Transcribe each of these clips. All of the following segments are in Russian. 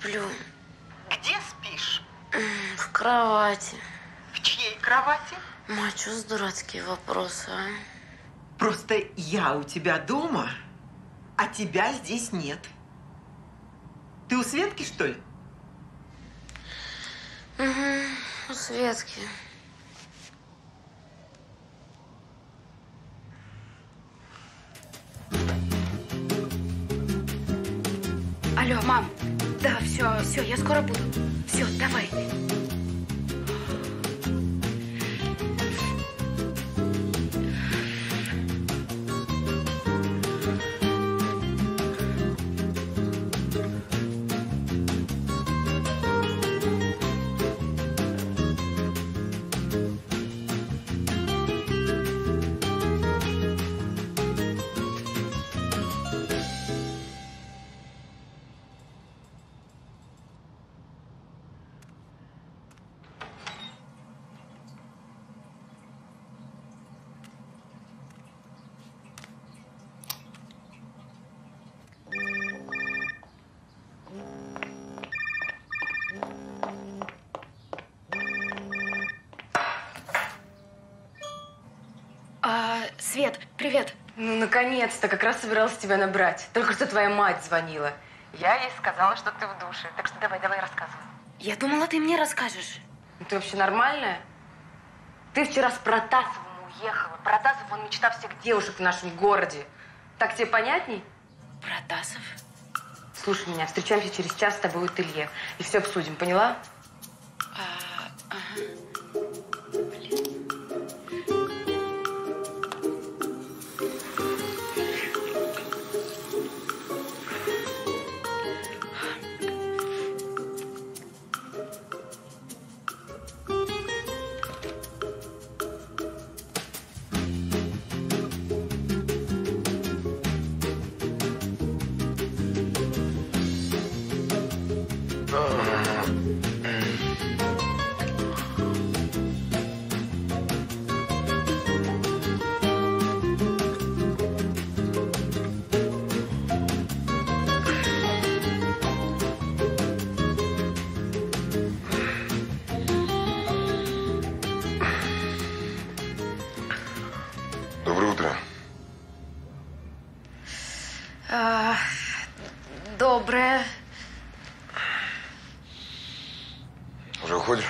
сплю. Где спишь? В кровати. В чьей кровати? Мать, что за дурацкие вопросы, а? Просто я у тебя дома, а тебя здесь нет. Ты у Светки, что ли? Угу, у Светки. Алло, мам. Да, все, я скоро буду. Все, давай. Свет, привет. Ну, наконец-то, как раз собиралась тебя набрать. Только что твоя мать звонила. Я ей сказала, что ты в душе. Так что давай рассказывай. Я думала, ты мне расскажешь. Ну, ты вообще нормальная? Ты вчера с Протасовым уехала. Протасов, он мечта всех девушек в нашем городе. Так тебе понятней? Протасов? Слушай меня, встречаемся через час с тобой у ателье. И все обсудим, поняла? Ага. Доброе утро. Доброе. Уже уходишь?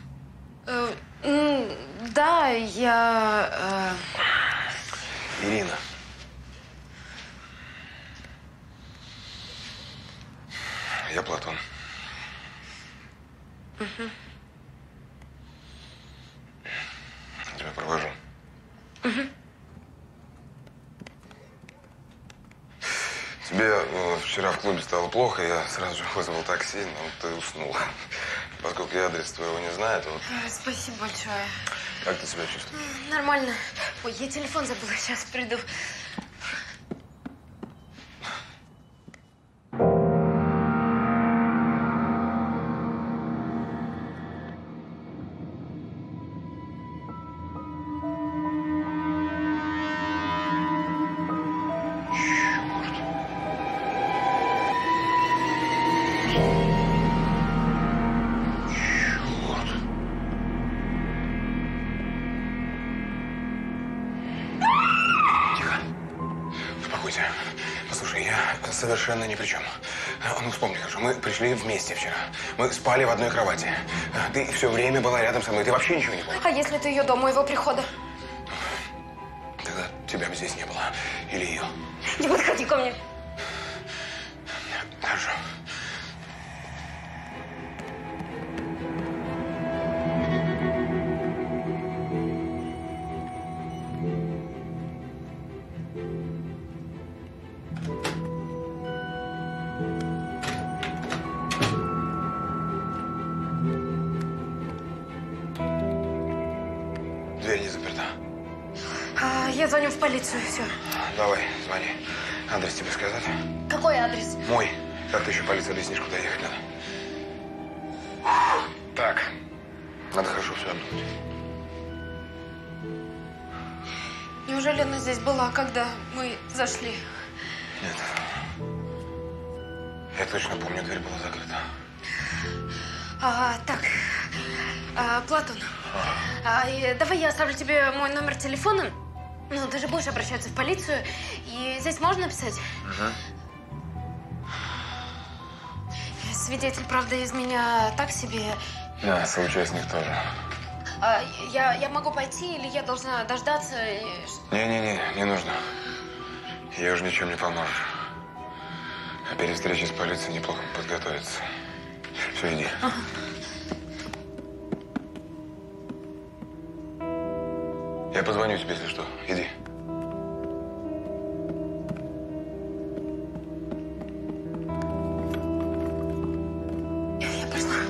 Да, я... Ирина. Я Платон. Угу. Тебя провожу. Угу. Тебе вчера в клубе стало плохо, я сразу же вызвал такси, но ты уснул. Поскольку я адрес твоего не знаю, то вот... Спасибо большое. Как ты себя чувствуешь? Нормально. Ой, я телефон забыла, сейчас приду. Послушай, я совершенно ни при чем. Ну, вспомни, хорошо, мы пришли вместе вчера. Мы спали в одной кровати. Ты все время была рядом со мной. Ты вообще ничего не помнишь? А если ты ее до моего прихода? Тогда тебя бы здесь не было. Или ее. Не подходи ко мне. Хорошо. Дверь не заперта. Я звоню в полицию, все. Давай, звони. Адрес тебе сказать? Какой адрес? Мой. Как-то еще полиция объяснишь, куда ехать надо. Так. Надо хорошо все обдумать. Неужели она здесь была, когда мы зашли? Нет. Я точно помню, дверь была закрыта. Так, Платон, давай я оставлю тебе мой номер телефона. Ну, ты же будешь обращаться в полицию, и здесь можно написать? Свидетель, правда, из меня так себе. Да, соучастник тоже. Я могу пойти, или я должна дождаться? Не нужно. Ей уже ничем не поможет. А перед встречей с полицией неплохо подготовиться. Все, иди. Я позвоню тебе, если что. Иди. Я пошла.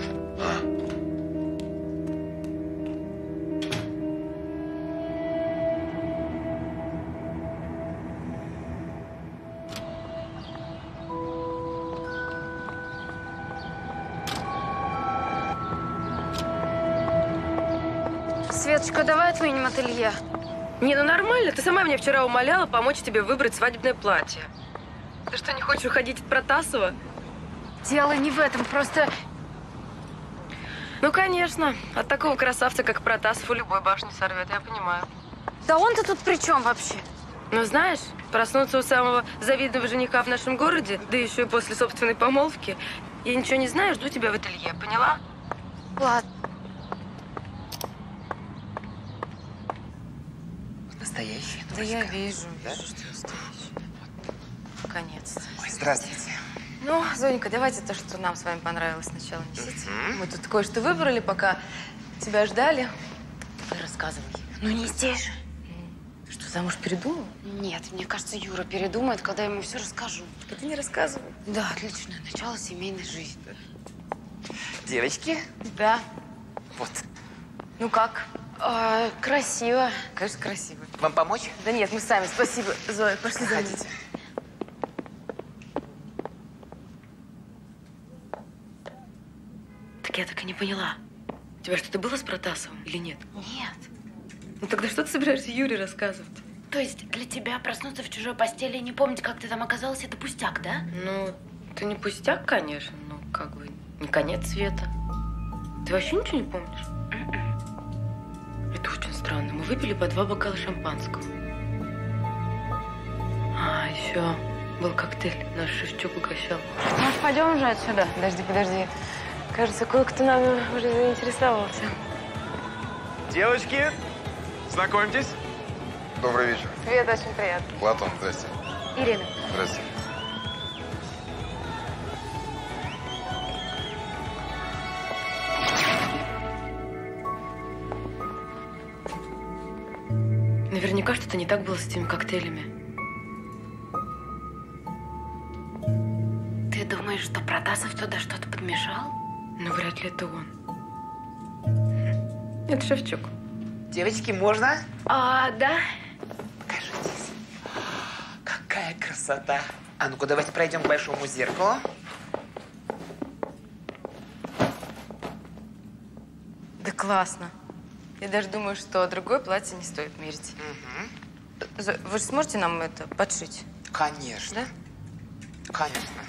Светочка, давай отменим ателье. Не, ну нормально. Ты сама меня вчера умоляла помочь тебе выбрать свадебное платье. Ты что, не хочешь уходить от Протасова? Дело не в этом, просто… Ну, конечно. От такого красавца, как Протасов, у любой башни сорвет, я понимаю. Да он-то тут при чем вообще? Ну, знаешь, проснуться у самого завидного жениха в нашем городе, да еще и после собственной помолвки, я ничего не знаю, жду тебя в ателье, поняла? Ладно. Настоящий? Да я вижу, что настоящий. Наконец-то. Ой, здравствуйте. Ну, Зонька, давайте то, что нам с вами понравилось, сначала несите. Мы тут кое-что выбрали, пока тебя ждали. Ты рассказывай. Ну не здесь же. Ты что, замуж передумала? Нет, мне кажется, Юра передумает, когда я ему все расскажу. Ты не рассказывай. Да, отличное начало семейной жизни. Девочки, Да. вот. Ну как? Красиво. Конечно, красиво. Вам помочь? Да нет, мы сами. Спасибо, Зоя. Пошли за мной. Хотите? Так я так и не поняла. У тебя что-то было с Протасовым или нет? Нет. Ну тогда что ты собираешься Юре рассказывать? То есть для тебя проснуться в чужой постели и не помнить, как ты там оказалась, это пустяк, да? Ну, это не пустяк, конечно, но как бы не конец света. Ты вообще ничего не помнишь? Это очень странно. Мы выпили по 2 бокала шампанского. А, еще был коктейль. Наш Шевчук угощал. Может, пойдем уже отсюда? Подожди. Кажется, кое-кто нами уже заинтересовался. Девочки, знакомьтесь. Добрый вечер. Света, очень приятно. Платон, здрасте. Ирина. Здрасте. Наверняка что-то не так было с этими коктейлями. Ты думаешь, что Протасов туда что-то подмешал? Но вряд ли это он. Это Шевчук. Девочки, можно? Да. Покажитесь. Какая красота. А ну-ка, давайте пройдем к большому зеркалу. Да классно. Я даже думаю, что другое платье не стоит мерить. Вы же сможете нам это подшить? Конечно. Да? Конечно.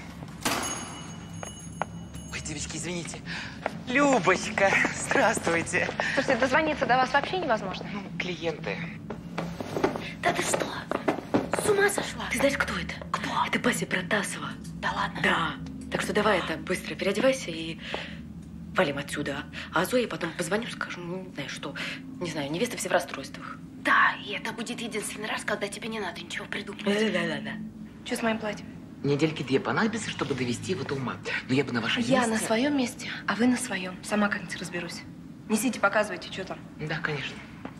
Ой, девочки, извините. Любочка, здравствуйте. Слушайте, дозвониться до вас вообще невозможно. Ну, клиенты. Да ты что? С ума сошла? Ты знаешь, кто это? Кто? Это Бася Протасова. Да ладно? Да. Так что давай это быстро переодевайся и валим отсюда. А Зое потом позвоню, скажу, ну, не знаю что. Не знаю, невеста все в расстройствах. Да, и это будет единственный раз, когда тебе не надо ничего придумывать. Да. Что с моим платьем? Недельки 2 понадобится, чтобы довести его до ума. Но я бы на вашем Я месте… на своем месте, а вы на своем. Сама как-нибудь разберусь. Несите, показывайте, что там. Да, конечно.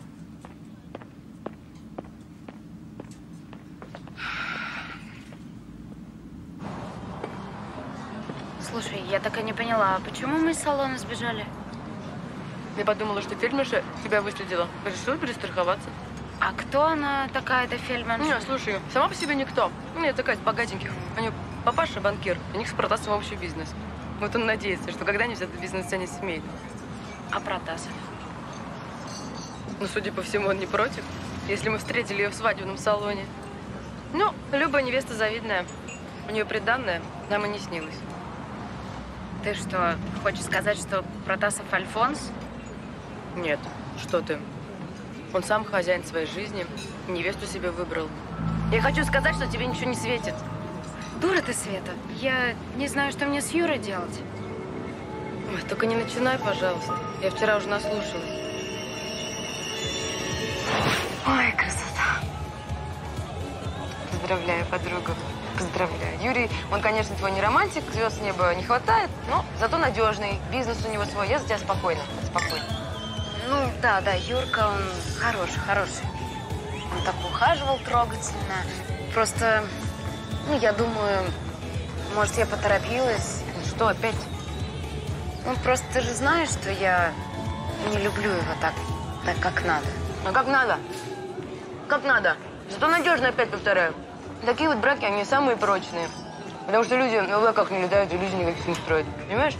Слушай, я так и не поняла, а почему мы из салона сбежали? Я подумала, что фельдшерша тебя выследила. Решила перестраховаться. А кто она такая, эта фельдманша? Не, слушай, сама по себе никто. Нет, такая из богатеньких. У нее папаша банкир, у них с Протасовым общий бизнес. Вот он надеется, что когда-нибудь этот бизнес тянет семейный. А Протасов? Ну, судя по всему, он не против, если мы встретили ее в свадебном салоне. Ну, любая невеста завидная. У нее приданное нам и не снилось. Ты что, хочешь сказать, что Протасов Альфонс? Нет, что ты. Он сам хозяин своей жизни, невесту себе выбрал. Я хочу сказать, что тебе ничего не светит. Дура ты, Света. Я не знаю, что мне с Юрой делать. Ой, только не начинай, пожалуйста. Я вчера уже наслушалась. Ой, красота. Поздравляю, подруга. Поздравляю. Юрий, он, конечно, твой не романтик, звезд с неба не хватает, но зато надежный. Бизнес у него свой. Я за тебя спокойно. Спокойно. Ну, да, Юрка, он хороший. Он так ухаживал трогательно. Просто, я думаю, может, я поторопилась. Что опять? Ну, просто ты же знаешь, что я не люблю его так, как надо. А как надо? Как надо? Зато надежно, опять повторяю. Такие вот браки, они самые прочные. Потому что люди в облаках не летают, иллюзий никаких не строят. Понимаешь?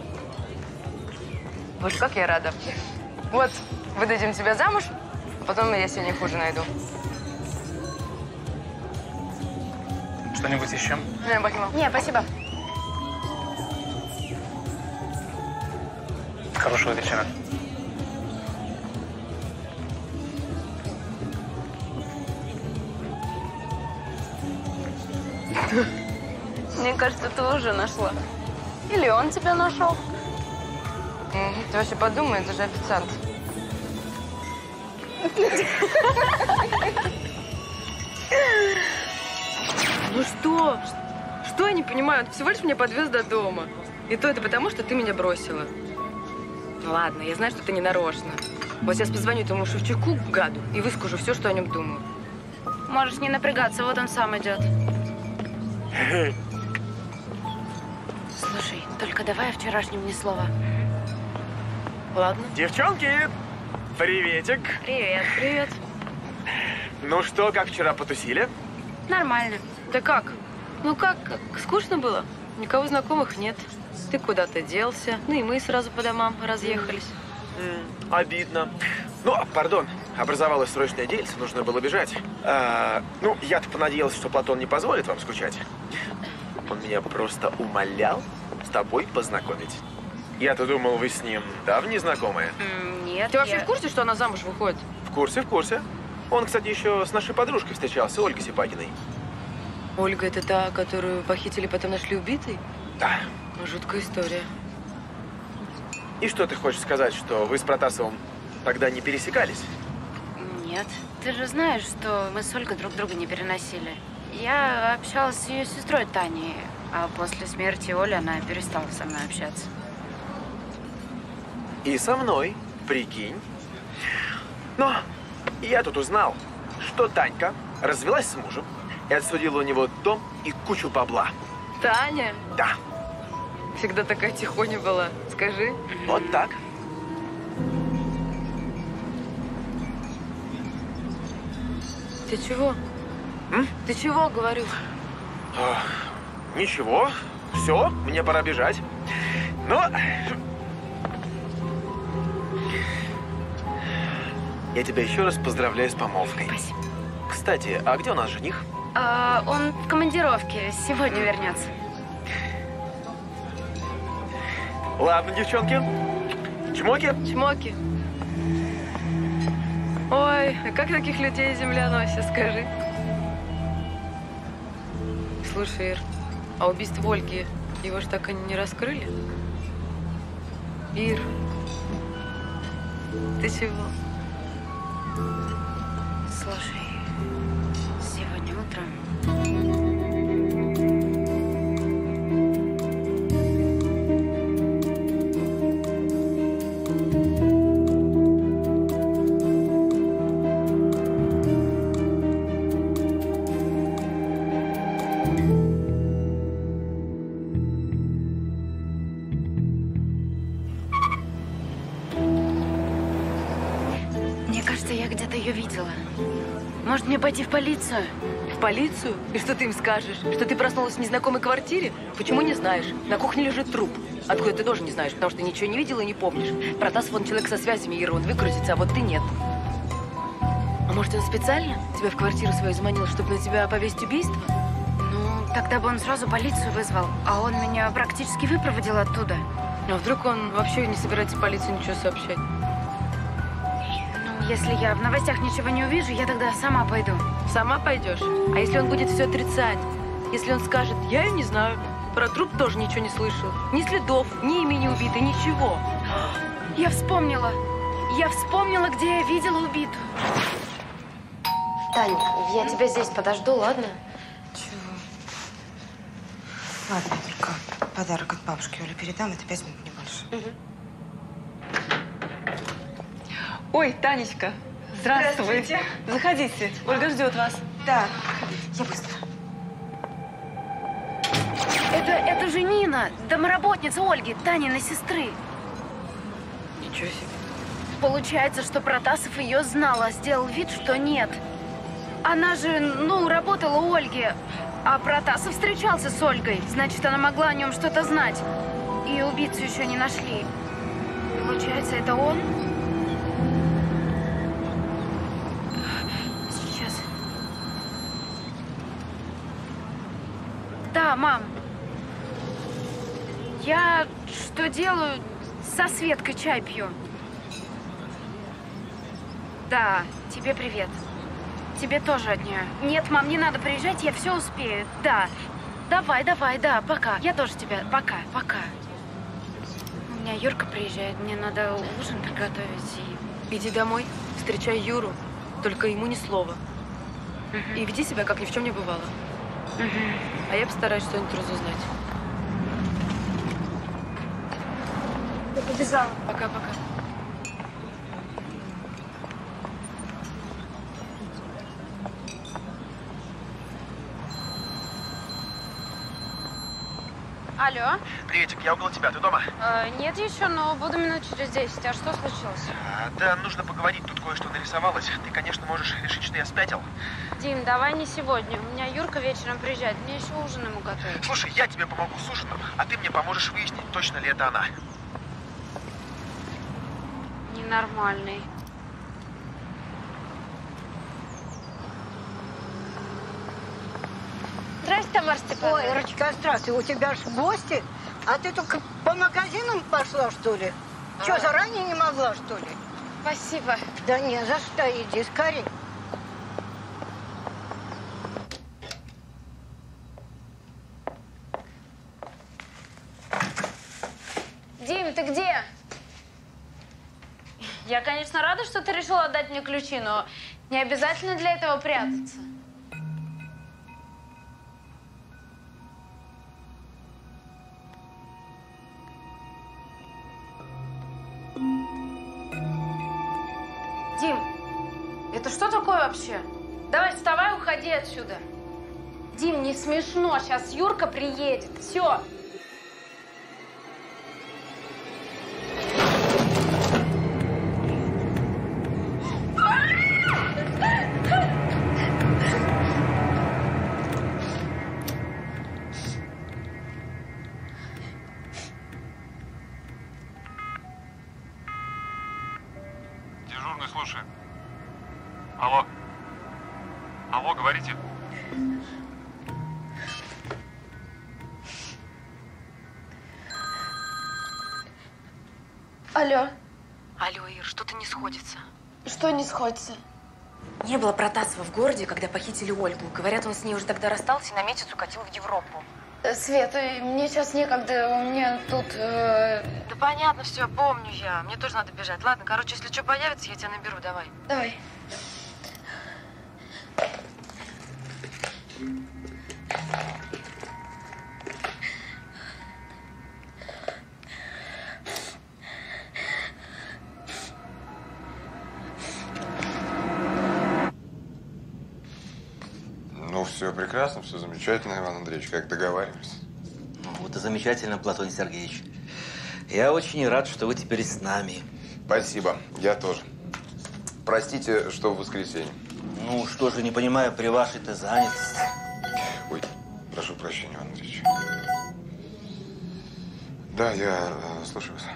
Боже, как я рада. Вот, выдадим тебя замуж, а потом я себе не хуже найду. Что-нибудь еще? Не, спасибо. Хорошего вечера. Мне кажется, ты уже нашла. Или он тебя нашел. Ты вообще подумай, это же официант. Ну что? Что я не понимаю? Он всего лишь меня подвез до дома. И то это потому, что ты меня бросила. Ладно, я знаю, что ты не нарочно. Вот сейчас позвоню этому Шевчуку, гаду, и выскажу все, что о нем думаю. Можешь не напрягаться, вот он сам идет. Слушай, только давай о вчерашнем ни слова. Ладно. Девчонки, приветик. Привет. Ну что, как вчера потусили? Нормально. Да как? Ну как? Скучно было? Никого знакомых нет. Ты куда-то делся. Ну и мы сразу по домам разъехались. Обидно. Ну, пардон, образовалось срочное дельце, нужно было бежать. Я-то понадеялся, что Платон не позволит вам скучать. Он меня просто умолял с тобой познакомить. Я-то думал, вы с ним давние знакомые. Нет, Ты вообще в курсе, что она замуж выходит? В курсе. Он, кстати, еще с нашей подружкой встречался, Ольгой Сипагиной. Ольга, это та, которую похитили, потом нашли убитой? Да. Жуткая история. И что ты хочешь сказать, что вы с Протасовым тогда не пересекались? Нет. Ты же знаешь, что мы с Ольгой друг друга не переносили. Я общалась с ее сестрой Таней, а после смерти Оли она перестала со мной общаться. И со мной, прикинь. Но я тут узнал, что Танька развелась с мужем и отсудила у него дом и кучу бабла. Таня? Да. Всегда такая тихоня была. Скажи. Вот так. Ты чего? Ты чего, говорю? Ничего. Все, мне пора бежать. Но я тебя еще раз поздравляю с помолвкой. Спасибо. Кстати, а где у нас жених? Он в командировке. Сегодня вернется. Ладно, девчонки. Чмоки. Чмоки. Ой, а как таких людей земля носит, скажи? Слушай, Ир, а убийство Ольги, его же так и не раскрыли? Ир, ты чего? Слушай, сегодня утром... Мне кажется, я где-то ее видела. Может, мне пойти в полицию? В полицию? И что ты им скажешь? Что ты проснулась в незнакомой квартире? Почему не знаешь? На кухне лежит труп. Откуда ты тоже не знаешь, потому что ты ничего не видела и не помнишь. Протасов, он человек со связями, Ира, он выкрутится, а вот ты нет. А может, он специально тебя в квартиру свою заманил, чтобы на тебя повесить убийство? Ну, Тогда бы он сразу полицию вызвал, а он меня практически выпроводил оттуда. А вдруг он вообще не собирается полиции ничего сообщать? Ну, если я в новостях ничего не увижу, я тогда сама пойду. Сама пойдешь? А если он будет все отрицать? Если он скажет, я ее не знаю, про труп тоже ничего не слышал. Ни следов, ни имени убитой, ничего. Я вспомнила. Я вспомнила, где я видела убитую. Тань, я тебя здесь подожду, ладно? Чего? Ладно, я только подарок от бабушки Оле передам. Это 5 минут, не больше. Ой, Танечка, здравствуй. Здравствуйте. Заходите, Ольга ждет вас. Да, я быстро. Это же Нина, домоработница Ольги, Таниной сестры. Ничего себе. Получается, что Протасов ее знал, а сделал вид, что нет. Она же, работала у Ольги, а Протасов встречался с Ольгой. Значит, она могла о нем что-то знать. И убийцу еще не нашли. Получается, это он? Сейчас. Да, мам. Я что делаю? Со Светкой чай пью. Да, тебе привет. Тебе тоже от нее. Нет, мам, не надо приезжать, я все успею. Да. Давай, да, пока. Я тоже тебя. Пока. У меня Юрка приезжает, мне надо ужин приготовить. Иди домой, встречай Юру, только ему ни слова. И веди себя, как ни в чем не бывало. А я постараюсь что-нибудь разузнать. Я побежала. Пока-пока. Алло? Приветик, я около тебя. Ты дома? Нет еще, но буду минут через 10. А что случилось? Да, нужно поговорить. Тут кое-что нарисовалось. Ты, конечно, можешь решить, что я спятил. Дим, давай не сегодня. У меня Юрка вечером приезжает. Мне еще ужин ему готовить. Слушай, я тебе помогу с ужином, а ты мне поможешь выяснить, точно ли это она. Ненормальный. Здрасте, Тамара Степановна. Ой, Ирочка, здравствуй. У тебя ж гости? А ты только по магазинам пошла, что ли? Че, заранее не могла, что ли? Спасибо. Да не за что, иди скорей. Дим, ты где? Я, конечно, рада, что ты решила отдать мне ключи, но не обязательно для этого прятаться. Дим, это что такое вообще? Давай вставай, уходи отсюда. Дим, не смешно, сейчас Юрка приедет. Все. Дежурный, слушай. Алло. Алло, говорите? Алло. Алло, Ир, что-то не сходится. Что не сходится? Не было Протасова в городе, когда похитили Ольгу. Говорят, он с ней уже тогда расстался и на месяц укатил в Европу. Света, мне сейчас некогда, у меня тут... Да понятно, все, помню я. Мне тоже надо бежать. Ладно, короче, если что появится, я тебя наберу, давай. Давай. Ну, все прекрасно, все замечательно, Иван Андреевич, как договаривались. Ну, вот и замечательно, Платон Сергеевич. Я очень рад, что вы теперь с нами. Спасибо, я тоже. Простите, что в воскресенье. Ну, что же, не понимаю, при вашей-то занятости. Ой, прошу прощения, Иван Андреевич. Да, я слушаю вас.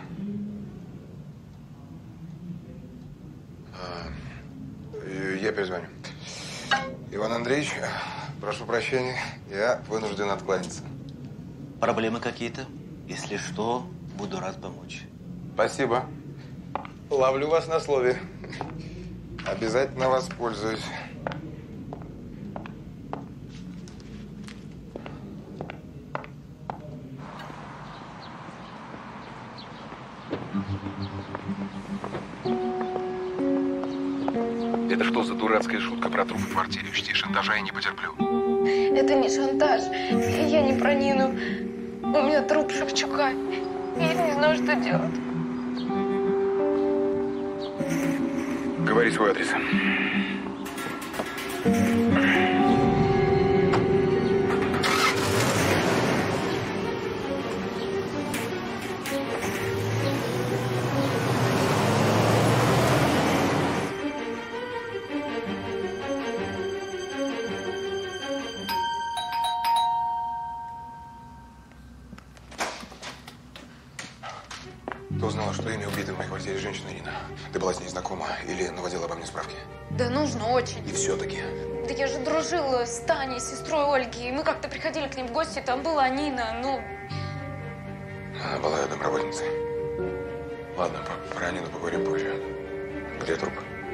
Я перезвоню. Иван Андреевич, Прошу прощения, я вынужден откланяться. Проблемы какие-то? Если что, буду рад помочь. Спасибо. Ловлю вас на слове. Обязательно воспользуюсь. Это что за дурацкая шутка про труп в квартире? Учти, шантажа я не потерплю. Это не шантаж. Я не про Нину. У меня труп Шевчука. Я не знаю, что делать. Говори свой адрес. Ты узнала, что имя убитой в моей квартире женщина Ирина. Ты была с ней знакома или наводила обо мне справки? Да нужно очень. И все-таки. Да я же дружила с Таней, сестрой Ольги. И мы как-то приходили к ним в гости, там была Нина, ну... Она была ее домработницей. Ладно, про Нину поговорим позже. Где труп?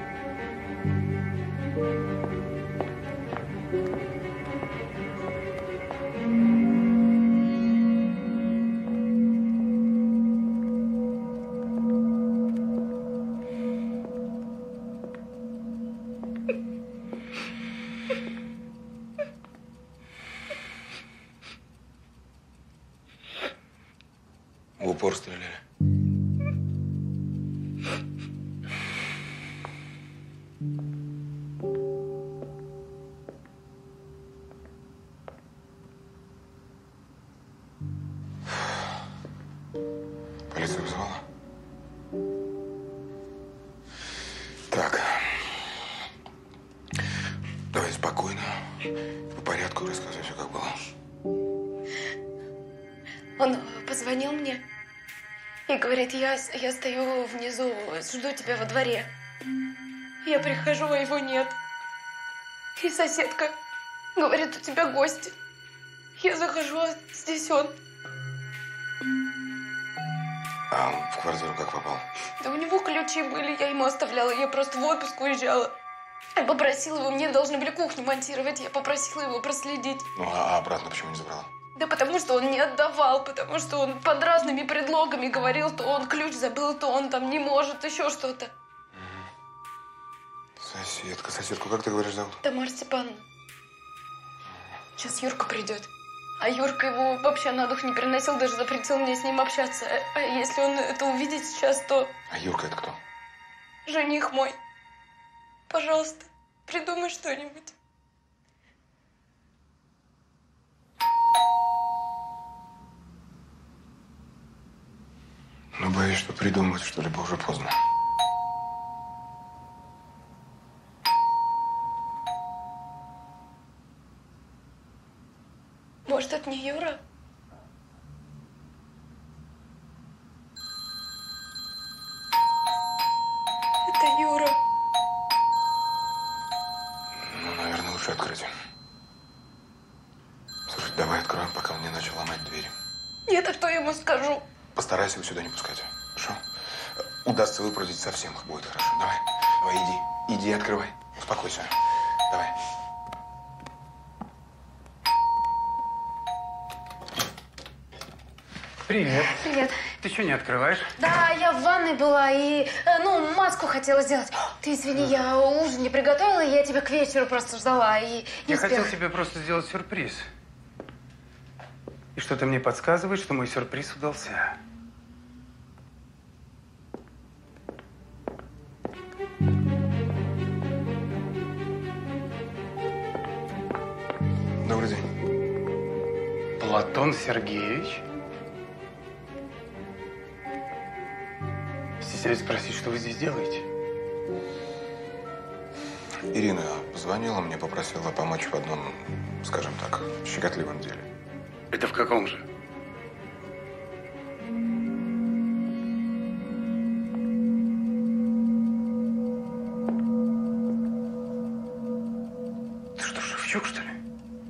В упор стреляли. Полицию вызывала? Так. Давай спокойно, по порядку рассказывай все, как было. Он позвонил мне и говорит, я стою внизу, жду тебя во дворе. Я прихожу, а его нет. И соседка говорит, у тебя гости. Я захожу, а здесь он. А он в квартиру как попал? Да у него ключи были, я ему оставляла, я просто в отпуск уезжала. Я попросила его, мне должны были кухню монтировать, я попросила его проследить. Ну, а обратно почему не забрала? Да потому что он не отдавал, потому что он под разными предлогами говорил, то он ключ забыл, то он там не может, еще что-то. Соседку, как ты говоришь, зовут? Тамара Степановна. Сейчас Юрка придет. А Юрка его вообще на дух не переносил, даже запретил мне с ним общаться. А если он это увидит сейчас, то... А Юрка это кто? Жених мой. Пожалуйста, придумай что-нибудь. Ну, боюсь, что придумывать что-либо уже поздно. Может, это не Юра? Это Юра. Ну, наверное, лучше открыть. Слушай, давай откроем, пока он не начал ломать двери. Нет, а что я ему скажу? Постарайся его сюда не пускать. Хорошо? Удастся выпроводить совсем, будет хорошо. Давай. Давай, иди. Иди, открывай. Успокойся. Давай. Привет. Привет. Ты что, не открываешь? Да, я в ванной была и, маску хотела сделать. Ты извини, я ужин не приготовила, я тебя к вечеру просто ждала и не Я успела. хотел тебе просто сделать сюрприз. И что-то мне подсказывает, что мой сюрприз удался. Добрый день. Платон Сергеевич? Стесняюсь спросить, что вы здесь делаете? Ирина позвонила мне, попросила помочь в одном, скажем так, щекотливом деле. Это в каком же? Ты что, Шевчук, что ли?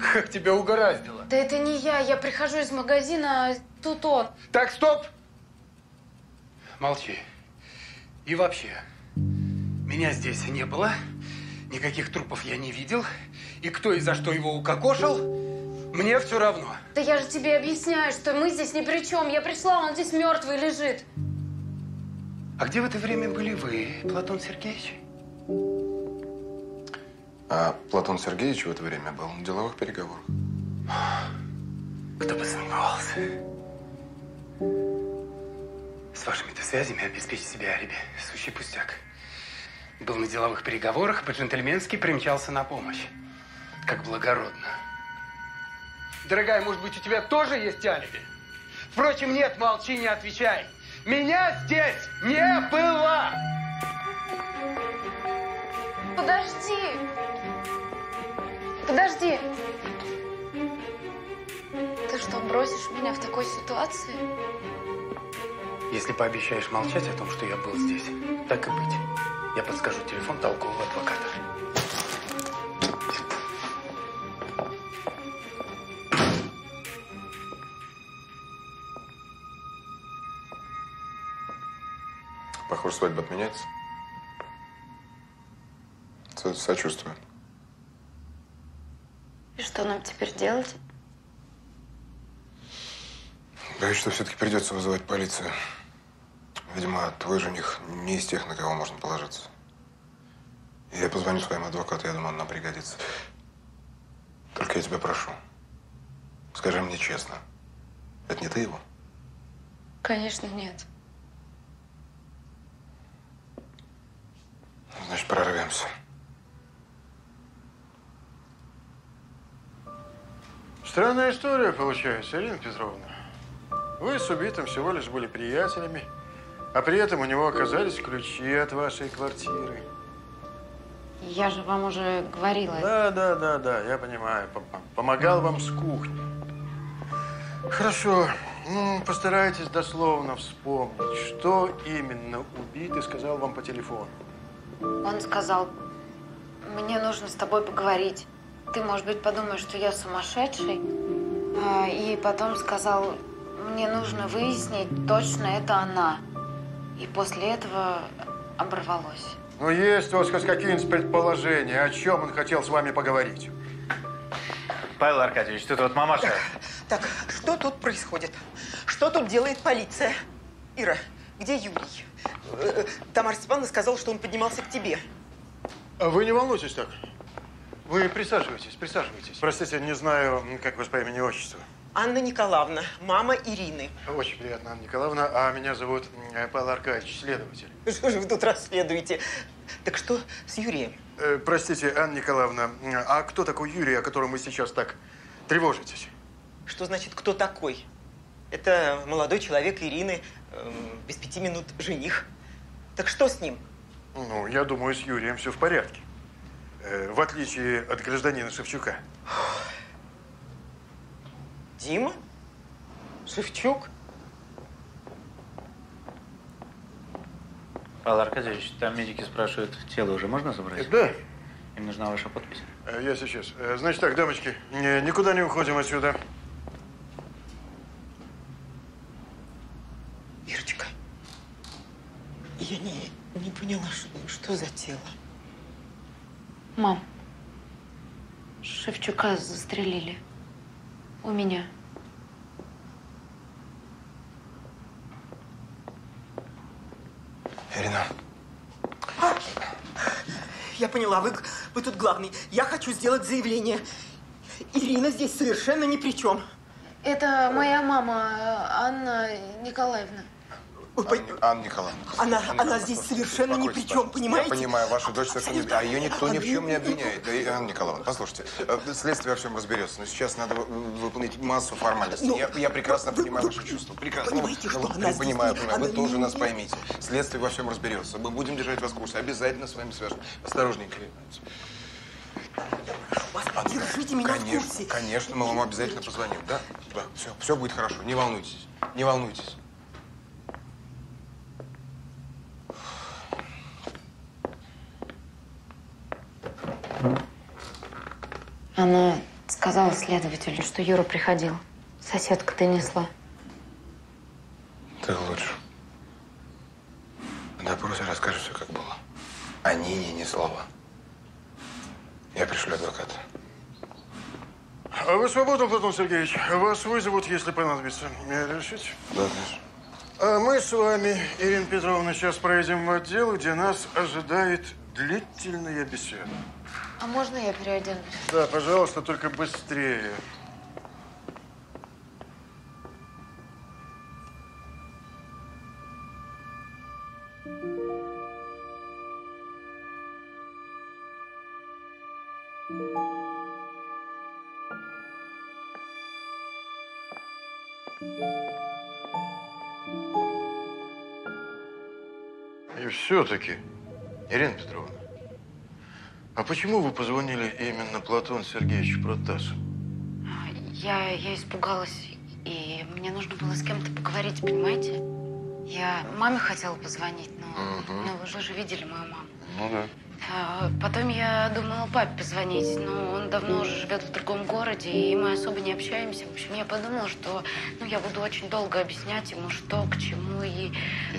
Как тебя угораздило? Да это не я прихожу из магазина, а тут он. Так, стоп! Молчи. И вообще, меня здесь не было, никаких трупов я не видел, и кто и за что его укокошил, мне все равно. Да я же тебе объясняю, что мы здесь ни при чем. Я пришла, он здесь мертвый лежит. А где в это время были вы, Платон Сергеевич? А Платон Сергеевич в это время был на деловых переговорах. Кто бы сомневался. С вашими-то связями обеспечить себе алиби – сущий пустяк. Был на деловых переговорах, по-джентльменски примчался на помощь. Как благородно. Дорогая, может быть, у тебя тоже есть алиби? Впрочем, нет, молчи, не отвечай. Меня здесь не было! Подожди! Подожди! Ты что, бросишь меня в такой ситуации? Если пообещаешь молчать о том, что я был здесь, так и быть. Я подскажу телефон толкового адвоката. Похоже, свадьба отменяется. Сочувствую. И что нам теперь делать? Боюсь, что все-таки придется вызывать полицию. Видимо, твой жених не из тех, на кого можно положиться. Я позвоню своему адвокату, я думаю, он нам пригодится. Только я тебя прошу, скажи мне честно, это не ты его? Конечно, нет. Значит, прорвемся. Странная история получается, Ирина Петровна. Вы с убитым всего лишь были приятелями, а при этом у него оказались ключи от вашей квартиры. Я же вам уже говорила. Да, я понимаю. Помогал вам с кухни. Хорошо. Ну, постарайтесь дословно вспомнить, что именно убитый сказал вам по телефону. Он сказал, мне нужно с тобой поговорить. Ты, может быть, подумаешь, что я сумасшедший. И потом сказал, мне нужно выяснить, точно это она. И после этого оборвалось. Ну, есть у вас хоть какие-нибудь предположения, о чем он хотел с вами поговорить? Павел Аркадьевич, тут вот мамаша. Так, что тут происходит? Что тут делает полиция? Ира, где Юрий? Тамара Степановна сказала, что он поднимался к тебе. Вы не волнуйтесь так. Вы присаживайтесь, присаживайтесь. Простите, не знаю, как вас по имени и отчеству. Анна Николаевна, мама Ирины. Очень приятно, Анна Николаевна. А меня зовут Павел Аркадьевич, следователь. Что же вы тут расследуете? Так что с Юрием? Простите, Анна Николаевна, а кто такой Юрий, о котором вы сейчас так тревожитесь? Что значит, кто такой? Это молодой человек Ирины, без 5 минут жених. Так что с ним? Ну, я думаю, с Юрием все в порядке. В отличие от гражданина Шевчука. Дима? Шевчук? Павел Аркадьевич, там медики спрашивают, тело уже можно забрать? Да. Им нужна ваша подпись. Я сейчас. Значит так, дамочки, никуда не уходим отсюда. Ирочка, я не поняла, что за тело. Мам, Шевчука застрелили. У меня. Ирина. Я поняла, вы тут главный. Я хочу сделать заявление. Ирина здесь совершенно ни при чем. Это моя мама, Анна Николаевна. Анна Николаевна. Она здесь совершенно ни при чем, понимаете? Я понимаю, ваша дочь совершенно не... А ее никто ни в чем не обвиняет. Да, Анна Николаевна, послушайте, следствие во всем разберется, но сейчас надо выполнить массу формальностей. Я прекрасно понимаю ваши чувства. Прекрасно. Понимаете, что она здесь... Понимаю. Вы тоже нас поймите. Следствие во всем разберется. Мы будем держать вас в курсе. Обязательно с вами свяжем. Осторожненько. Держите меня в курсе. Конечно, мы вам обязательно позвоним. Да, все будет хорошо. Не волнуйтесь. Не волнуйтесь. Она сказала, сказала следователю, что Юра приходил. Соседка донесла. Так лучше. На допросе расскажешь все, как было. О Нине ни слова. Я пришлю адвоката. А вы свободны, Платон Сергеевич? Вас вызовут, если понадобится. Решите? Да, конечно. А мы с вами, Ирина Петровна, сейчас проедем в отдел, где нас ожидает длительная беседа. А можно я переоденусь? Да, пожалуйста, только быстрее. И все-таки, Ирина Петровна, а почему вы позвонили именно Платону Сергеевичу Протасову? Я испугалась, и мне нужно было с кем-то поговорить, понимаете? Я маме хотела позвонить, но вы же видели мою маму. Ну да. Потом я думала папе позвонить, но он давно уже живет в другом городе, и мы особо не общаемся. В общем, я подумала, что я буду очень долго объяснять ему, что к чему, и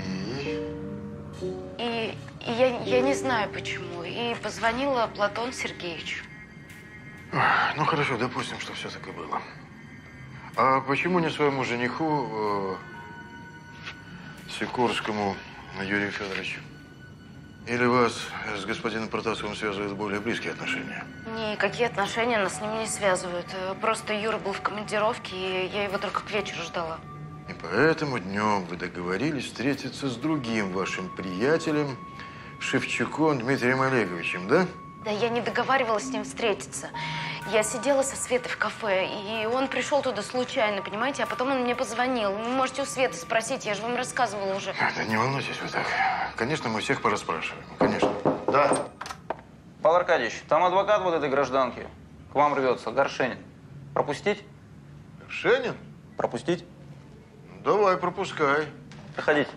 я не знаю почему. И позвонила Платону Сергеевичу. Ну хорошо, допустим, что все так и было. А почему не своему жениху, Сикорскому Юрию Федоровичу? Или вас с господином Протасовым связывают более близкие отношения? Никакие отношения нас с ним не связывают. Просто Юра был в командировке, и я его только к вечеру ждала. И поэтому днем вы договорились встретиться с другим вашим приятелем, Шевчуком Дмитрием Олеговичем, да? Да я не договаривалась с ним встретиться. Я сидела со Светой в кафе, и он пришел туда случайно, понимаете? А потом он мне позвонил. Вы можете у Светы спросить, я же вам рассказывала уже. Да не волнуйтесь вы так. Конечно, мы всех порасспрашиваем. Конечно. Да. Павел Аркадьевич, там адвокат вот этой гражданки. К вам рвется. Горшенин. Пропустить? Горшенин? Пропустить? Давай, пропускай. Проходите.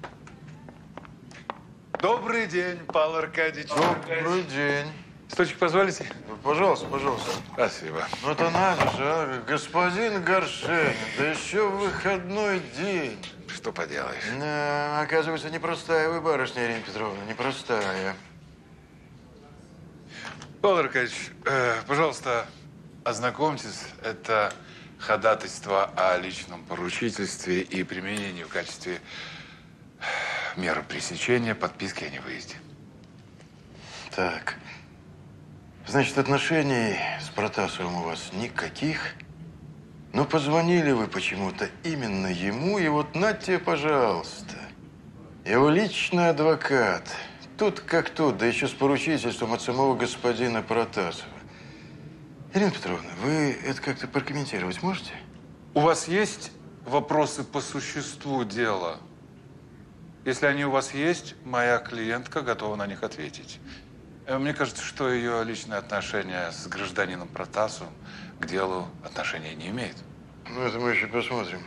Добрый день, Павел Аркадьевич. Добрый день. Стульчик позволите? Пожалуйста, пожалуйста. Спасибо. Ну это надо же, а? Господин Горшенин, да еще в выходной день. Что поделаешь? Да, оказывается, непростая вы барышня, Ирина Петровна, непростая. Павел Аркадьевич, пожалуйста, ознакомьтесь. Это ходатайство о личном поручительстве и применении в качестве меры пресечения подписки о невыезде. Так. Значит, отношений с Протасовым у вас никаких. Но позвонили вы почему-то именно ему, и вот нате, пожалуйста. Его личный адвокат. Тут как тут, да еще с поручительством от самого господина Протасова. Ирина Петровна, вы это как-то прокомментировать можете? У вас есть вопросы по существу дела? Если они у вас есть, моя клиентка готова на них ответить. Мне кажется, что ее личное отношение с гражданином Протасовым к делу отношения не имеет. Ну, это мы еще посмотрим.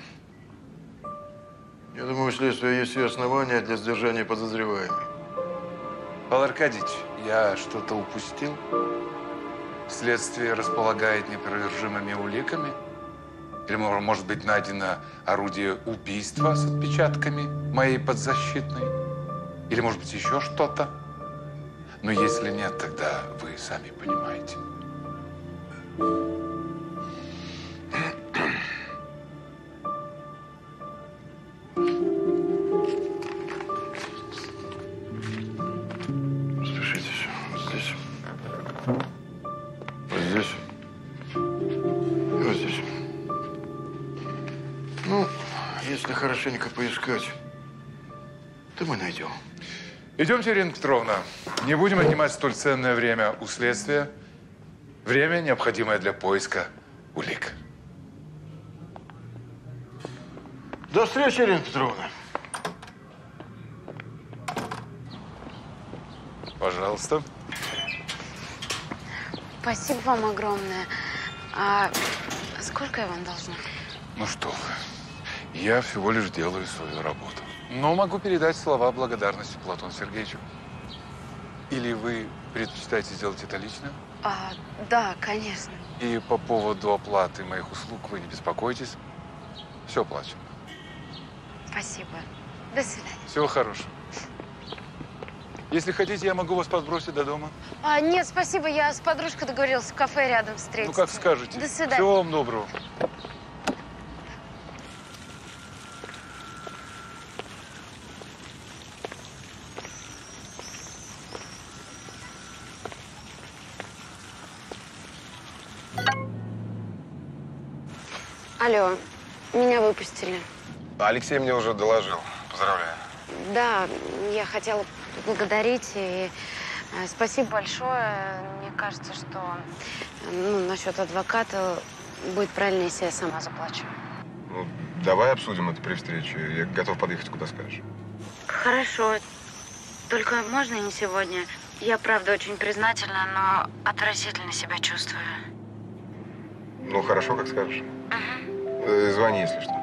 Я думаю, у следствия есть все основания для сдержания подозреваемых. Павел Аркадьевич, я что-то упустил? Следствие располагает неопровержимыми уликами? Или, может быть, найдено орудие убийства с отпечатками моей подзащитной? Или, может быть, еще что-то? Но если нет, тогда вы сами понимаете. Спешите, вот здесь. Вот здесь. И вот здесь. Ну, если хорошенько поискать, то мы найдем. Идемте, Ирина Петровна. Не будем отнимать столь ценное время у следствия. Время, необходимое для поиска улик. До встречи, Ирина Петровна. Пожалуйста. Спасибо вам огромное. А сколько я вам должна? Ну что вы, я всего лишь делаю свою работу. Но могу передать слова благодарности Платону Сергеевичу. Или вы предпочитаете сделать это лично? Да, конечно. И по поводу оплаты моих услуг вы не беспокойтесь. Все оплачено. Спасибо. До свидания. Всего хорошего. Если хотите, я могу вас подбросить до дома. Нет, спасибо. Я с подружкой договорилась в кафе рядом встретиться. Ну, как скажете. До свидания. Всего вам доброго. Алло, меня выпустили. Алексей мне уже доложил. Поздравляю. Да, я хотела поблагодарить и спасибо большое. Мне кажется, что насчет адвоката будет правильнее, если я сама заплачу. Ну, давай обсудим это при встрече. Я готов подъехать, куда скажешь. Хорошо. Только можно не сегодня? Я, правда, очень признательна, но отвратительно себя чувствую. Ну, хорошо, как скажешь. Звони, если что.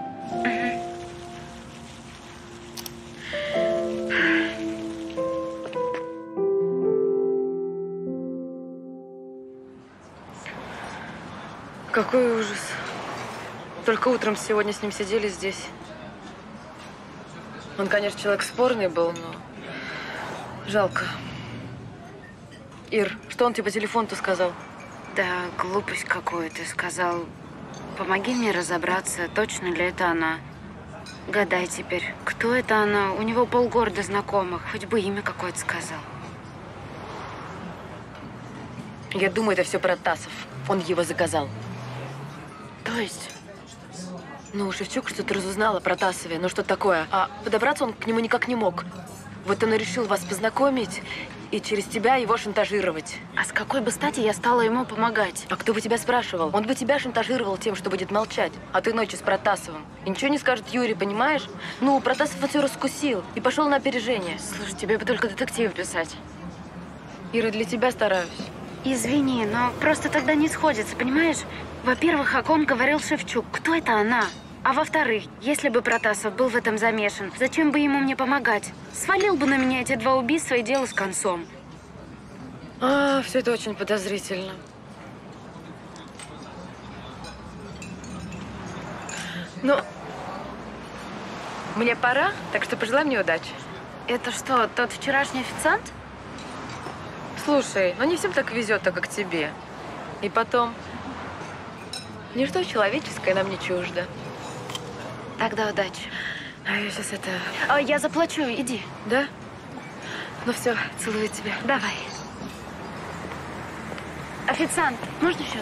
Какой ужас. Только утром сегодня с ним сидели здесь. Он, конечно, человек спорный был, но жалко. Ир, что он тебе по телефону-то сказал? Да, глупость какую-то. Сказал, помоги мне разобраться, точно ли это она. Гадай теперь, кто это она? У него полгорода знакомых. Хоть бы имя какое-то сказал. Я думаю, это все Протасов. Он его заказал. То есть? Ну, Шевчук что-то разузнал о Протасове. Ну, что такое? А подобраться он к нему никак не мог. Вот он и решил вас познакомить и через тебя его шантажировать. А с какой бы стати я стала ему помогать? А кто бы тебя спрашивал? Он бы тебя шантажировал тем, что будет молчать. А ты ночью с Протасовым. И ничего не скажет Юрий, понимаешь? Ну, Протасов все раскусил и пошел на опережение. Слушай, тебе бы только детектив писать. Ира, для тебя стараюсь. Извини, но просто тогда не сходится, понимаешь? Во-первых, о ком говорил Шевчук? Кто это она? А во-вторых, если бы Протасов был в этом замешан, зачем бы ему мне помогать? Свалил бы на меня эти 2 убийства и дело с концом. Все это очень подозрительно. Ну, мне пора, так что пожелай мне удачи. Это что, тот вчерашний официант? Слушай, ну не всем так везет, так как тебе. И потом, ничто человеческое нам не чуждо. Тогда удачи. А я сейчас это... Я заплачу, иди. Да? Ну все, целую тебя. Давай. Официант, можно счет?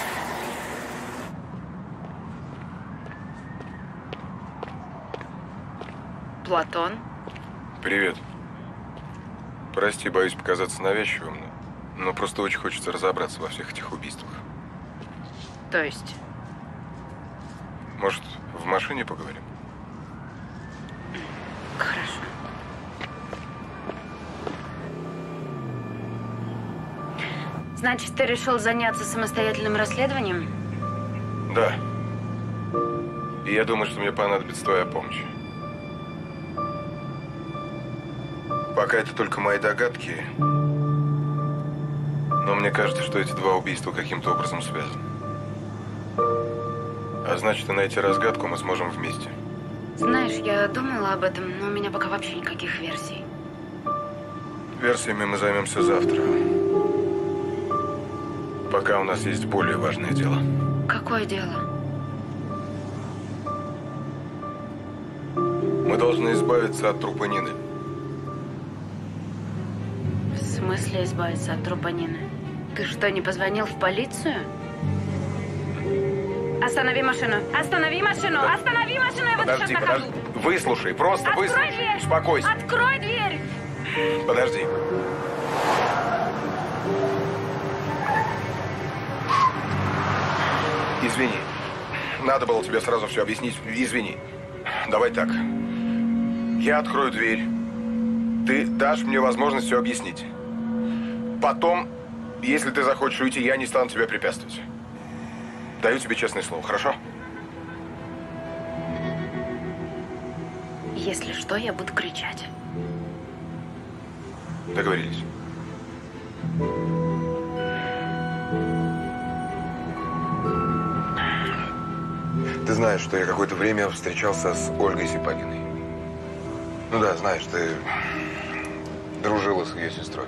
Платон. Привет. Прости, боюсь показаться навязчивым, но просто очень хочется разобраться во всех этих убийствах. То есть? Может, в машине поговорим? Хорошо. Значит, ты решил заняться самостоятельным расследованием? Да. И я думаю, что мне понадобится твоя помощь. Пока это только мои догадки, но мне кажется, что эти 2 убийства каким-то образом связаны. А значит, и найти разгадку мы сможем вместе. Знаешь, я думала об этом, но у меня пока вообще никаких версий. Версиями мы займемся завтра. Пока у нас есть более важное дело. Какое дело? Мы должны избавиться от трупа Нины. В смысле избавиться от трупа Нины? Ты что, не позвонил в полицию? Останови машину! Останови машину! Останови машину! Я вот сейчас нахожу! Выслушай, просто Открой выслушай. дверь! Успокойся. Открой дверь! Подожди. Извини. Надо было тебе сразу все объяснить. Извини. Давай так. Я открою дверь. Ты дашь мне возможность все объяснить. Потом, если ты захочешь уйти, я не стану тебя препятствовать. Даю тебе честное слово, хорошо? Если что, я буду кричать. Договорились. Ты знаешь, что я какое-то время встречался с Ольгой Сипагиной. Ну да, знаешь, ты дружила с ее сестрой.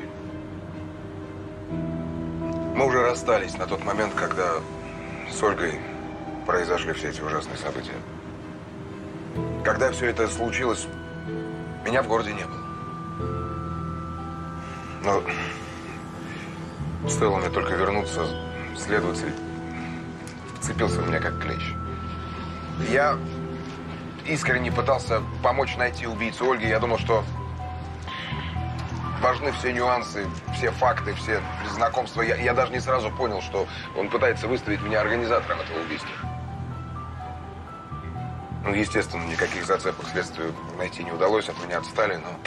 Мы уже расстались на тот момент, когда с Ольгой произошли все эти ужасные события. Когда все это случилось, меня в городе не было. Но стоило мне только вернуться, следователь вцепился в меня как клещ. Я искренне пытался помочь найти убийцу Ольги. Я думал, что важны все нюансы, все факты, все знакомства. Я даже не сразу понял, что он пытается выставить меня организатором этого убийства. Ну, естественно, никаких зацепок следствию найти не удалось, от меня отстали, но...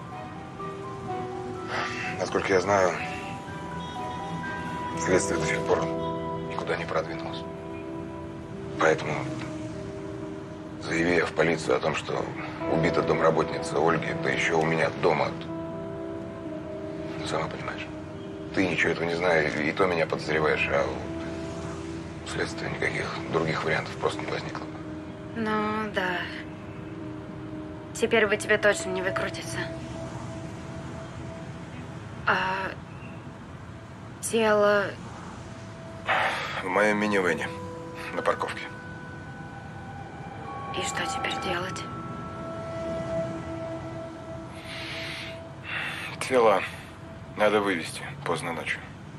Насколько я знаю, следствие до сих пор никуда не продвинулось. Поэтому, заяви я в полицию о том, что убита домработница Ольги, да еще у меня дома, ну, сама понимаешь, ты ничего этого не знаешь, и то меня подозреваешь, а у следствия никаких других вариантов просто не возникло. Ну, да. Теперь бы тебе точно не выкрутиться. А тело... В моем минивэне на парковке. И что теперь делать? Тело надо вывезти поздно ночью.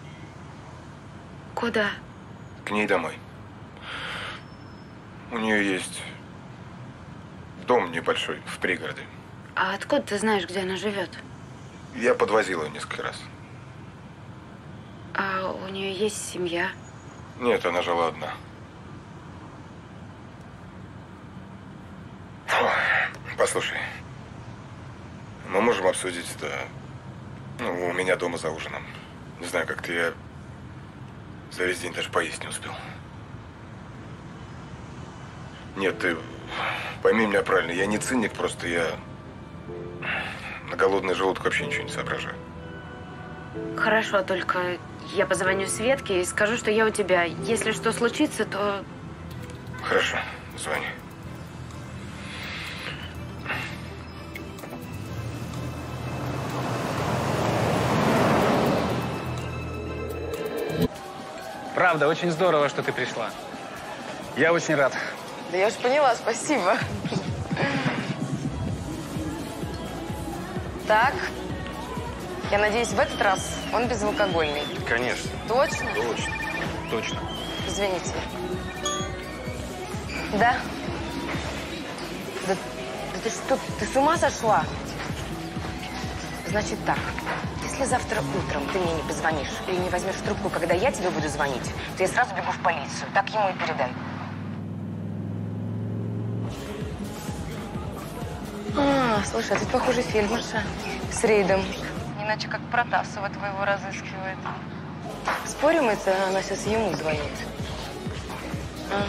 Куда? К ней домой. У нее есть дом небольшой в пригороде. А откуда ты знаешь, где она живет? Я подвозил ее несколько раз. А у нее есть семья? Нет, она жила одна. Послушай, мы можем обсудить это, ну, у меня дома за ужином. Не знаю, как ты, я за весь день даже поесть не успел. Нет, ты пойми меня правильно, я не циник, просто я на голодный желудок вообще ничего не соображаю. Хорошо, только я позвоню Светке и скажу, что я у тебя. Если что случится, то... Хорошо, звони. Правда, очень здорово, что ты пришла. Я очень рад. Да я уж поняла, спасибо. Так, я надеюсь, в этот раз он безалкогольный. Конечно. Точно? Точно. Точно. Извините. Да? Да ты что, ты с ума сошла? Значит так, если завтра утром ты мне не позвонишь или не возьмешь трубку, когда я тебе буду звонить, то я сразу бегу в полицию. Так ему и передай. Слушай, а тут, похоже, фельдмарша с рейдом. Иначе как Протасова твоего разыскивает. Спорим, это она сейчас ему звонит? Ага.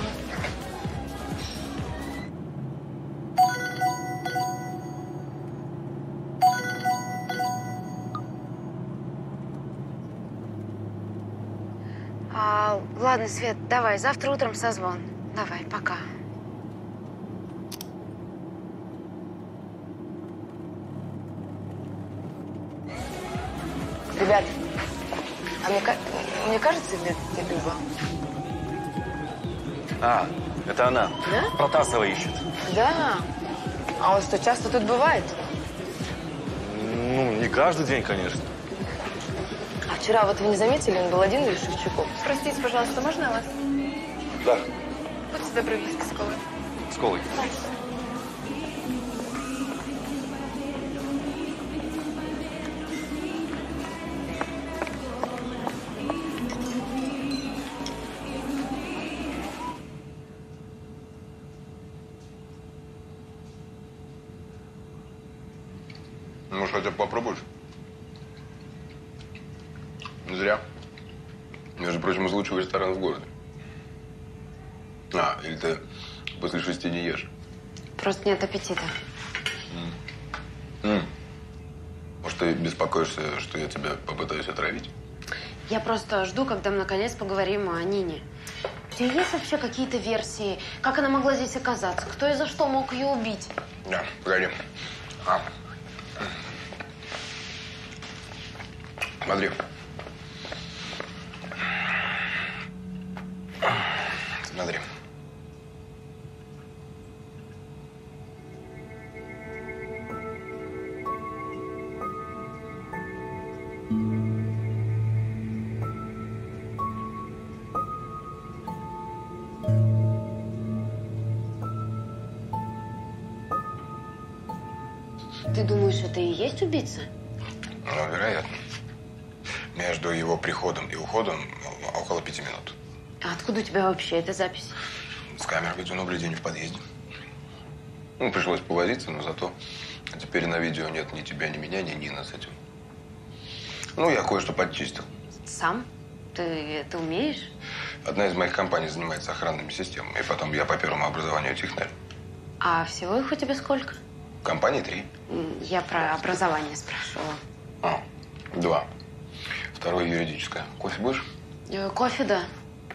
Ладно, Свет, давай, завтра утром созвон. Давай, пока. Ребят, а мне кажется, это Люба. А, это она. Да? Протасова ищет. Да. А он что, часто тут бывает? Ну, не каждый день, конечно. А вчера, вот вы не заметили, он был один или Шевчуков? Простите, пожалуйста, можно вас? Да, Будьте добры, виски с колой. с колой. Может, хотя бы попробуешь? Не зря. Между прочим, из лучшего ресторана в городе. А, или ты после 6 не ешь? Просто нет аппетита. Может, Может, ты беспокоишься, что я тебя попытаюсь отравить? Я просто жду, когда мы наконец поговорим о Нине. У тебя есть вообще какие-то версии? Как она могла здесь оказаться? Кто и за что мог ее убить? Да, погоди. Смотри. Смотри. Ты думаешь, это и есть убийца? Ну, вероятно. Между его приходом и уходом около 5 минут. А откуда у тебя вообще эта запись? С камер видеонаблюдения в подъезде. Ну, пришлось повозиться, но зато теперь на видео нет ни тебя, ни меня, ни Нины с этим. Ну, я кое-что подчистил. Сам? Ты это умеешь? Одна из моих компаний занимается охранными системами, и потом я по первому образованию технарь. А всего их у тебя сколько? Компании 3. Я про образование спрашивала. 2. Второе юридическое. Кофе будешь? Кофе, да.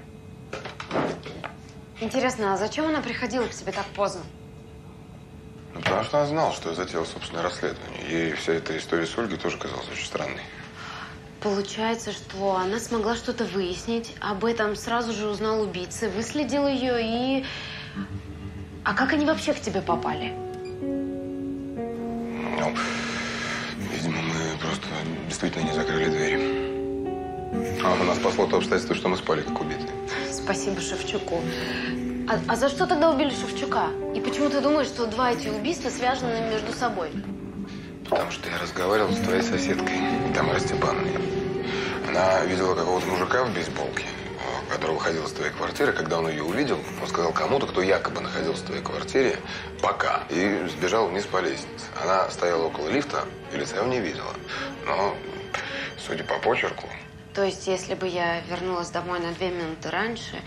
Интересно, а зачем она приходила к тебе так поздно? Ну, потому что она знала, что я затеял собственное расследование. Ей вся эта история с Ольгой тоже казалась очень странной. Получается, что она смогла что-то выяснить, об этом сразу же узнал убийца, выследил ее и... А как они вообще к тебе попали? Ну, видимо, мы просто действительно не закрыли двери. А у нас спасло то обстоятельство, что мы спали как убитые. Спасибо Шевчуку. А за что тогда убили Шевчука? И почему ты думаешь, что два эти убийства связаны между собой? Потому что я разговаривал с твоей соседкой, Тамарой Степановной. Она видела какого-то мужика в бейсболке, который выходил из твоей квартиры. Когда он ее увидел, он сказал кому-то, кто якобы находился в твоей квартире, пока, и сбежал вниз по лестнице. Она стояла около лифта и лица его не видела. Но, судя по почерку... То есть, если бы я вернулась домой на 2 минуты раньше...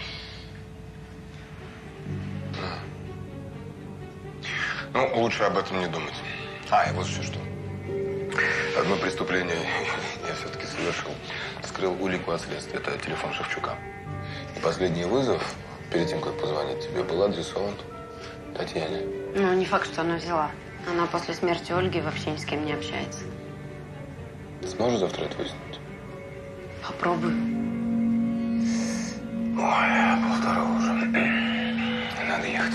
Ну, лучше об этом не думать. И вот еще что. Одно преступление я все-таки совершил. Скрыл улику от следствия. Это телефон Шевчука. И последний вызов, перед тем, как позвонить тебе, был адресован Татьяне. Ну, не факт, что она взяла. Она после смерти Ольги вообще ни с кем не общается. Сможешь завтра это выяснить? Попробую. Ой, 2:30 уже. Надо ехать.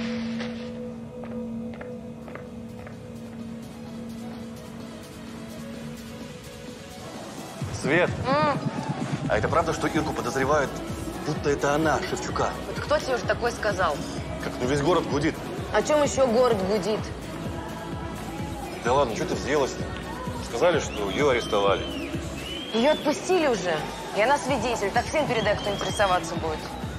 Свет, а это правда, что Ирку подозревают, будто это она, Шевчука? Вот кто тебе уже такое сказал? Как, ну весь город гудит. О чем еще город гудит? Да ладно, что ты взъелась-то? Сказали, что ее арестовали. Ее отпустили уже. И она свидетель. Так всем передай, кто интересоваться будет.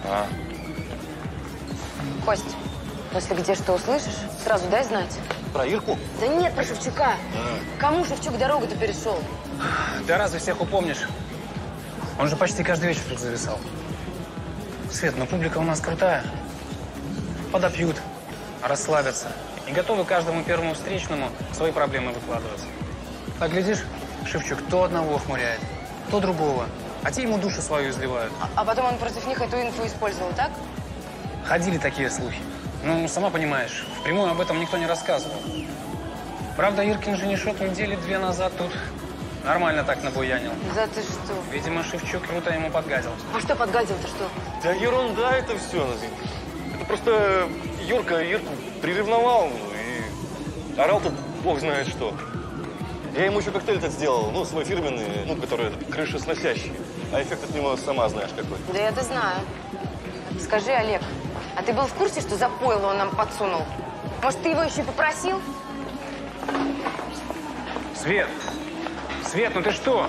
Кость, если где что услышишь, сразу дай знать. Про Ирку? Да нет, про Шевчука. Кому Шевчук дорогу-то перешел? Ты разве всех упомнишь? Он же почти каждый вечер тут зависал. Свет, ну публика у нас крутая. Подопьют, расслабятся. И готовы каждому первому встречному свои проблемы выкладывать. Так, глядишь, Шевчук то одного охмуряет, то другого. А те ему душу свою изливают. А потом он против них эту инфу использовал, так? Ходили такие слухи. Ну, сама понимаешь, впрямую об этом никто не рассказывал. Правда, Иркин женишок недели 2 назад тут нормально так набуянил. Да ты что? Видимо, Шевчук круто ему подгадил. А что подгадил-то, что? Да ерунда это все. Это просто Юрка Ирку приревновал и орал тут бог знает что. Я ему еще коктейль этот сделал, ну, свой фирменный, ну, который крышесносящий. А эффект от него сама знаешь какой. Да я-то знаю. Скажи, Олег, а ты был в курсе, что за пойло он нам подсунул? Может, ты его еще и попросил? Свет! Свет, ну ты что?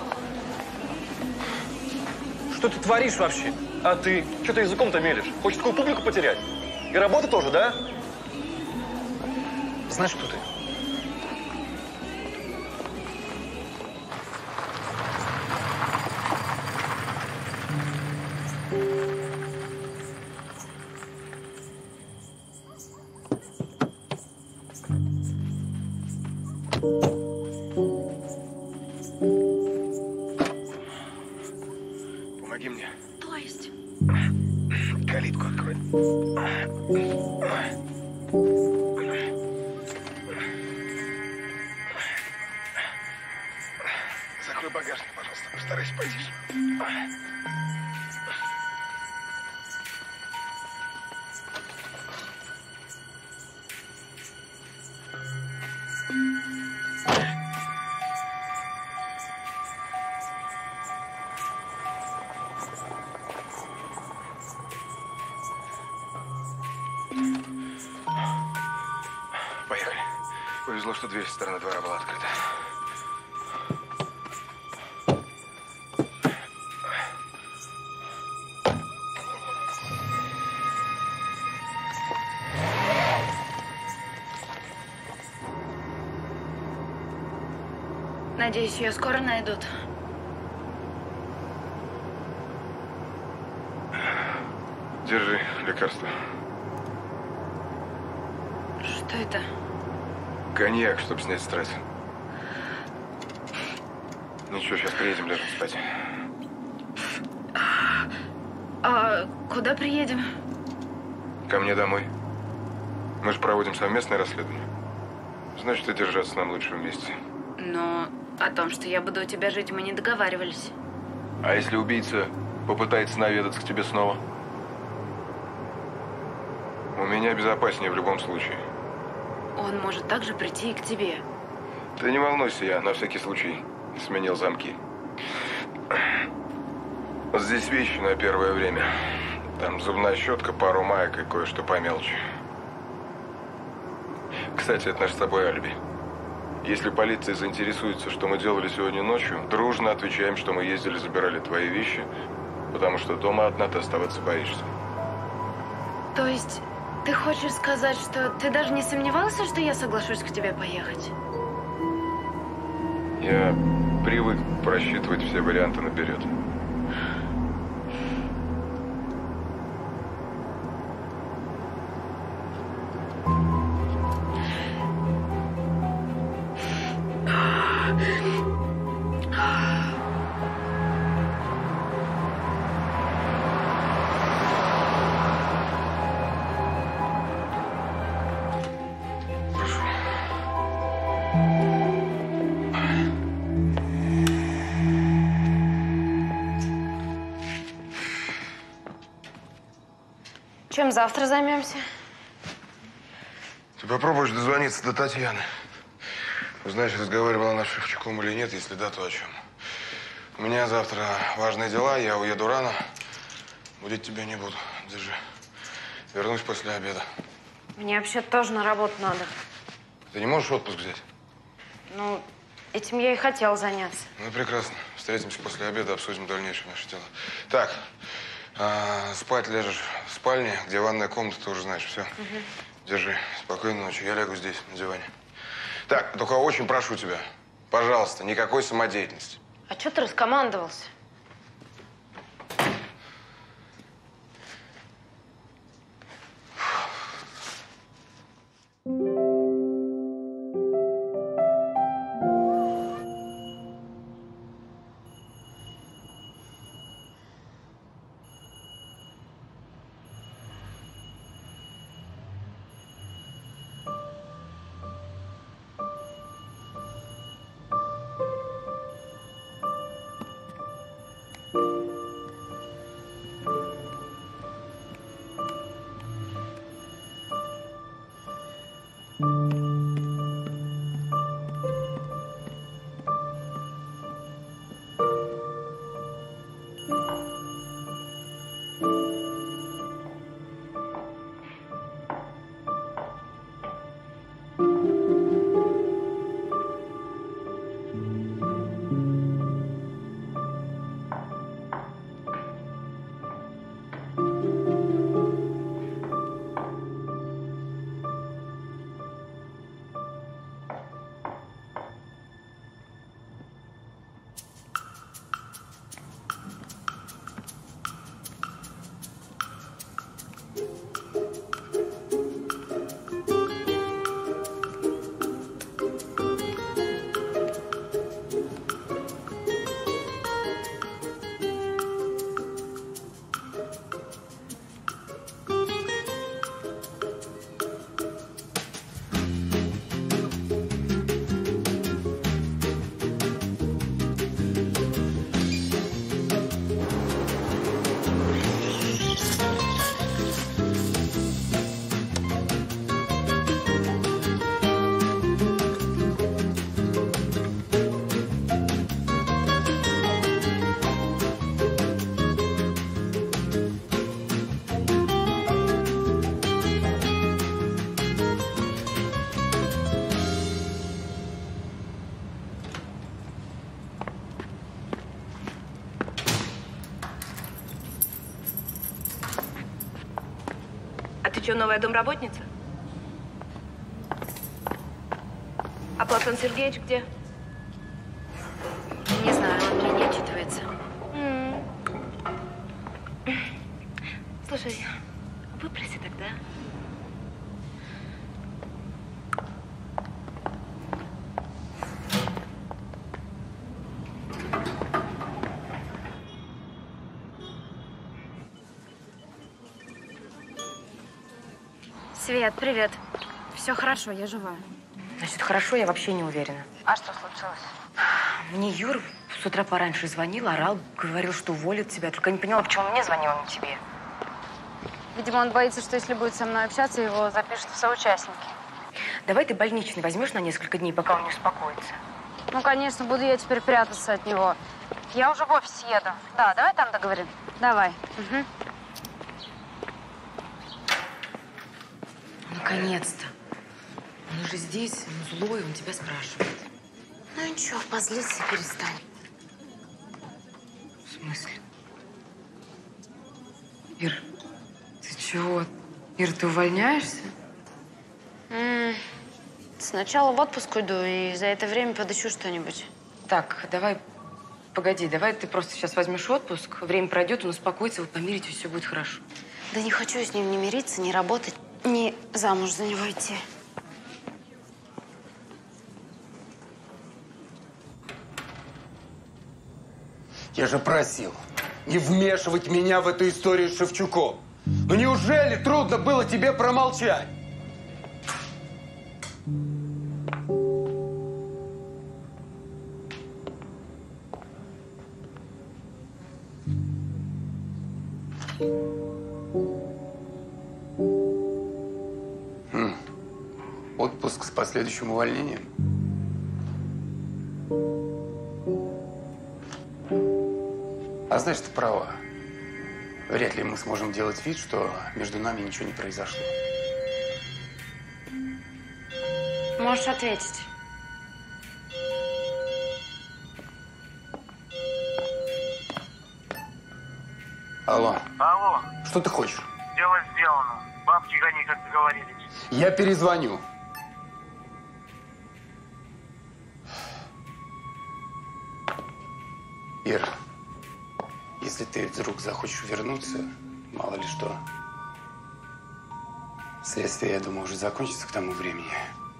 Что ты творишь вообще? А ты что ты языком-то мелешь? Хочешь такую публику потерять? И работа тоже, да? Знаешь, кто ты? Калитку открой. Закрой багажник, пожалуйста. Постарайся потише. Поехали. Повезло, что дверь со стороны двора была открыта. Надеюсь, ее скоро найдут. Держи лекарство. Что это? Коньяк, чтобы снять стресс. Ничего, сейчас приедем, ляжем спать. А куда приедем? Ко мне домой. Мы же проводим совместное расследование. Значит, и держаться нам лучше вместе. Но о том, что я буду у тебя жить, мы не договаривались. А если убийца попытается наведаться к тебе снова? У меня безопаснее в любом случае. Он может также прийти и к тебе. Ты не волнуйся, я на всякий случай сменил замки. Вот здесь вещи на первое время. Там зубная щетка, пару маек и кое-что по мелочи. Кстати, это наш с тобой алиби. Если полиция заинтересуется, что мы делали сегодня ночью, дружно отвечаем, что мы ездили, забирали твои вещи, потому что дома одна ты оставаться боишься. То есть ты хочешь сказать, что ты даже не сомневался, что я соглашусь к тебе поехать? Я привык просчитывать все варианты наперед. Чем завтра займемся? Ты попробуешь дозвониться до Татьяны. Узнаешь, разговаривала она с Шевчуком или нет, если да, то о чем. У меня завтра важные дела, я уеду рано. Будить тебя не буду. Держи. Вернусь после обеда. Мне вообще тоже на работу надо. Ты не можешь отпуск взять? Ну, этим я и хотела заняться. Ну, прекрасно. Встретимся после обеда, обсудим дальнейшие наши дела. Так, спать ляжешь в спальне, где ванная комната, ты уже знаешь. Все. Держи. Спокойной ночи. Я лягу здесь, на диване. Так, только очень прошу тебя, пожалуйста, никакой самодеятельности. А что ты раскомандовался? А ты что, новая домработница? А Платон Сергеевич где? Не знаю, он мне не отчитывается. Слушай, выпроси тогда. Свет, привет. Все хорошо, я жива. Значит, хорошо, я вообще не уверена. А что случилось? Мне Юр с утра пораньше звонил, орал, говорил, что уволит тебя. Только я не поняла, почему он мне звонил, а не тебе. Видимо, он боится, что если будет со мной общаться, его запишут в соучастники. Давай ты больничный возьмешь на несколько дней, пока он не успокоится. Ну, конечно, буду я теперь прятаться от него. Я уже в офис еду. Да, давай там договорим. Давай. Угу. Наконец-то. Он уже здесь, он злой, он тебя спрашивает. Ну ничего, позлиться и перестань. В смысле? Ир, ты чего? Ир, ты увольняешься? Сначала в отпуск уйду и за это время подыщу что-нибудь. Так, давай, погоди, давай ты просто сейчас возьмешь отпуск, время пройдет, он успокоится, вы помиритесь, все будет хорошо. Да не хочу я с ним ни мириться, ни работать, ни замуж за него идти. Я же просил не вмешивать меня в эту историю с Шевчуком. Ну неужели трудно было тебе промолчать? Отпуск с последующим увольнением? А знаешь, ты права. Вряд ли мы сможем делать вид, что между нами ничего не произошло. Можешь ответить. Алло. Алло. Что ты хочешь? Дело сделано. Бабки гони, как договорились. Я перезвоню. Ира, если ты вдруг захочешь вернуться, мало ли что, следствие, я думаю, уже закончится к тому времени.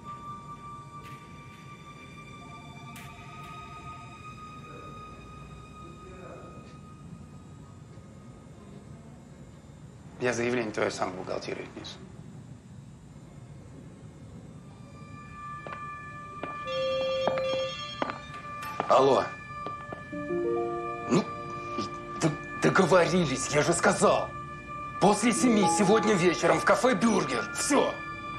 Я заявление твое сам в бухгалтерию отнесу. Алло. Ну, договорились, я же сказал. После 7 сегодня вечером в кафе «Бюргер». Все.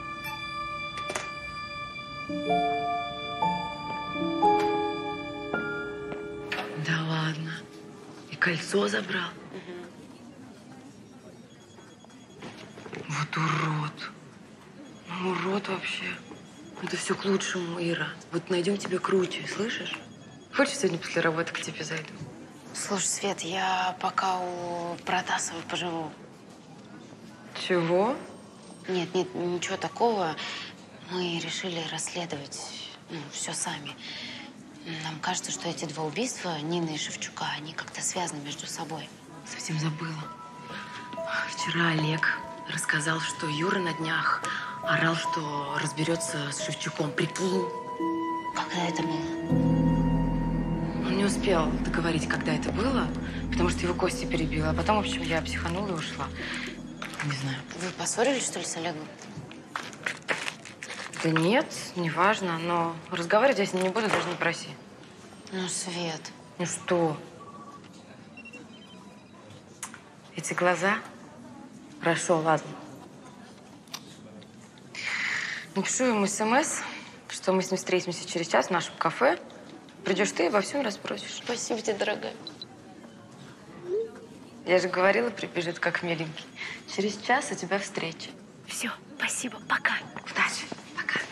Да ладно. И кольцо забрал? Вот урод. Ну, урод вообще. Это все к лучшему, Ира. Вот найдем тебе круче, слышишь? Хочешь, сегодня после работы к тебе зайду? Слушай, Свет, я пока у Протасовой поживу. Чего? Нет, ничего такого. Мы решили расследовать все сами. Нам кажется, что эти два убийства, Нины и Шевчука, они как-то связаны между собой. Совсем забыла. Вчера Олег рассказал, что Юра на днях орал, что разберется с Шевчуком. Прикинь. Когда это было? Он не успел договорить, когда это было, потому что его Костя перебила. А потом, в общем, я психанула и ушла. Не знаю. Вы поссорились, что ли, с Олегом? Да нет, неважно, но разговаривать я с ним не буду, даже не проси. Ну, Свет. Ну что? Эти глаза? Хорошо, ладно. Напишу ему СМС, что мы с ним встретимся через час в нашем кафе. Придешь ты и во всем расспросишь. Спасибо тебе, дорогая. Я же говорила, прибежит как миленький. Через час у тебя встреча. Все, спасибо, пока. Удачи. Пока.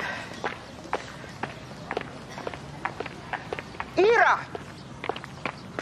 Ира!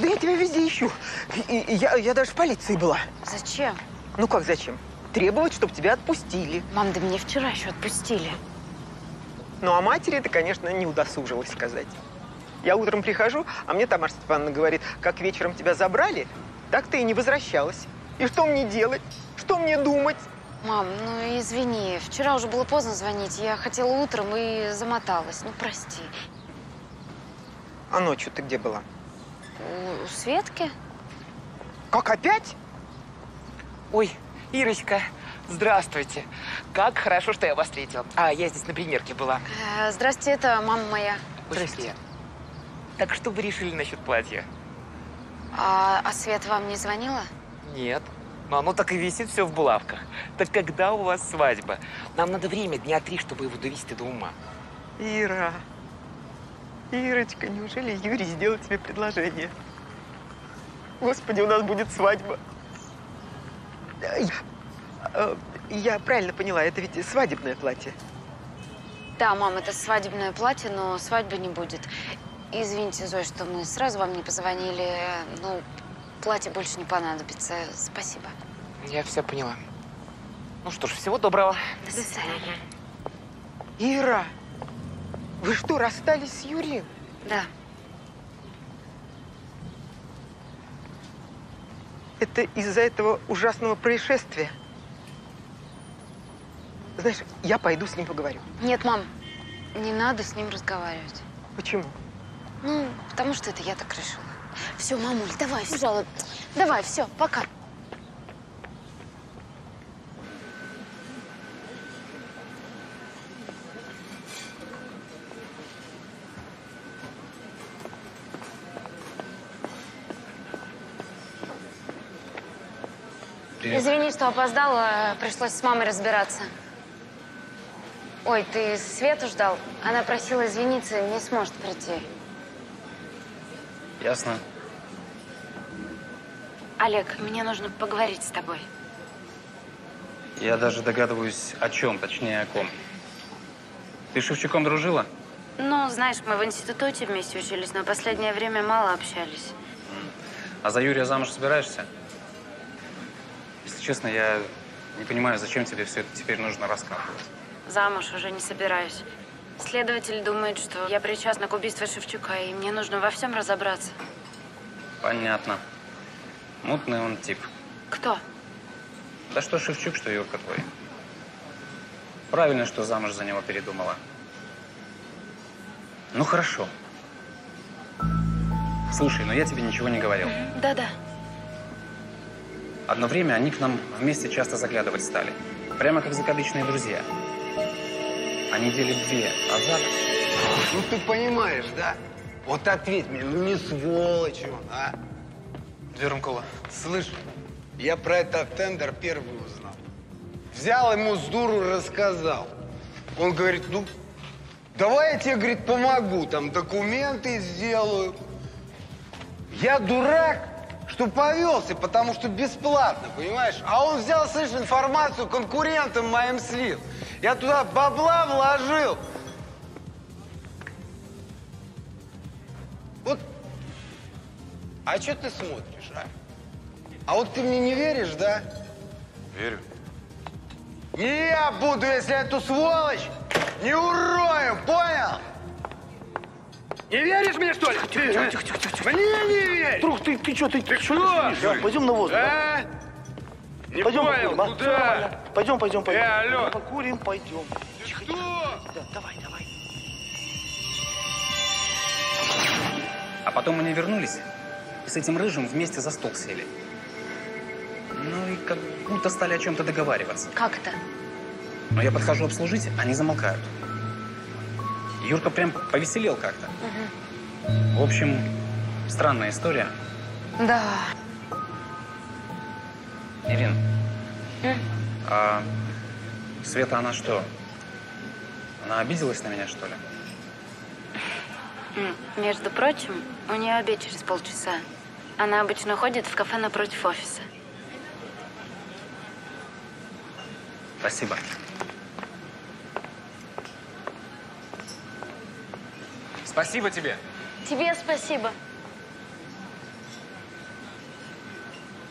Да я тебя везде ищу. Я даже в полиции была. Зачем? Ну как зачем? Требовать, чтобы тебя отпустили. Мам, да меня вчера еще отпустили. Ну, а матери ты, конечно, не удосужилась сказать. Я утром прихожу, а мне Тамара Степановна говорит, как вечером тебя забрали, так ты и не возвращалась. И что мне делать? Что мне думать? Мам, ну извини, вчера уже было поздно звонить. Я хотела утром и замоталась. Ну, прости. А ночью ты где была? У Светки? Как, опять? Ой, Ирочка, здравствуйте. Как хорошо, что я вас встретила. А, я здесь на примерке была. Здрасте, это мама моя. Здрасте. Так что вы решили насчет платья? А Свет вам не звонила? Нет. Но оно так и висит все в булавках. Так когда у вас свадьба? Нам надо время, дня 3, чтобы его довести до ума. Ира, Ирочка, неужели Юрий сделал тебе предложение? Господи, у нас будет свадьба. Я правильно поняла, это ведь свадебное платье? Да, мам, это свадебное платье, но свадьбы не будет. Извините, Зоя, что мы сразу вам не позвонили. Ну, платье больше не понадобится. Спасибо. Я все поняла. Ну что ж, всего доброго. До свидания. Ира, вы что, расстались с Юрием? Да. Это из-за этого ужасного происшествия? Знаешь, я пойду с ним поговорю. Нет, мам, не надо с ним разговаривать. Почему? Ну, потому что это я так решила. Все, мамуль, давай, пожалуй. Давай, все, пока. Привет. Извини, что опоздала. Пришлось с мамой разбираться. Ой, ты Свету ждал? Она просила извиниться, не сможет прийти. Ясно. Олег, мне нужно поговорить с тобой. Я даже догадываюсь, о чем, точнее, о ком. Ты с Шевчуком дружила? Ну, знаешь, мы в институте вместе учились, но последнее время мало общались. А за Юрия замуж собираешься? Если честно, я не понимаю, зачем тебе все это теперь нужно раскапывать. Замуж уже не собираюсь. Следователь думает, что я причастна к убийству Шевчука, и мне нужно во всем разобраться. Понятно. Мутный он тип. Кто? Да что Шевчук, что Юрка твой. Правильно, что замуж за него передумала. Ну, хорошо. Слушай, но я тебе ничего не говорил. Да-да. Одно время они к нам вместе часто заглядывать стали. Прямо как закадычные друзья. А недели 2 назад... Ну ты понимаешь, да? Вот ответь мне, ну не сволочь он, а? Дверумкова. Слышь, я про этот тендер первый узнал. Взял ему с дуру, рассказал. Он говорит, ну, давай я тебе, говорит, помогу, там документы сделаю. Я дурак, что повелся, потому что бесплатно, понимаешь? А он взял, слышь, информацию конкурентам моим слил. Я туда бабла вложил. Вот, а что ты смотришь, а? А вот ты мне не веришь, да? Верю. Не я буду, если эту сволочь не урою, понял? Не веришь мне, что ли? Мне не веришь! Друг, ты что, ты что? Пойдем на воздух. А? Не пойдем понял, покурим, а? куда? Всё нормально. Пойдем. Алло. Покурим, пойдем. Что? Да, давай. А потом они вернулись и с этим рыжим вместе за стол сели. Ну и как будто стали о чем-то договариваться. Как это? Но я подхожу обслужить, они замолкают. Юрка прям повеселел как-то. В общем, странная история. Да. Ирин, а Света, она что? Она обиделась на меня, что ли? Между прочим, у нее обед через полчаса. Она обычно ходит в кафе напротив офиса. Спасибо. Спасибо тебе. Тебе спасибо.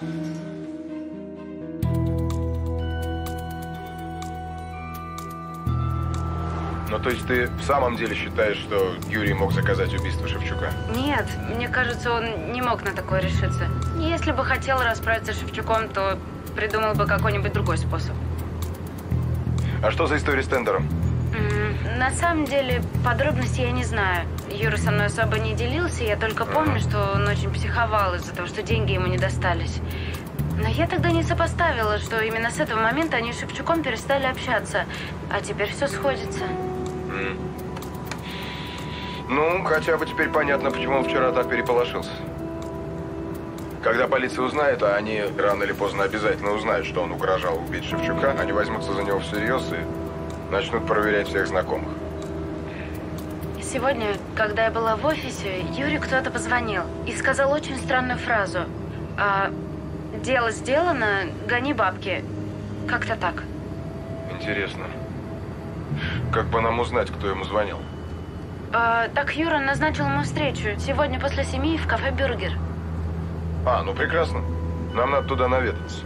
Ну, то есть ты в самом деле считаешь, что Юрий мог заказать убийство Шевчука? Нет, мне кажется, он не мог на такое решиться. Если бы хотел расправиться с Шевчуком, то придумал бы какой-нибудь другой способ. А что за история с тендером? На самом деле, подробностей я не знаю. Юра со мной особо не делился, я только помню, что он очень психовал из-за того, что деньги ему не достались. Но я тогда не сопоставила, что именно с этого момента они с Шевчуком перестали общаться. А теперь все сходится. Ну, хотя бы теперь понятно, почему он вчера так переполошился. Когда полиция узнает, а они рано или поздно обязательно узнают, что он угрожал убить Шевчука, они возьмутся за него всерьез и начнут проверять всех знакомых. Сегодня, когда я была в офисе, Юре кто-то позвонил и сказал очень странную фразу. «Дело сделано, гони бабки». Как-то так. Интересно. Как бы нам узнать, кто ему звонил? Так Юра назначил ему встречу сегодня после 7 в кафе «Бюргер». Ну прекрасно. Нам надо туда наведаться.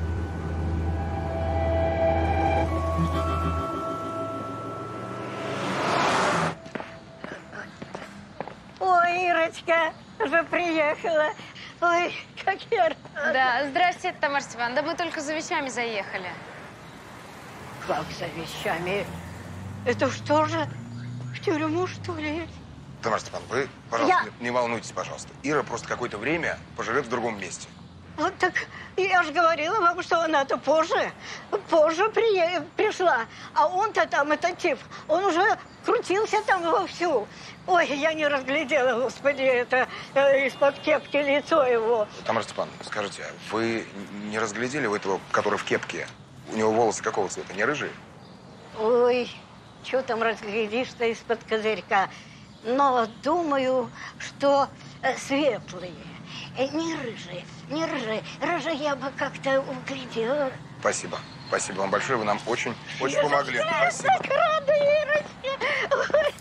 Ой, Ирочка, уже приехала. Ой, как я рада. Да, здрасте, Тамара Степановна. Да мы только за вещами заехали. Как за вещами? Это что же, в тюрьму, что ли? Тамара Степановна, вы, пожалуйста, не волнуйтесь, пожалуйста. Ира просто какое-то время поживет в другом месте. Вот так я же говорила вам, что она-то позже пришла. А он-то там, этот тип, он уже крутился там вовсю. Ой, я не разглядела, господи, это из-под кепки лицо его. Тамара Степановна, скажите, вы не разглядели у этого, который в кепке? У него волосы какого цвета, не рыжие? Ой, что там разглядишь-то из-под козырька? Но думаю, что светлые. Не рыжие, не рыжие. Рыжие я бы как-то углядела. Спасибо. Спасибо вам большое. Вы нам очень помогли. Спасибо. Так рада, Ирочка.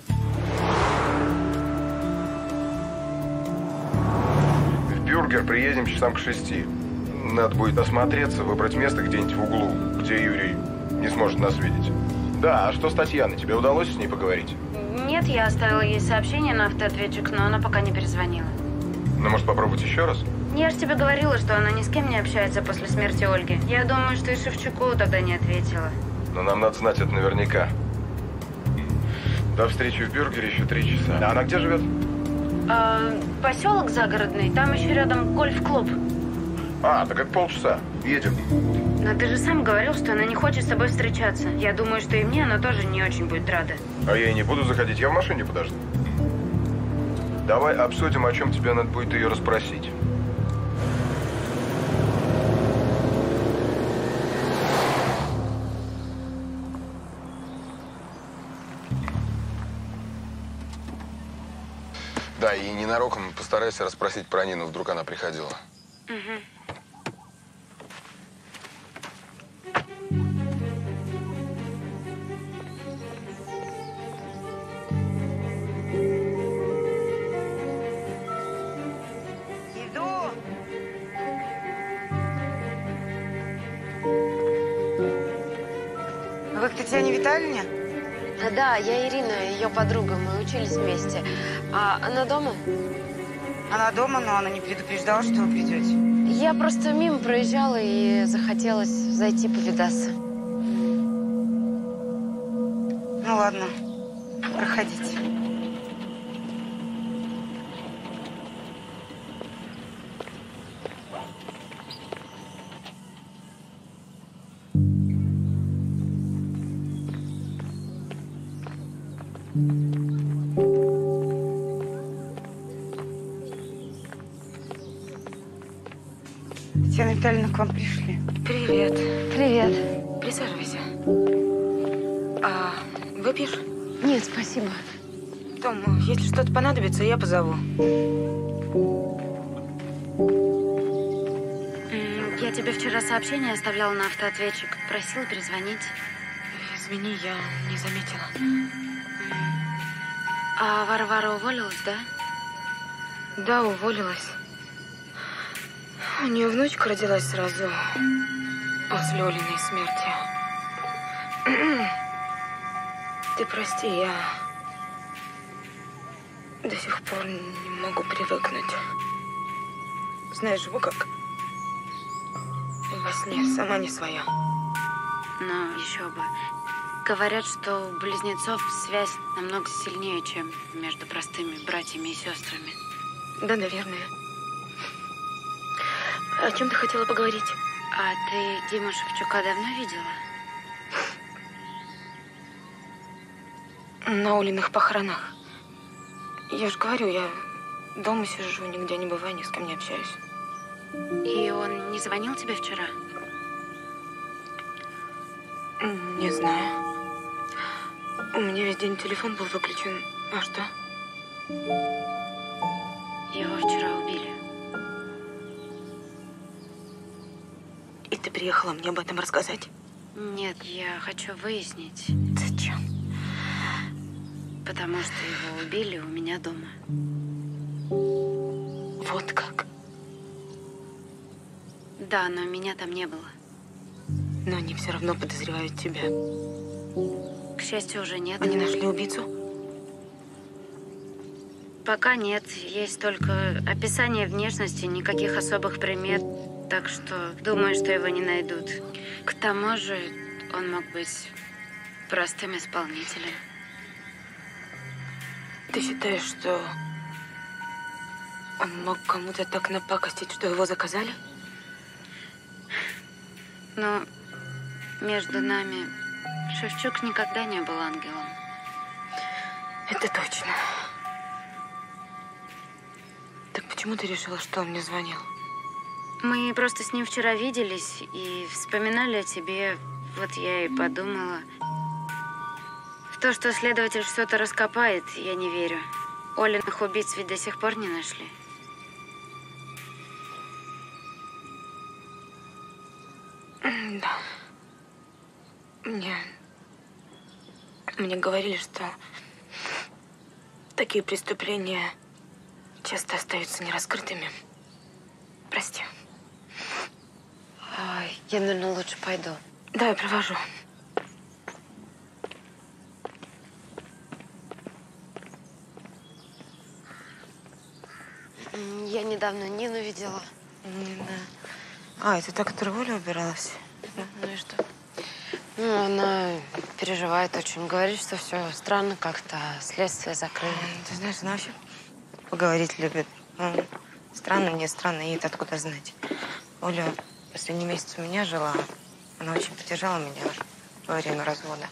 В «Бюргер» приедем часам к 6. Надо будет осмотреться, выбрать место где-нибудь в углу, где Юрий не сможет нас видеть. Да, а что с Татьяной? Тебе удалось с ней поговорить? Нет, я оставила ей сообщение на автоответчик, но она пока не перезвонила. Ну, может, попробовать еще раз? Я же тебе говорила, что она ни с кем не общается после смерти Ольги. Я думаю, что и Шевчуку тогда не ответила. Но нам надо знать это наверняка. До встречи в «Бюргере» еще 3 часа. А она где живет? Поселок загородный, там еще рядом гольф-клуб. Так это полчаса. Едем. Но ты же сам говорил, что она не хочет с тобой встречаться. Я думаю, что и мне она тоже не очень будет рада. А я и не буду заходить, я в машине подожду. Давай обсудим, о чем тебе надо будет ее расспросить. Да, и ненароком постарайся расспросить про Нину, вдруг она приходила. Вы к Татьяне Витальевне? Да, я Ирина, ее подруга. Мы учились вместе. А она дома? Она дома, но она не предупреждала, что вы придете. Я просто мимо проезжала и захотелось зайти повидаться. Ну ладно, проходите. Татьяна Витальевна, к вам пришли. Привет. Привет. Присаживайся. Выпьешь? Нет, спасибо. Том, если что-то понадобится, я позову. Я тебе вчера сообщение оставляла на автоответчик. Просила перезвонить. Извини, я не заметила. А Варвара уволилась, да? Да, уволилась. У нее внучка родилась сразу после Олиной смерти. Ты прости, я до сих пор не могу привыкнуть. Знаешь, живу как во сне, сама не своя. Но еще бы. Говорят, что у близнецов связь намного сильнее, чем между простыми братьями и сестрами. Да, наверное. О чем ты хотела поговорить? А ты Диму Шевчука давно видела? На Олиных похоронах. Я же говорю, я дома сижу, нигде не бываю, ни с кем не общаюсь. И он не звонил тебе вчера? Не знаю. У меня весь день телефон был выключен. А что? Его вчера убили. И ты приехала мне об этом рассказать? Нет, я хочу выяснить. Зачем? Потому что его убили у меня дома. Вот как? Да, но меня там не было. Но они все равно подозревают тебя. К счастью, уже нет. Они нашли убийцу? Пока нет. Есть только описание внешности, никаких особых примет. Так что думаю, что его не найдут. К тому же он мог быть простым исполнителем. Ты считаешь, что он мог кому-то так напакостить, что его заказали? Но между нами Шевчук никогда не был ангелом. Это точно. Так почему ты решила, что он мне звонил? Мы просто с ним вчера виделись и вспоминали о тебе. Вот я и подумала. В то, что следователь что-то раскопает, я не верю. Олиных убийц ведь до сих пор не нашли. Да. Мне говорили, что такие преступления часто остаются нераскрытыми. Прости. Я, наверное, лучше пойду. Да, я провожу. Я недавно Нину видела. А, это та, которая Оля убиралась? Ну и что? Ну, она переживает очень. Говорит, что все странно как-то. Следствие закрыли. Ты знаешь, она вообще поговорить любит. Ну, странно мне, странно, ей-то откуда знать. Оля последний месяц у меня жила. Она очень поддержала меня во время развода.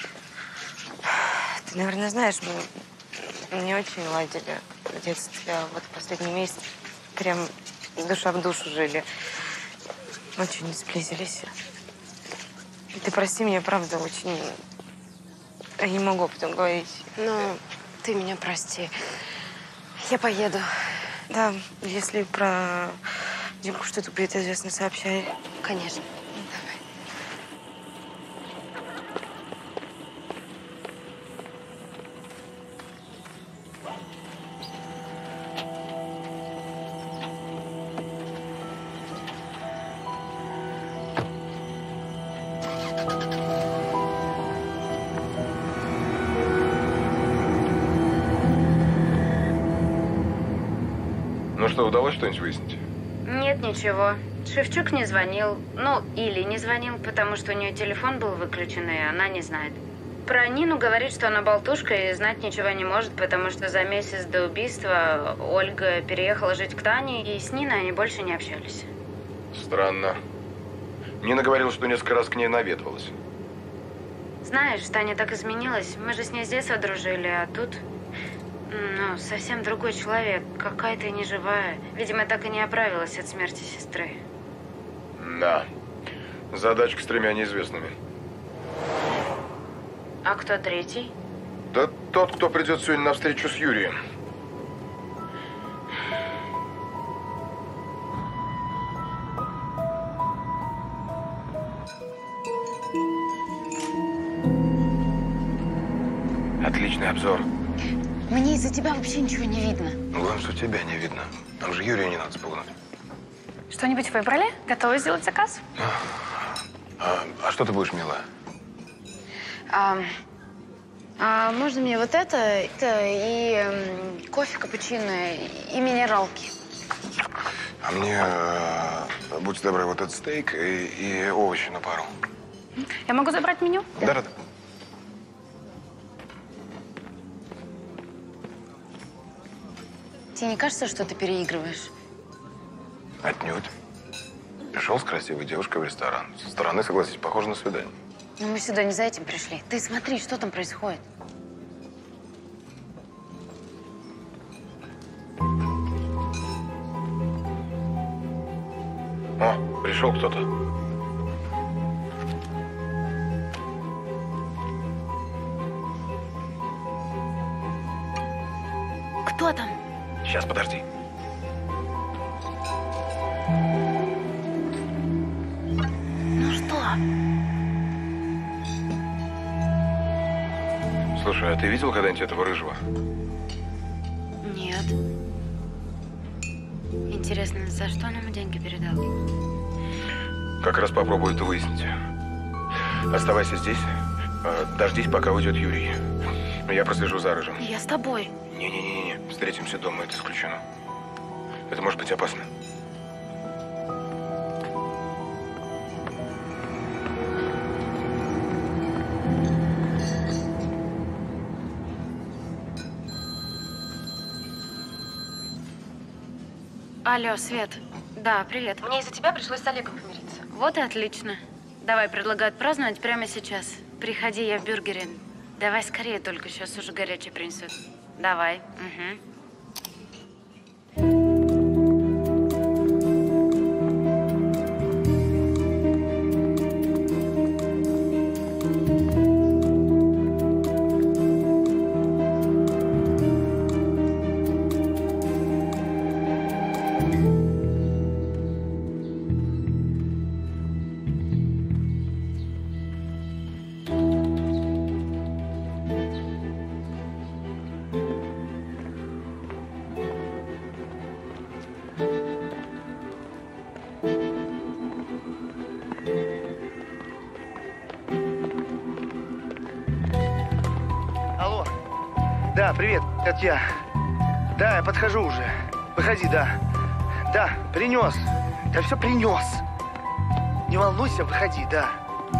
Ты, наверное, знаешь, мы не очень ладили в детстве, а вот последний месяц прям душа в душу жили. Очень сблизились. И ты прости меня, правда, очень... Я не могу потом говорить. Ну, ты меня прости. Я поеду. Да, если про Димку что-то будет известно, сообщай. Конечно. Ну что, удалось что-нибудь выяснить? Нет, ничего. Шевчук не звонил. Ну, или не звонил, потому что у нее телефон был выключен, и она не знает. Про Нину говорит, что она болтушка и знать ничего не может, потому что за месяц до убийства Ольга переехала жить к Тане, и с Ниной они больше не общались. Странно. Нина говорила, что несколько раз к ней наведывалась. Знаешь, Таня так изменилась. Мы же с ней с детства дружили, а тут... Ну, совсем другой человек. Какая-то неживая. Видимо, так и не оправилась от смерти сестры. Да. Задачка с 3 неизвестными. А кто третий? Да тот, кто придет сегодня на встречу с Юрием. Отличный обзор. Мне из-за тебя вообще ничего не видно. Ну, главное, что тебя не видно. Там же Юрия не надо спугнуть. Что-нибудь выбрали? Готовы сделать заказ? А что ты будешь, милая? Можно мне вот это и кофе, капучино, и минералки? А мне, будьте добры, вот этот стейк и овощи на пару. Я могу забрать меню? Да. Тебе не кажется, что ты переигрываешь? Отнюдь. Пришел с красивой девушкой в ресторан. Со стороны, согласись, похоже на свидание. Но мы сюда не за этим пришли. Ты смотри, что там происходит. О, пришел кто-то. Кто там? Сейчас, подожди. Ну что? Слушай, а ты видел когда-нибудь этого рыжего? Нет. Интересно, за что он ему деньги передал? Как раз попробую это выяснить. Оставайся здесь. Дождись, пока уйдет Юрий. Я прослежу за рыжим. Я с тобой. Не-не-не, встретимся дома, это исключено. Это может быть опасно. Алло, Свет. Да, привет. Мне из-за тебя пришлось с Олегом помириться. Вот и отлично. Давай, предлагаю отпраздновать прямо сейчас. Приходи, я в бюргере. Давай скорее, только сейчас уже горячий принесут. Давай. Угу. Да, привет, это я. Да, я подхожу уже. Выходи, да. Да, принес. Я все принес. Не волнуйся, выходи, да.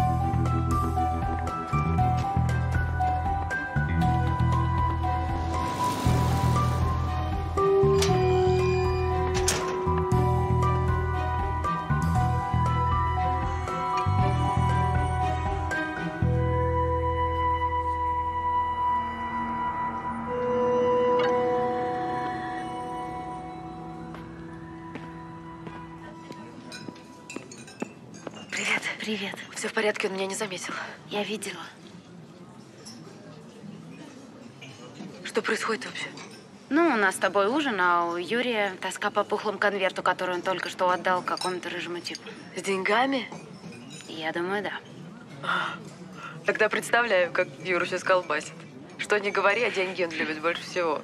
Привет. Все в порядке, он меня не заметил. Я видела. Что происходит вообще? Ну, у нас с тобой ужин, а у Юрия тоска по пухлому конверту, который он только что отдал какому-то рыжему типу. С деньгами? Я думаю, да. Тогда представляю, как Юру сейчас колбасит. Что не говори, а деньги он любит больше всего.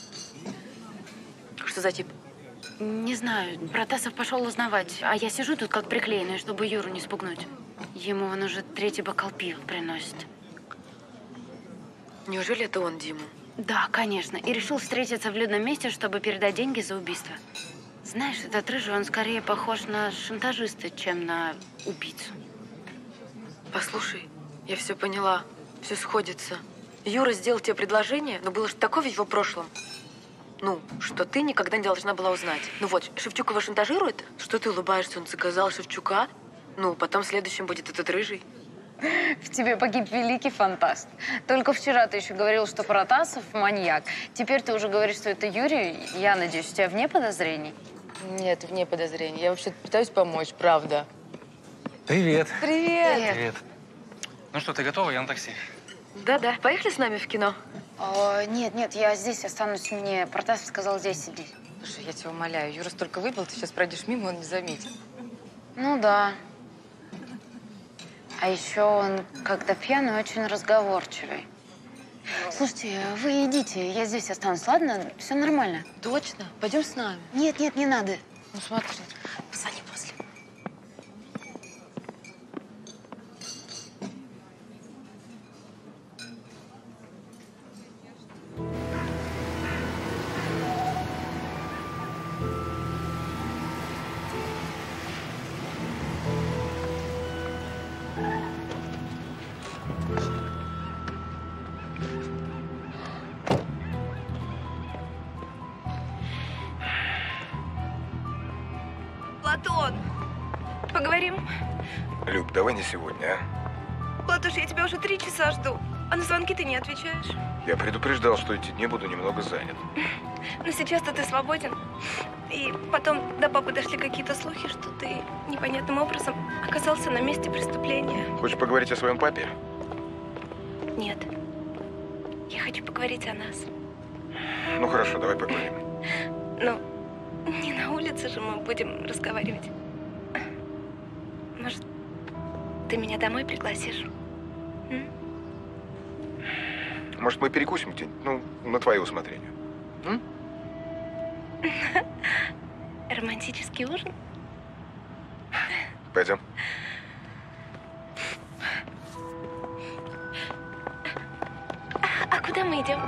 Что за тип? Не знаю. Протасов пошел узнавать, а я сижу тут как приклеенная, чтобы Юру не спугнуть. Ему он уже 3-й бокал пива приносит. Неужели это он Диму? Да, конечно. И решил встретиться в людном месте, чтобы передать деньги за убийство. Знаешь, этот рыжий, он скорее похож на шантажиста, чем на убийцу. Послушай, я все поняла. Все сходится. Юра сделал тебе предложение, но было же такое в его прошлом. Ну, что ты никогда не должна была узнать. Ну вот, Шевчук его шантажирует? Что ты улыбаешься? Он заказал Шевчука. Ну, потом следующим будет этот рыжий. В тебе погиб великий фантаст. Только вчера ты еще говорил, что Протасов маньяк. Теперь ты уже говоришь, что это Юрий. Я надеюсь, у тебя вне подозрений? Нет, вне подозрений. Я вообще пытаюсь помочь, правда. Привет. Привет. Привет. Ну что, ты готова? Я на такси. Да-да. Поехали с нами в кино? Нет, я здесь останусь. Мне Протасов сказал здесь сидеть. Слушай, я тебя умоляю, Юра столько выпил, ты сейчас пройдешь мимо, он не заметит. Ну да. А еще он, когда пьяный, очень разговорчивый. Слушайте, вы идите, я здесь останусь, ладно? Все нормально. Точно? Пойдем с нами. Нет, не надо. Ну смотри, позвони вечером. Люб, давай не сегодня, а? Платуш, я тебя уже 3 часа жду, а на звонки ты не отвечаешь. Я предупреждал, что эти дни буду немного занят. Но сейчас-то ты свободен. И потом до папы дошли какие-то слухи, что ты непонятным образом оказался на месте преступления. Хочешь поговорить о своем папе? Нет. Я хочу поговорить о нас. Ну хорошо, давай поговорим. Ну, не на улице же мы будем разговаривать. Может, ты меня домой пригласишь? Может, мы перекусим где-нибудь? Ну, на твое усмотрение. Романтический ужин? Пойдем. А куда мы идем?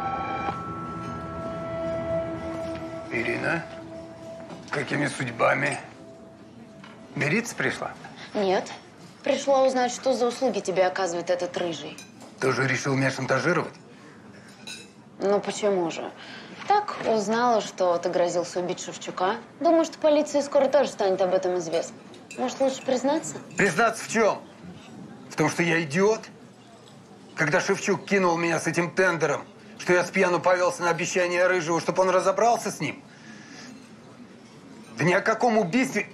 Ирина, какими судьбами? Мириться пришла? Нет. Пришла узнать, что за услуги тебе оказывает этот рыжий. Тоже решил меня шантажировать? Ну почему же? Так, узнала, что ты грозился убить Шевчука. Думаю, что полиции скоро тоже станет об этом известно. Может, лучше признаться? Признаться в чем? В том, что я идиот? Когда Шевчук кинул меня с этим тендером, что я с пьяну повелся на обещание Рыжего, чтобы он разобрался с ним? Да ни о каком убийстве...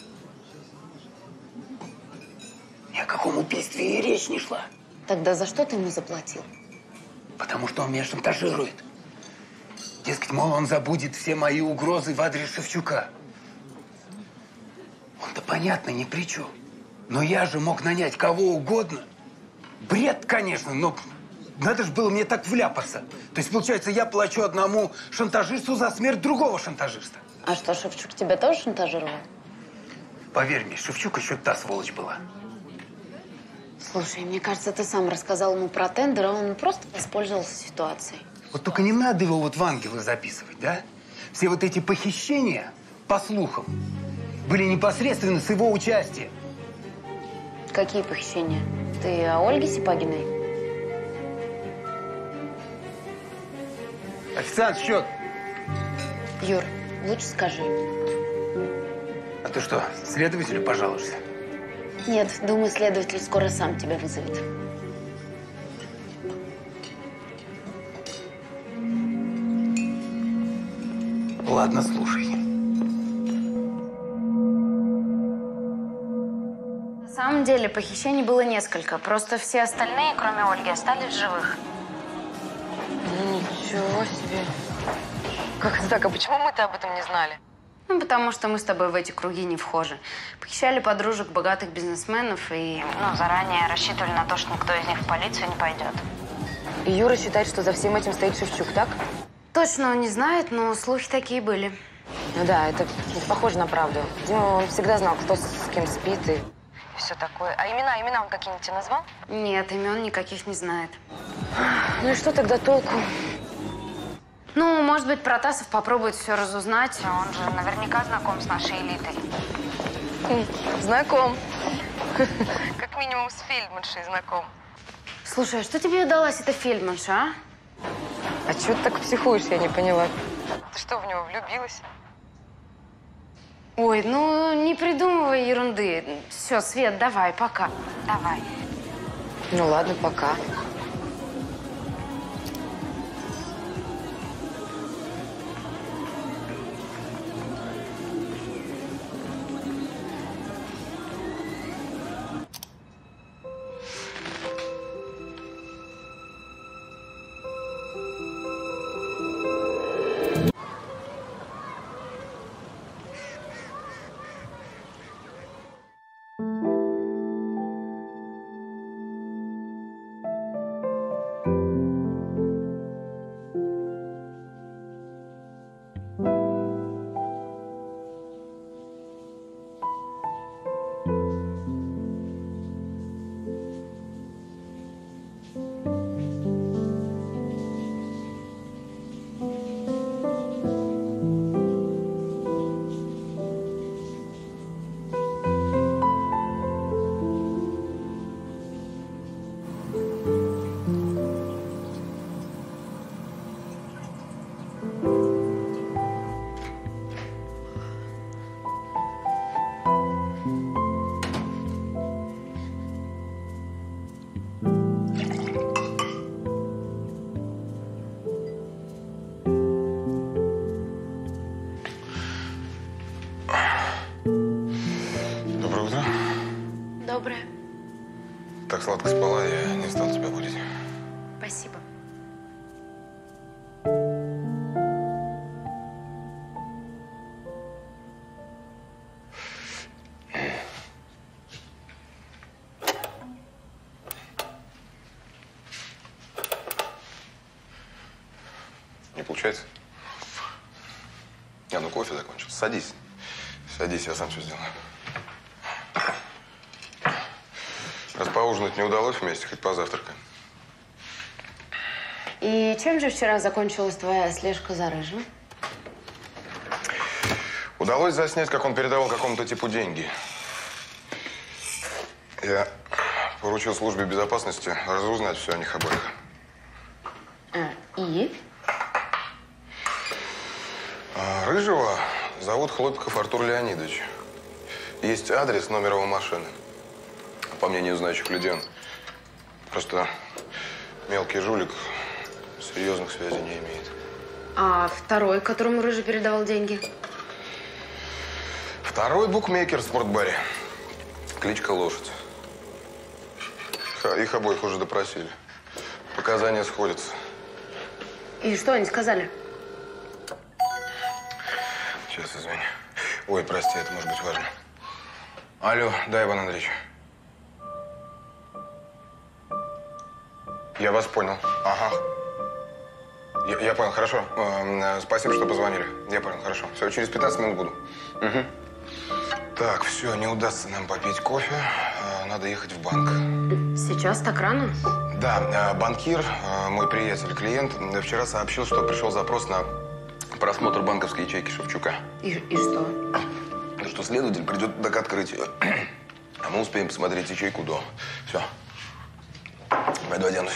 Ни о каком убийстве и речь не шла. Тогда за что ты ему заплатил? Потому что он меня шантажирует. Дескать, мол, он забудет все мои угрозы в адрес Шевчука. Он-то, понятно, ни при чем. Но я же мог нанять кого угодно. Бред, конечно, но надо же было мне так вляпаться. То есть, получается, я плачу одному шантажисту за смерть другого шантажиста. А что, Шевчук тебя тоже шантажировал? Поверь мне, Шевчук еще та сволочь была. Слушай, мне кажется, ты сам рассказал ему про тендер, а он просто воспользовался ситуацией. Вот только не надо его вот в ангелы записывать, да? Все вот эти похищения, по слухам, были непосредственно с его участия. Какие похищения? Ты о Ольге Сипагиной? Официант, счет. Юр, лучше скажи. А ты что, следователю пожалуешься? Нет, думаю, следователь скоро сам тебя вызовет. Ладно, слушай. На самом деле похищений было несколько. Просто все остальные, кроме Ольги, остались в живых. Ничего себе. Как это так? А почему мы-то об этом не знали? Ну, потому что мы с тобой в эти круги не вхожи. Похищали подружек богатых бизнесменов и, заранее рассчитывали на то, что никто из них в полицию не пойдет. И Юра считает, что за всем этим стоит Шевчук, так? Точно он не знает, но слухи такие были. Ну да, это похоже на правду. Дима, он всегда знал, кто с кем спит и все такое. А имена он какие-нибудь тебе назвал? Нет, имен никаких не знает. Ну и что тогда толку? Ну, может быть, Протасов попробует все разузнать. Он же наверняка знаком с нашей элитой. Знаком. Как минимум с Фельдманшей знаком. Слушай, а что тебе удалась эта Фельдманша, а? А чего ты так психуешь, я не поняла. Ты что, в него влюбилась? Ой, ну не придумывай ерунды. Все, Свет, давай, пока. Давай. Ну ладно, пока. сладко спала, я не стал тебя будить. Спасибо. Не получается? Ну кофе закончился. Садись. Садись, я сам все сделаю. Раз поужинать не удалось вместе, хоть позавтракаем. И чем же вчера закончилась твоя слежка за Рыжим? Удалось заснять, как он передавал какому-то типу деньги. Я поручил службе безопасности разузнать все о них обоих. И? Рыжего зовут Хлопиков Артур Леонидович. Есть адрес, номер его машины. По мнению знающих людей, он просто мелкий жулик, серьезных связей не имеет. А второй, которому Рыжий передавал деньги? Второй букмекер в спортбаре. Кличка Лошадь. Их обоих уже допросили. Показания сходятся. И что они сказали? Сейчас, извини. Ой, прости, это может быть важно. Алло, да, Иван Андреевич. Я вас понял. Ага. Я понял, хорошо. Спасибо, что позвонили. Я понял, хорошо. Все, через 15 минут буду. Угу. Так, все, не удастся нам попить кофе. Надо ехать в банк. Сейчас так рано? Да, банкир, мой приятель, клиент, вчера сообщил, что пришел запрос на просмотр банковской ячейки Шевчука. И что? Что следователь придет к открытию. А мы успеем посмотреть ячейку до. Все. Пойду оденусь.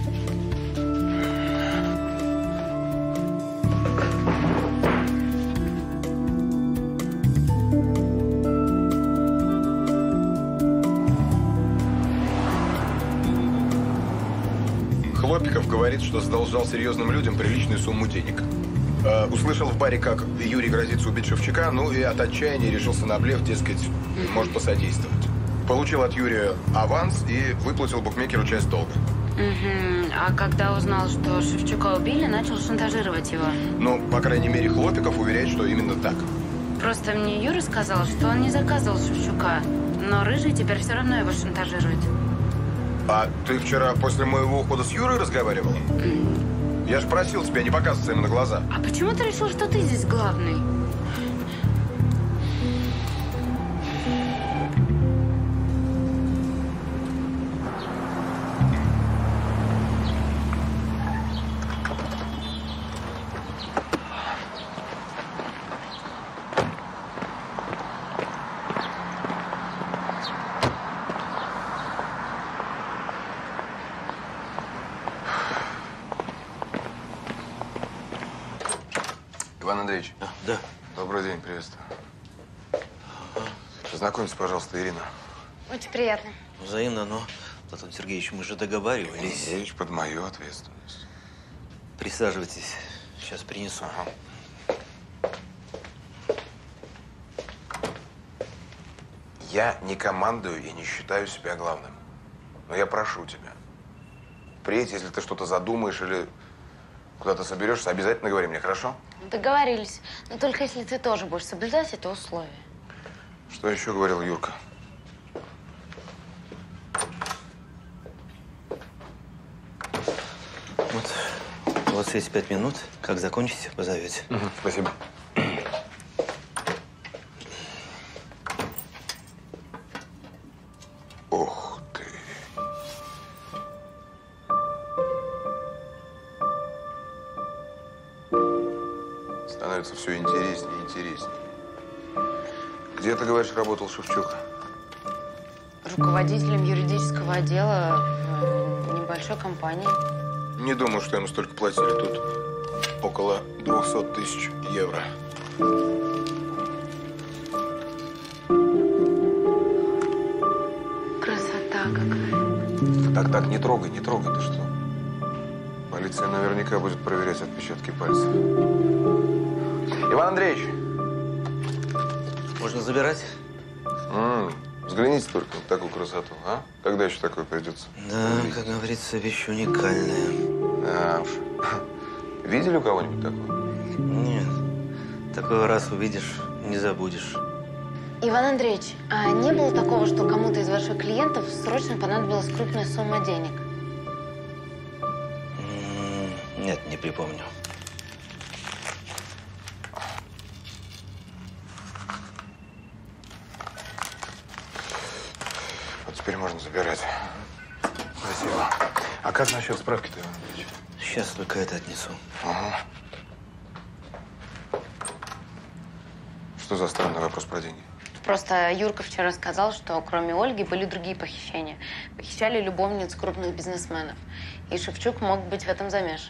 Хлопиков говорит, что задолжал серьезным людям приличную сумму денег. Услышал в баре, как Юрий грозится убить Шевчука, ну и от отчаяния решился на блеф, дескать, может посодействовать. Получил от Юрия аванс и выплатил букмекеру часть долга. А когда узнал, что Шевчука убили, начал шантажировать его? Ну, по крайней мере, Хлопиков уверяет, что именно так. Просто мне Юра сказал, что он не заказывал Шевчука, но Рыжий теперь все равно его шантажирует. А ты вчера после моего ухода с Юрой разговаривал? Я же просил тебя не показываться ему на глаза. А почему ты решил, что ты здесь главный? Иван Андреевич. Да. Добрый день, приветствую. Познакомьтесь, пожалуйста, Ирина. Очень приятно. Взаимно, но, Платон Сергеевич, мы же договаривались. Сергеевич, под мою ответственность. Присаживайтесь. Сейчас принесу. Я не командую и не считаю себя главным. Но я прошу тебя. Впредь, если ты что-то задумаешь или куда-то соберешься, обязательно говори мне, хорошо? Договорились. Но только если ты тоже будешь соблюдать это условие. Что еще говорил Юрка? Вот, у вас есть 5 минут. Как закончите, позовете. Спасибо. Ох ты. Становится все интереснее и интереснее. Где, ты говоришь, работал Шевчук? Руководителем юридического отдела в небольшой компании. Не думаю, что ему столько платили тут. Около 200 тысяч евро. Красота какая. Так, не трогай, ты что? Полиция наверняка будет проверять отпечатки пальцев. Иван Андреевич! Можно забирать? Взгляните только на такую красоту, а? Когда еще такое придется? Да, как говорится, вещь уникальная. А уж. Видели у кого-нибудь такое? Нет. Такой раз увидишь, не забудешь. Иван Андреевич, а не было такого, что кому-то из ваших клиентов срочно понадобилась крупная сумма денег? Нет, не припомню. Вот теперь можно забирать. Спасибо. А как насчет справки-то, Иван Андреевич? Сейчас только это отнесу. Ага. Что за странный вопрос про деньги? Просто Юрка вчера сказал, что кроме Ольги были другие похищения. Похищали любовниц крупных бизнесменов. И Шевчук мог быть в этом замешан.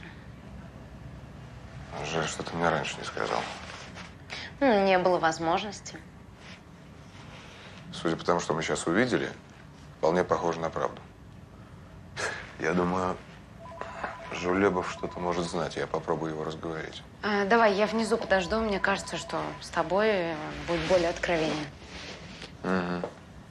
Жаль, что ты мне раньше не сказал. Не было возможности. Судя по тому, что мы сейчас увидели, вполне похоже на правду. Я думаю, Жулебов что-то может знать. Я попробую его разговорить. Давай, я внизу подожду. Мне кажется, что с тобой он будет более откровенен. Угу.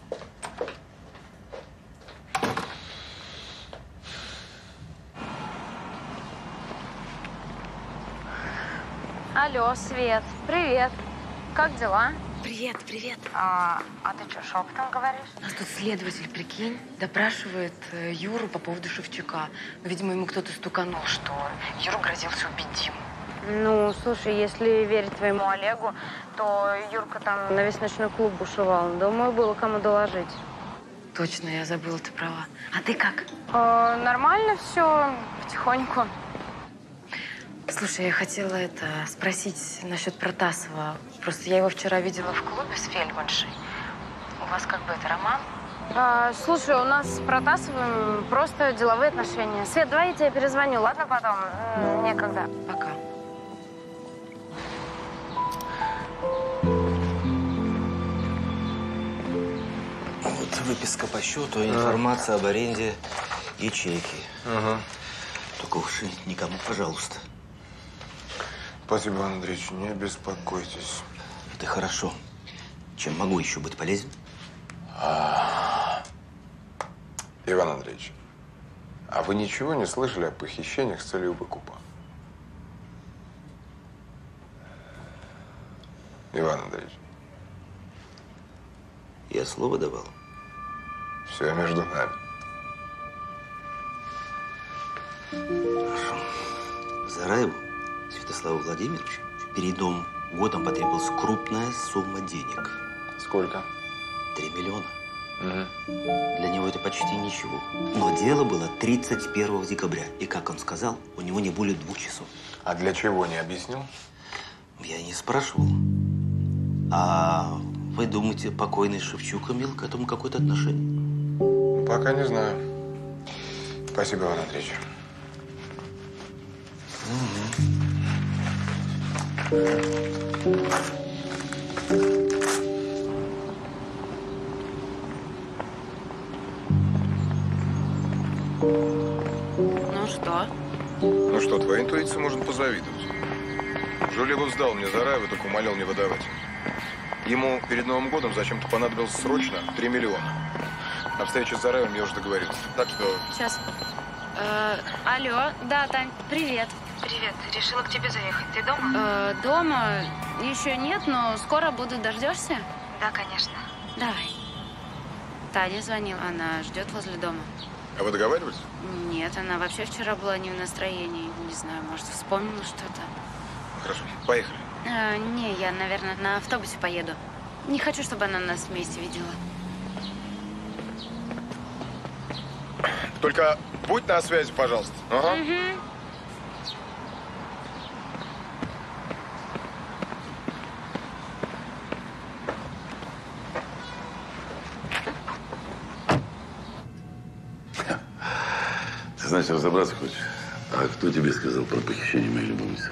Алло, Свет, привет. Как дела? Привет, привет. А ты что, шепотом говоришь? У нас тут следователь, прикинь, допрашивает Юру по поводу Шевчука. Ну, видимо, ему кто-то стуканул, что Юру грозился убить Диму. Ну, слушай, если верить твоему Олегу, то Юрка там на весь ночной клуб бушевал. Думаю, было кому доложить. Точно, я забыла, ты права. А ты как? Нормально все, потихоньку. Слушай, я хотела спросить насчет Протасова. Просто я его вчера видела в клубе с Фельдманшей. У вас как бы это роман? Слушай, у нас с Протасовым просто деловые отношения. Свет, давай я тебе перезвоню, ладно, потом? Некогда. Пока. Вот выписка по счету, информация об аренде ячейки. Ага. Только уж никому, пожалуйста. Спасибо, Иван Андреевич, не беспокойтесь. Это хорошо. Чем могу еще быть полезен? Иван Андреевич, а вы ничего не слышали о похищениях с целью выкупа? Иван Андреевич. Я слово давал. Все между нами. Хорошо. Зараеву Святославу Владимировичу перед Новым годом потребовалась крупная сумма денег. Сколько? 3 миллиона. Угу. Для него это почти ничего. Но дело было 31 декабря. И, как он сказал, у него не более 2 часов. А для чего, не объяснил? Я не спрашивал. А вы думаете, покойный Шевчук имел к этому какое-то отношение? Пока не знаю. Спасибо, Иван Андреевич. Ну что? Ну что, твоей интуиции можно позавидовать. Жулебов сдал мне Зараева, только умолял не выдавать. Ему перед Новым годом зачем-то понадобилось срочно 3 миллиона. На встрече с Зараевым я уже договорился. Так что… Сейчас. Алло, да, Тань, привет. Привет, решила к тебе заехать. Ты дома? Дома еще нет, но скоро буду. Дождешься? Да, конечно. Давай. Таня звонила, она ждет возле дома. А вы договаривались? Нет, она вообще вчера была не в настроении. Не знаю, может, вспомнила что-то. Хорошо, поехали. Не, я, наверное, на автобусе поеду. Не хочу, чтобы она нас вместе видела. Только будь на связи, пожалуйста. Ага. Угу. Ты, значит, разобраться хочешь? А кто тебе сказал про похищение моей любовницы?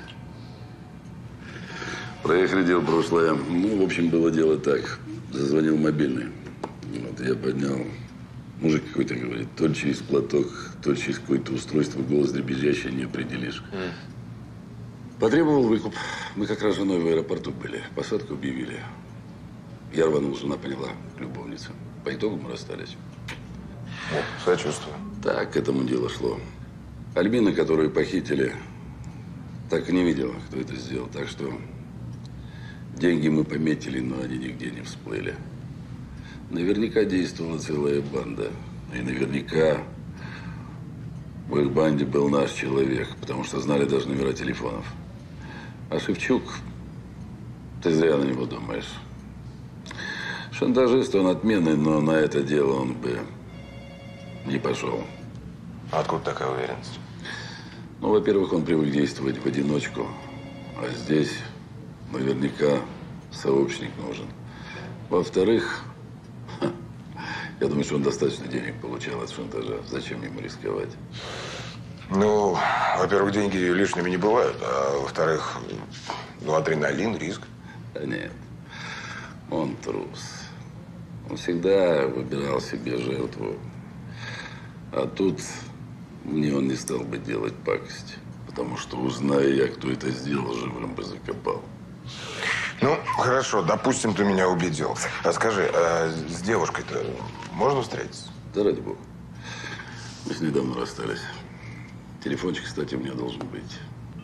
Проехали дело прошлое. Ну, в общем, было дело так. Зазвонил мобильный. Вот, я поднял. Мужик какой-то говорит, то через платок, то через какое-то устройство, голос дребезжащий, не определишь. Потребовал выкуп. Мы как раз с женой в аэропорту были. Посадку объявили. Я рванул, жена поняла, любовница. По итогу мы расстались. Сочувствую. Так, к этому дело шло. Альбина, которую похитили, так и не видела, кто это сделал. Так что деньги мы пометили, но они нигде не всплыли. Наверняка действовала целая банда. И наверняка в их банде был наш человек, потому что знали даже номера телефонов. А Шевчук, ты зря на него думаешь. Шантажист он отменный, но на это дело он бы не пошел. А откуда такая уверенность? Ну, во-первых, он привык действовать в одиночку. А здесь наверняка сообщник нужен. Во-вторых, я думаю, что он достаточно денег получал от шантажа. Зачем ему рисковать? Ну, во-первых, деньги лишними не бывают. А во-вторых, ну, адреналин, риск. Да нет, он трус. Он всегда выбирал себе жертву. А тут мне он не стал бы делать пакость. Потому что, узная я, кто это сделал, живым бы закопал. Ну, хорошо, допустим, ты меня убедил. А скажи, а с девушкой-то можно встретиться? Да ради бога. Мы с ней давно расстались. Телефончик, кстати, у меня должен быть.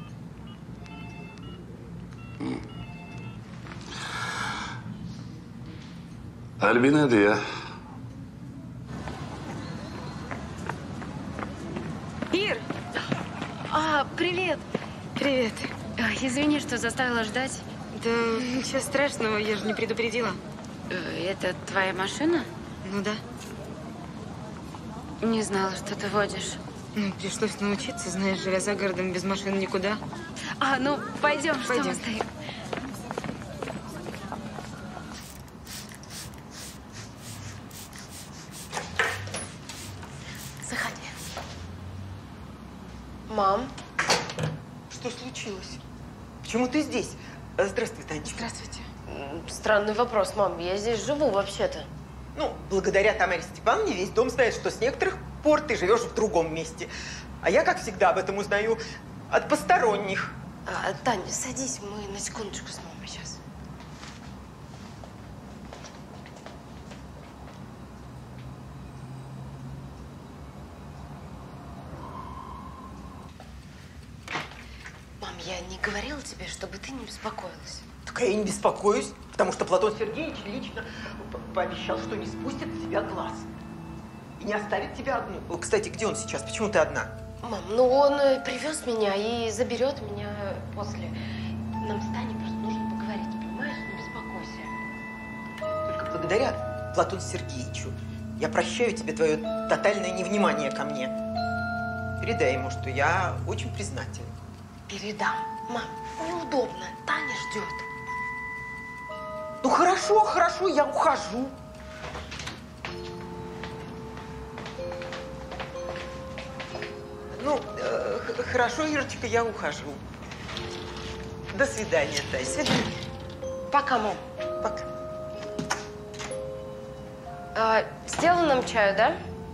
Альбина, это я. Ир! Привет. Привет. Извини, что заставила ждать. Да ничего страшного, я же не предупредила. Это твоя машина? Ну да. Не знала, что ты водишь. Ну, пришлось научиться, знаешь, живя за городом, без машины никуда. Ну, пойдем, что Пойдем. мы стоим? Заходи. Мам. Что случилось? Почему ты здесь? Здравствуй, Танечка. Здравствуйте. Странный вопрос, мам. Я здесь живу вообще-то. Ну, благодаря Тамаре Степановне весь дом знает, что с некоторых пор ты живешь в другом месте. А я, как всегда, об этом узнаю от посторонних. Таня, садись, мы на секундочку с мамой сейчас. Мам, я не говорила тебе, чтобы ты не беспокоилась. Так я и не беспокоюсь, потому что Платон Сергеевич лично пообещал, что не спустит с тебя глаз. И не оставит тебя одну. Кстати, где он сейчас? Почему ты одна? Мам, ну он привез меня и заберет меня после. Нам с Таней просто нужно поговорить, понимаешь? Не беспокойся. Только благодаря Платону Сергеевичу я прощаю тебе твое тотальное невнимание ко мне. Передай ему, что я очень признателен. Передам. Мам, неудобно. Таня ждет. Ну хорошо, хорошо, я ухожу. Ну, хорошо, Ирочка, я ухожу. До свидания, Таня. До свидания. Пока, мам. Пока. Сделай нам чаю, да?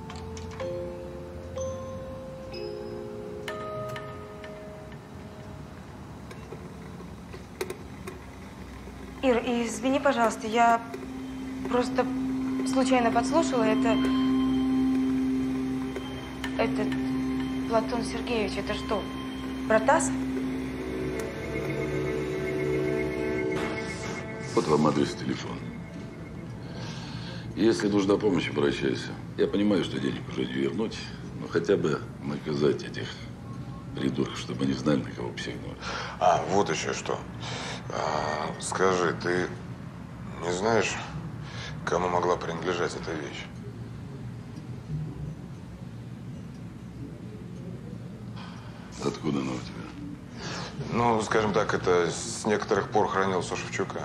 Ир, извини, пожалуйста, я просто случайно подслушала это Платон Сергеевич, это что, Протасов? Вот вам адрес и телефон. Если нужна помощь, обращайся. Я понимаю, что денег уже не вернуть, но хотя бы наказать этих придурков, чтобы они знали, на кого психнули. Вот еще что. Скажи, ты не знаешь, кому могла принадлежать эта вещь? Откуда она у тебя? Ну, скажем так, это с некоторых пор хранился у Шевчука.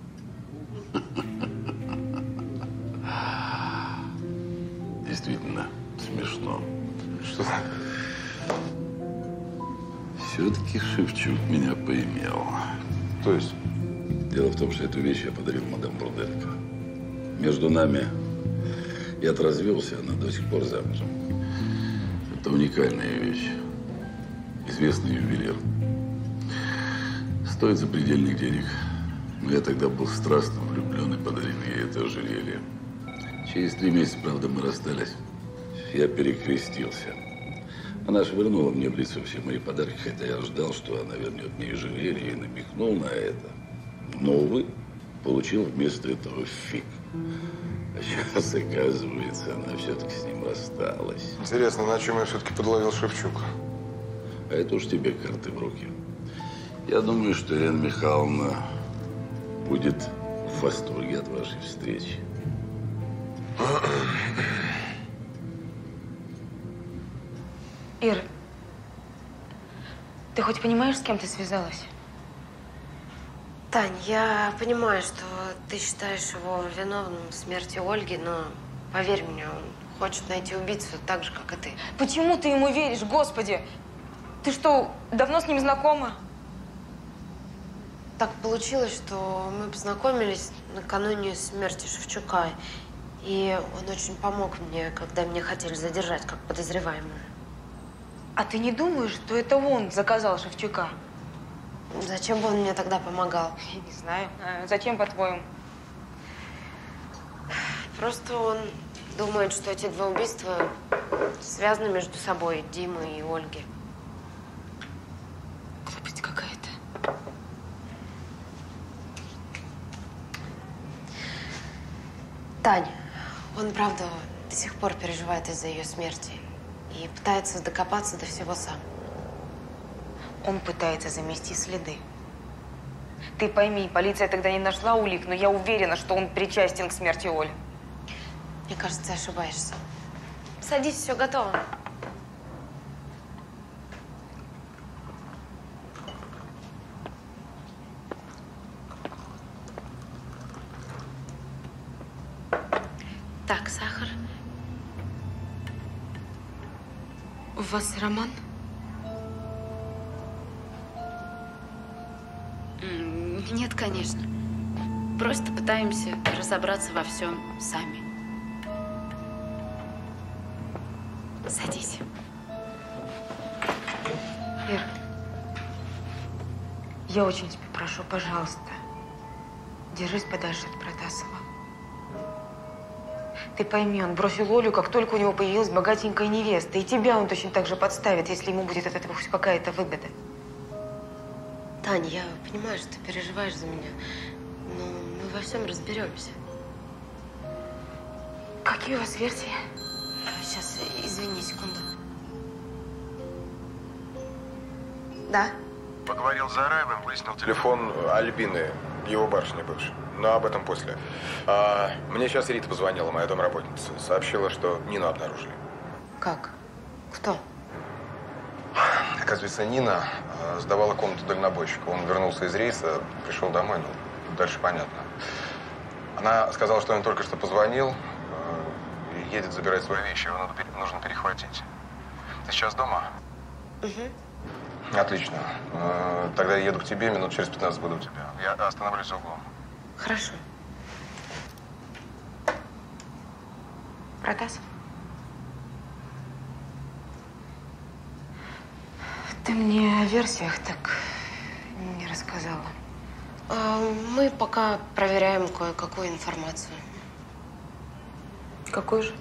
Действительно смешно. Что? Все-таки Шевчук меня поимел. То есть? Дело в том, что эту вещь я подарил мадам Бруденко. Между нами я развелся, она до сих пор замужем. Это уникальная вещь. Известный ювелир. Стоит запредельных денег. Но я тогда был страстно влюблен и подарил ей это ожерелье. Через 3 месяца, правда, мы расстались. Я перекрестился. Она швырнула мне в лицо все мои подарки, хотя я ждал, что она вернет мне ожерелье, и намекнул на это. Но, увы, получил вместо этого фиг. А сейчас, оказывается, она все-таки с ним рассталась. Интересно, на чем я все-таки подловил Шевчук? А это уж тебе карты в руки. Я думаю, что Елена Михайловна будет в восторге от вашей встречи. Ир, ты хоть понимаешь, с кем ты связалась? Тань, я понимаю, что ты считаешь его виновным в смерти Ольги, но поверь мне, он хочет найти убийцу так же, как и ты. Почему ты ему веришь, Господи? Ты что, давно с ним знакома? Так получилось, что мы познакомились накануне смерти Шевчука. И он очень помог мне, когда меня хотели задержать как подозреваемую. А ты не думаешь, что это он заказал Шевчука? Зачем бы он мне тогда помогал? Я не знаю. А зачем, по-твоему? Просто он думает, что эти два убийства связаны между собой, Димы и Ольги. Глупость какая-то. Тань, он, правда, до сих пор переживает из-за ее смерти и пытается докопаться до всего сам. Он пытается замести следы. Ты пойми, полиция тогда не нашла улик, но я уверена, что он причастен к смерти Оли. Мне кажется, ты ошибаешься. Садись, все готово. Так, сахар. У вас роман? Нет, конечно. Просто пытаемся разобраться во всем сами. Садись. Ир, я очень тебя прошу, пожалуйста, держись подальше от Протасова. Ты пойми, он бросил Олю, как только у него появилась богатенькая невеста. И тебя он точно так же подставит, если ему будет от этого хоть какая-то выгода. Таня, я понимаю, что ты переживаешь за меня, но мы во всем разберемся. Какие у вас версии? Сейчас, извини, секунду. Да? Поговорил с Зараевым, выяснил телефон Альбины, его барышни бывшей. Но об этом после. Мне сейчас Рита позвонила, моя домработница. Сообщила, что Нину обнаружили. Как? Кто? Оказывается, Нина сдавала комнату дальнобойщика. Он вернулся из рейса, пришел домой, ну, дальше понятно. Она сказала, что он только что позвонил, едет забирать свои вещи, его нужно перехватить. Ты сейчас дома? Угу. Отлично. Тогда я еду к тебе, минут через 15 буду у тебя. Я остановлюсь за углом. Хорошо. Протасов? Ты мне о версиях так не рассказала. Мы пока проверяем кое-какую информацию. Какую же?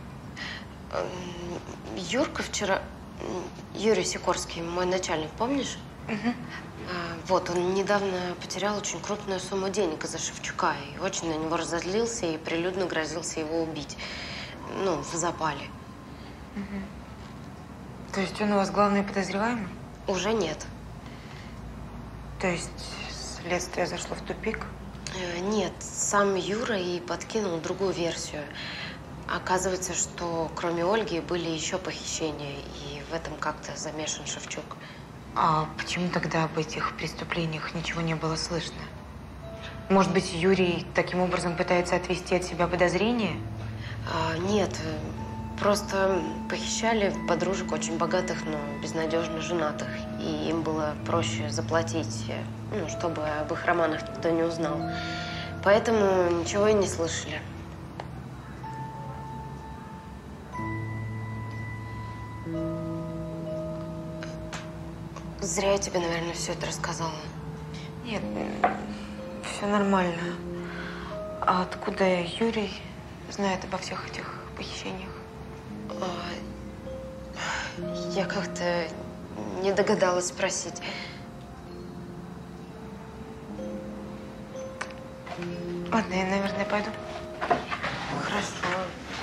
Юрка вчера... Юрий Сикорский, мой начальник, помнишь? Угу. Вот, он недавно потерял очень крупную сумму денег из-за Шевчука. И очень на него разозлился и прилюдно грозился его убить. Ну, в запале. Угу. То есть он у вас главный подозреваемый? Уже нет. То есть следствие зашло в тупик? Нет, сам Юра и подкинул другую версию. Оказывается, что кроме Ольги были еще похищения, и в этом как-то замешан Шевчук. А почему тогда об этих преступлениях ничего не было слышно? Может быть, Юрий таким образом пытается отвести от себя подозрения? Нет, просто похищали подружек очень богатых, но безнадежно женатых. И им было проще заплатить, ну, чтобы об их романах никто не узнал. Поэтому ничего и не слышали. Зря я тебе, наверное, все это рассказала. Нет, все нормально. А откуда Юрий знает обо всех этих похищениях. Я как-то не догадалась спросить. Ладно, я, наверное, пойду. Хорошо.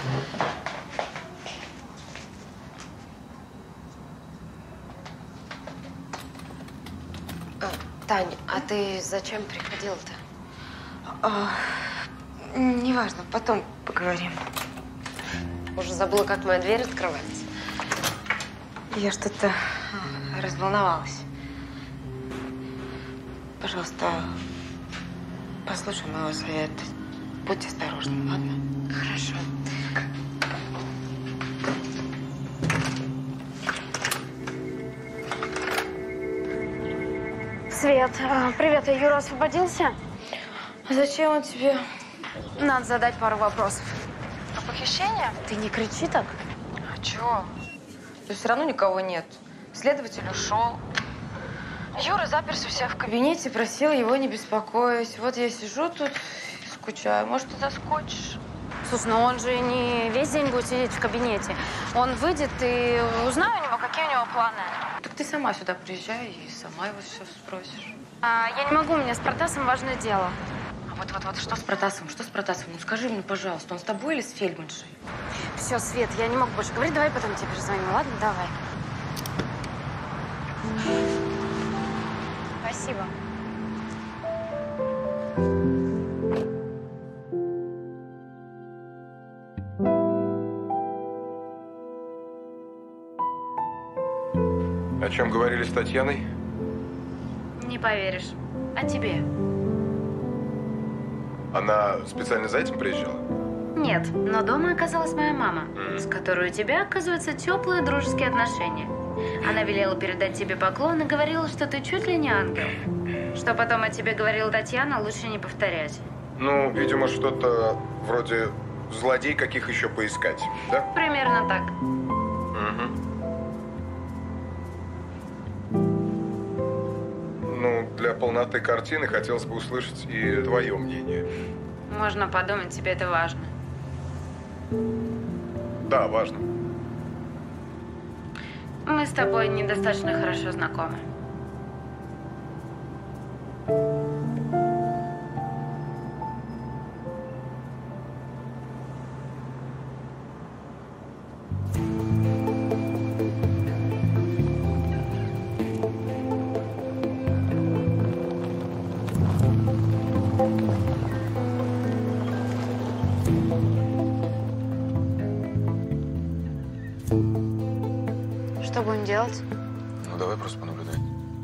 Тань, а ты зачем приходила-то? Неважно, потом поговорим. Уже забыла, как моя дверь открывается. Я что-то разволновалась. Пожалуйста, послушай моего совета. Будь осторожна, ладно? Хорошо. Свет, привет, а Юра освободился? Зачем он тебе? Надо задать пару вопросов. А похищение? Ты не кричи так. А чего? То все равно никого нет. Следователь ушел. Юра заперся у себя в кабинете, просил его не беспокоить. Вот я сижу тут и скучаю. Может, ты заскочишь? Слушай, ну он же не весь день будет сидеть в кабинете. Он выйдет и узнаю у него, какие у него планы. Так ты сама сюда приезжай и сама его все спросишь. Я не могу, у меня с Протасом важное дело. Вот, что с Протасом? Что с Протасом? Ну скажи мне, пожалуйста, он с тобой или с Фельдманшей? Все, Свет, я не могу больше говорить. Давай потом тебе перезвоним, ладно? Давай. Спасибо. О чем говорили с Татьяной? Не поверишь. А тебе? Она специально за этим приезжала? Нет, но дома оказалась моя мама, с которой у тебя, оказывается, теплые дружеские отношения. Она велела передать тебе поклон и говорила, что ты чуть ли не ангел. Что потом о тебе говорила Татьяна, лучше не повторять. Ну, видимо, что-то вроде злодей, каких еще поискать, да? Примерно так. Ну, для полноты картины хотелось бы услышать и твое мнение. Можно подумать, тебе это важно. Да, важно. Мы с тобой недостаточно хорошо знакомы. Что будем делать? Ну, давай просто понаблюдай.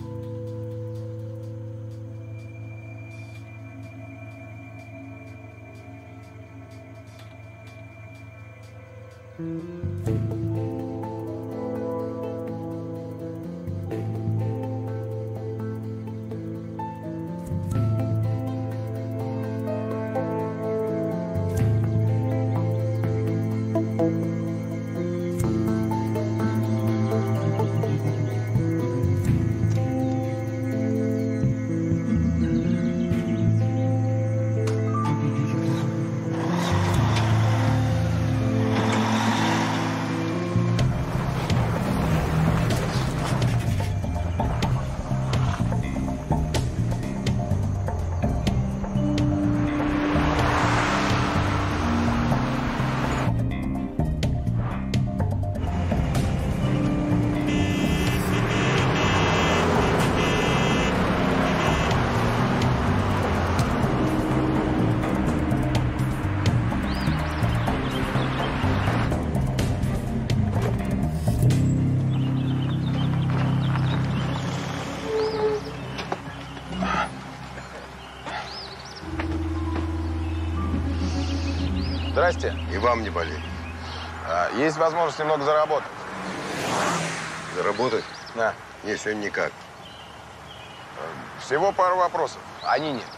Здрасте. И вам не болей. Есть возможность немного заработать. Заработать? Да. Нет, сегодня никак. Всего пару вопросов. Они нет.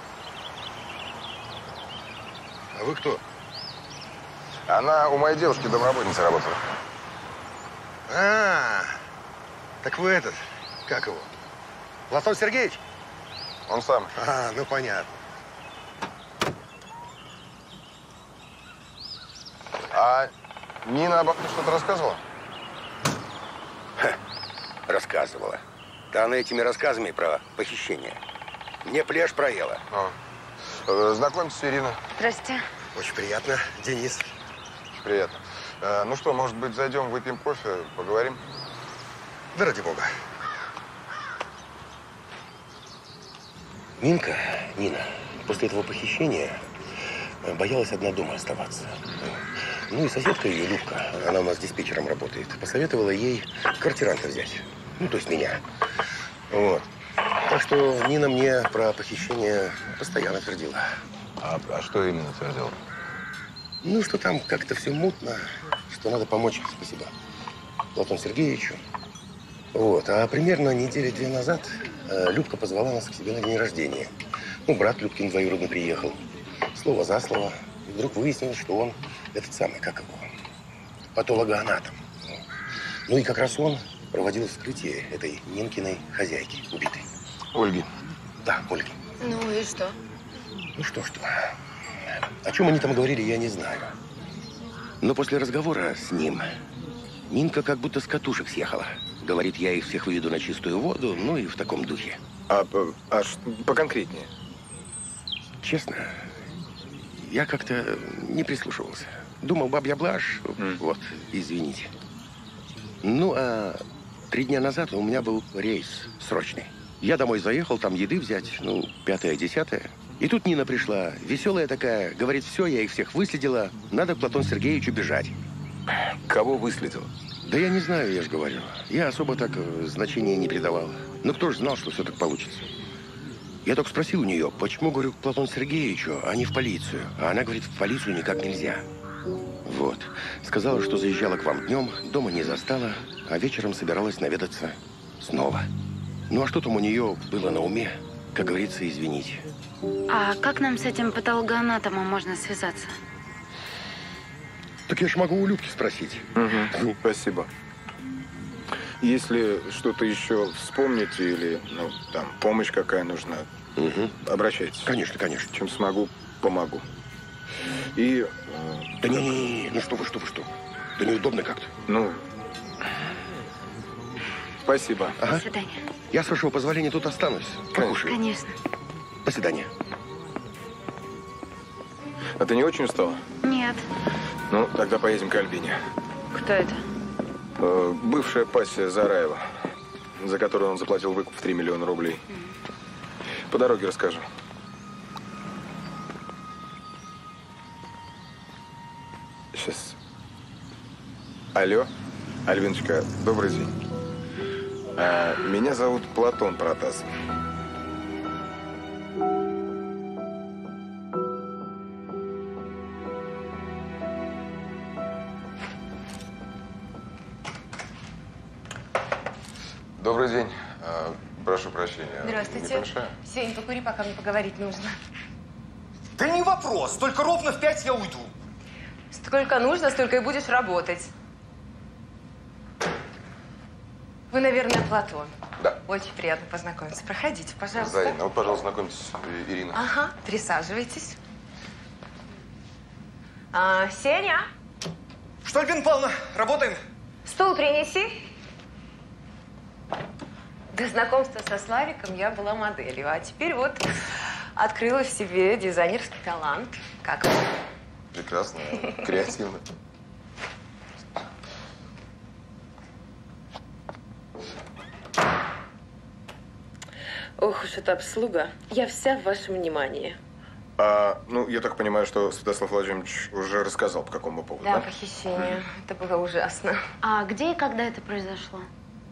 А вы кто? Она у моей девушки домработницы работала. Так вы этот, как его? Платон Сергеевич? Он сам. Ну понятно. А Нина об этом что-то рассказывала? Рассказывала. Да она этими рассказами про похищение мне плешь проела. Знакомьтесь, Ирина. Здрасте. Очень приятно, Денис. Очень приятно. Ну что, может быть, зайдем, выпьем кофе, поговорим? Да ради бога. Нина, после этого похищения боялась одна дома оставаться. Ну и соседка ее, Любка, она у нас диспетчером работает, посоветовала ей квартиранта взять. Ну, то есть меня. Вот. Так что Нина мне про похищение постоянно твердила. А что именно твердила? Ну, что там как-то все мутно, что надо помочь, спасибо, Платону Сергеевичу. Вот. А примерно недели 2 назад Любка позвала нас к себе на день рождения. Ну, брат Любкин двоюродный приехал. Слово за слово. И вдруг выяснилось, что он этот самый, как его, патологоанатом. Ну и как раз он проводил вскрытие этой Нинкиной хозяйки, убитой. Ольги. Да, Ольги. Ну и что? Ну что. О чем они там говорили, я не знаю. Но после разговора с ним Нинка как будто с катушек съехала. Говорит, я их всех выведу на чистую воду, ну и в таком духе. А поконкретнее? Честно, я как-то не прислушивался. Думал, бабья блажь, вот, извините. Ну, а 3 дня назад у меня был рейс срочный. Я домой заехал, там еды взять, ну, 5-е, 10-е. И тут Нина пришла, веселая такая, говорит, все, я их всех выследила, надо к Платону Сергеевичу бежать. Кого выследила? Да я не знаю, я же говорю. Я особо так значения не придавал. Но кто же знал, что все так получится? Я только спросил у нее, почему, говорю, к Платону Сергеевичу, а не в полицию. А она говорит, в полицию никак нельзя. Вот. Сказала, что заезжала к вам днем, дома не застала, а вечером собиралась наведаться снова. Ну а что там у нее было на уме? Как говорится, извините. А как нам с этим патологоанатомом можно связаться? Так я ж могу у Любки спросить. Угу. Спасибо. Если что-то еще вспомните или, ну, там, помощь какая нужна, обращайтесь. Конечно, конечно. Чем смогу, помогу. И... Да не, ну что вы. Да неудобно как-то. Ну, спасибо. Ага. До свидания. Я, с вашего позволения, тут останусь. Покушаю. Конечно. До свидания. А ты не очень устала? Нет. Ну, тогда поедем к Альбине. Кто это? Бывшая пассия Зараева, за которую он заплатил выкуп в 3 миллиона рублей. По дороге расскажу. Сейчас. Алло, Альбиночка, добрый день. Меня зовут Платон Протасов. Добрый день. Прошу прощения. Не Здравствуйте. помешаю? Сень, покури, пока мне поговорить нужно. Да не вопрос, только ровно в 5 я уйду. Сколько нужно, столько и будешь работать. Вы, наверное, Платон. Да. Очень приятно познакомиться. Проходите, пожалуйста. Взаимно. Вот, пожалуйста, знакомьтесь, Ирина. Ага, присаживайтесь. Сеня? Что, Альбина Павловна, работаем? Стул принеси. До знакомства со Славиком я была моделью, а теперь вот открыла в себе дизайнерский талант. Как вы? Прекрасно, креативно. Ох уж эта обслуга. Я вся в вашем внимании. Ну, я так понимаю, что Святослав Владимирович уже рассказал, по какому поводу, Да, да? похищение. Это было ужасно. А где и когда это произошло?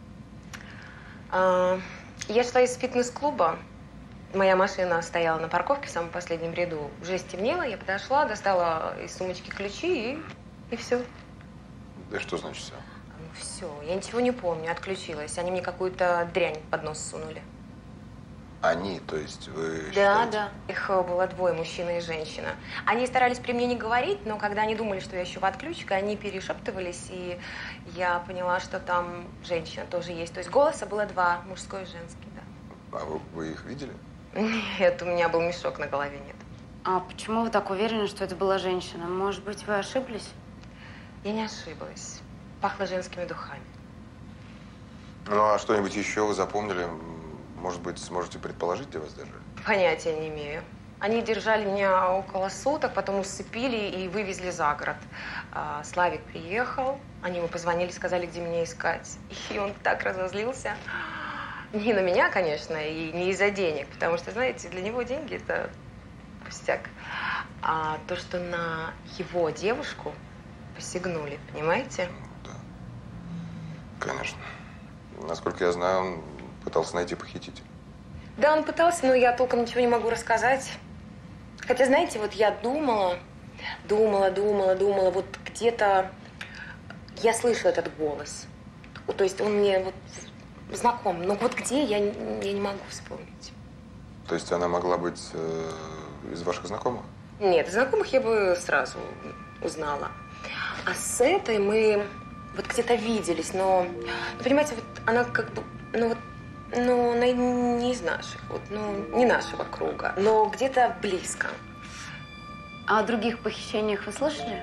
Я шла из фитнес-клуба. Моя машина стояла на парковке в самом последнем ряду. Уже стемнело, я подошла, достала из сумочки ключи и все. Да что значит все? Ну все, я ничего не помню, отключилась. Они мне какую-то дрянь под нос сунули. Они, то есть вы Да, считаете? да. Их было 2, мужчина и женщина. Они старались при мне не говорить, но когда они думали, что я еще в отключке, они перешептывались, и я поняла, что там женщина тоже есть. То есть голоса было 2, мужской и женский, да. А вы их видели? Нет, у меня был мешок на голове, нет. А почему вы так уверены, что это была женщина? Может быть, вы ошиблись? Я не ошиблась. Пахло женскими духами. Ну, а что-нибудь еще вы запомнили? Может быть, сможете предположить, где вас держали? Понятия не имею. Они держали меня около суток, потом усыпили и вывезли за город. Славик приехал, они ему позвонили, сказали, где меня искать. И он так разозлился. Не на меня, конечно, и не из-за денег, потому что, знаете, для него деньги – это пустяк. А то, что на его девушку посягнули, понимаете? Да, конечно. Насколько я знаю, он пытался найти похитителя. Да, он пытался, но я толком ничего не могу рассказать. Хотя, знаете, вот я думала, вот где-то я слышу этот голос. То есть он мне вот знаком, но вот где, я не могу вспомнить. То есть она могла быть из ваших знакомых? Нет, знакомых я бы сразу узнала. А с этой мы вот где-то виделись, но, понимаете, вот она как бы, ну, она не из наших, вот, ну, не нашего круга, но где-то близко. А о других похищениях вы слышали?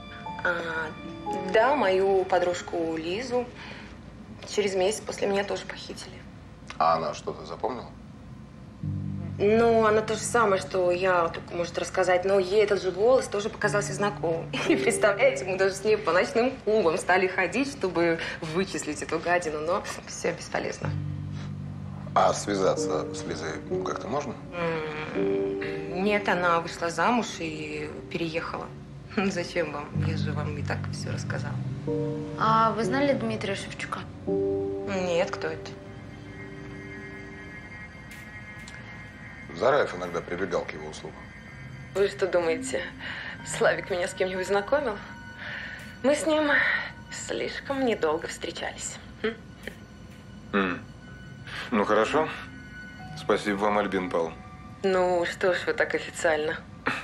Да, мою подружку Лизу через месяц после меня тоже похитили. А она что-то запомнила? Ну, она то же самое, что я только может рассказать, но ей этот же голос тоже показался знакомым. И представляете, мы даже с ней по ночным клубам стали ходить, чтобы вычислить эту гадину, но все бесполезно. А связаться с Лизой как-то можно? Нет, она вышла замуж и переехала. Зачем вам? Я же вам и так все рассказала. А вы знали Дмитрия Шевчука? Нет, кто это? Зараев иногда прибегал к его услугам. Вы что думаете, Славик меня с кем-нибудь знакомил? Мы с ним слишком недолго встречались. Ну, хорошо. Спасибо вам, Альбина Павловна. Ну, что ж вы так официально?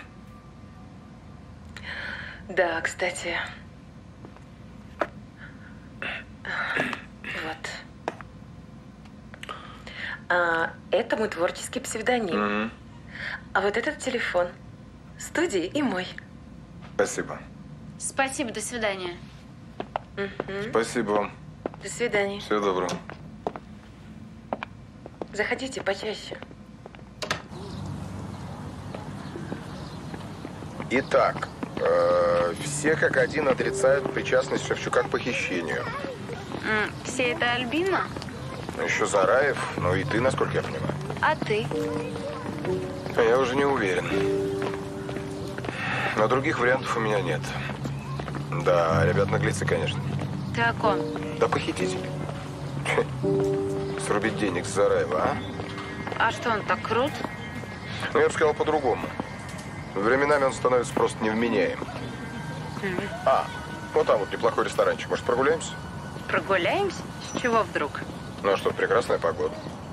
Да, кстати. Вот. Это мой творческий псевдоним. А вот этот телефон студии и мой. Спасибо. Спасибо, до свидания. Спасибо вам. До свидания. Всего доброго. Заходите почаще. Итак, все как один отрицают причастность Шевчука к похищению. Все это Альбина? Еще Зараев, ну и ты, насколько я понимаю. А ты? Я уже не уверен. Но других вариантов у меня нет. Да, ребят наглецы, конечно. Ты о ком? Да похититель. Срубить денег с Зараева, а? А что, он так крут? Ну, я бы сказал по-другому. Временами он становится просто невменяем. Вот там вот неплохой ресторанчик. Может, прогуляемся? Прогуляемся? С чего вдруг? Ну, а что, прекрасная погода.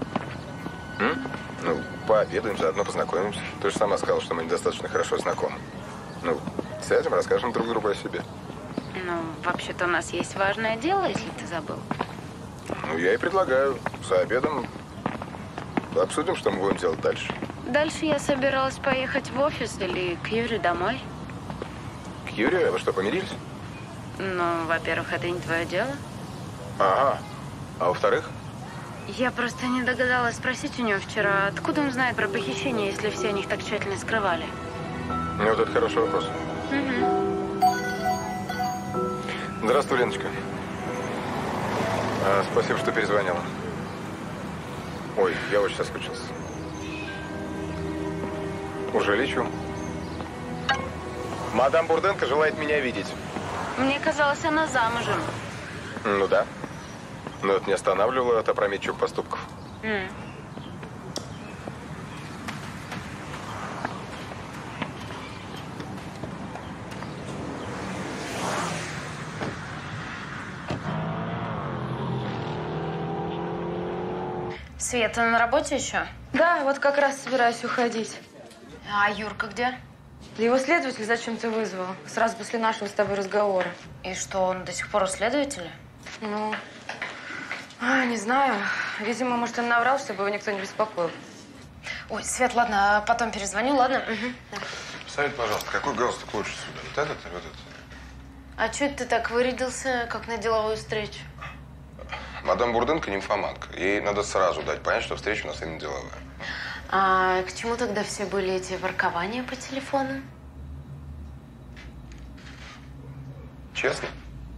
Ну, пообедаем, заодно познакомимся. Ты же сама сказала, что мы недостаточно хорошо знакомы. Ну, сядем, расскажем друг другу о себе. Ну, вообще-то у нас есть важное дело, если ты забыл. Ну, я и предлагаю. За обедом обсудим, что мы будем делать дальше. Дальше я собиралась поехать в офис или к Юре домой. К Юре? Вы что, помирились? Ну, во-первых, это не твое дело. Ага. А во-вторых? Я просто не догадалась спросить у него вчера, откуда он знает про похищение, если все о них так тщательно скрывали. Ну, вот это хороший вопрос. Здравствуй, Леночка. Спасибо, что перезвонила. Ой, я очень соскучился. Уже лечу. Мадам Бурденко желает меня видеть. Мне казалось, она замужем. Ну да. Но это не останавливало от опрометчивых поступков. Света, на работе еще? Да, вот как раз собираюсь уходить. А Юрка где? Его следователь зачем-то вызвал. Сразу после нашего с тобой разговора. И что, он до сих пор у следователя? Ну, не знаю. Видимо, может, он наврал, чтобы его никто не беспокоил. Ой, Свет, ладно, потом перезвоню, ладно? Совет, пожалуйста, какой галстук лучше сюда? Вот этот или вот этот? А чё ты так вырядился, как на деловую встречу? Мадам Бурденко нимфоманка. Ей надо сразу дать понять, что встреча у нас именно деловая. А к чему тогда все были эти воркования по телефону? Честно?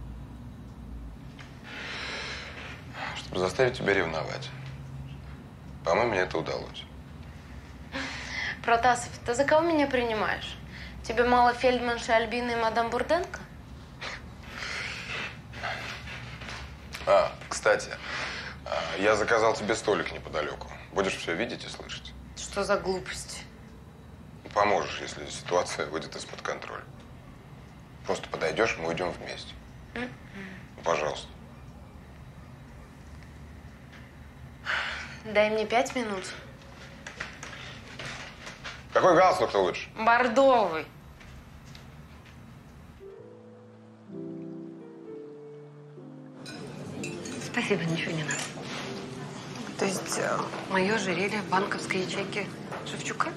Чтобы заставить тебя ревновать. По-моему, мне это удалось. Протасов, ты за кого меня принимаешь? Тебе мало фельдманши Альбины и мадам Бурденко? Кстати, я заказал тебе столик неподалеку. Будешь все видеть и слышать. Что за глупости? Поможешь, если ситуация выйдет из-под контроля. Просто подойдешь, мы уйдем вместе. Пожалуйста. Дай мне 5 минут. Какой галстук-то лучше? Бордовый. Спасибо, ничего не надо. То есть мое ожерелье в банковской ячейке Шевчука?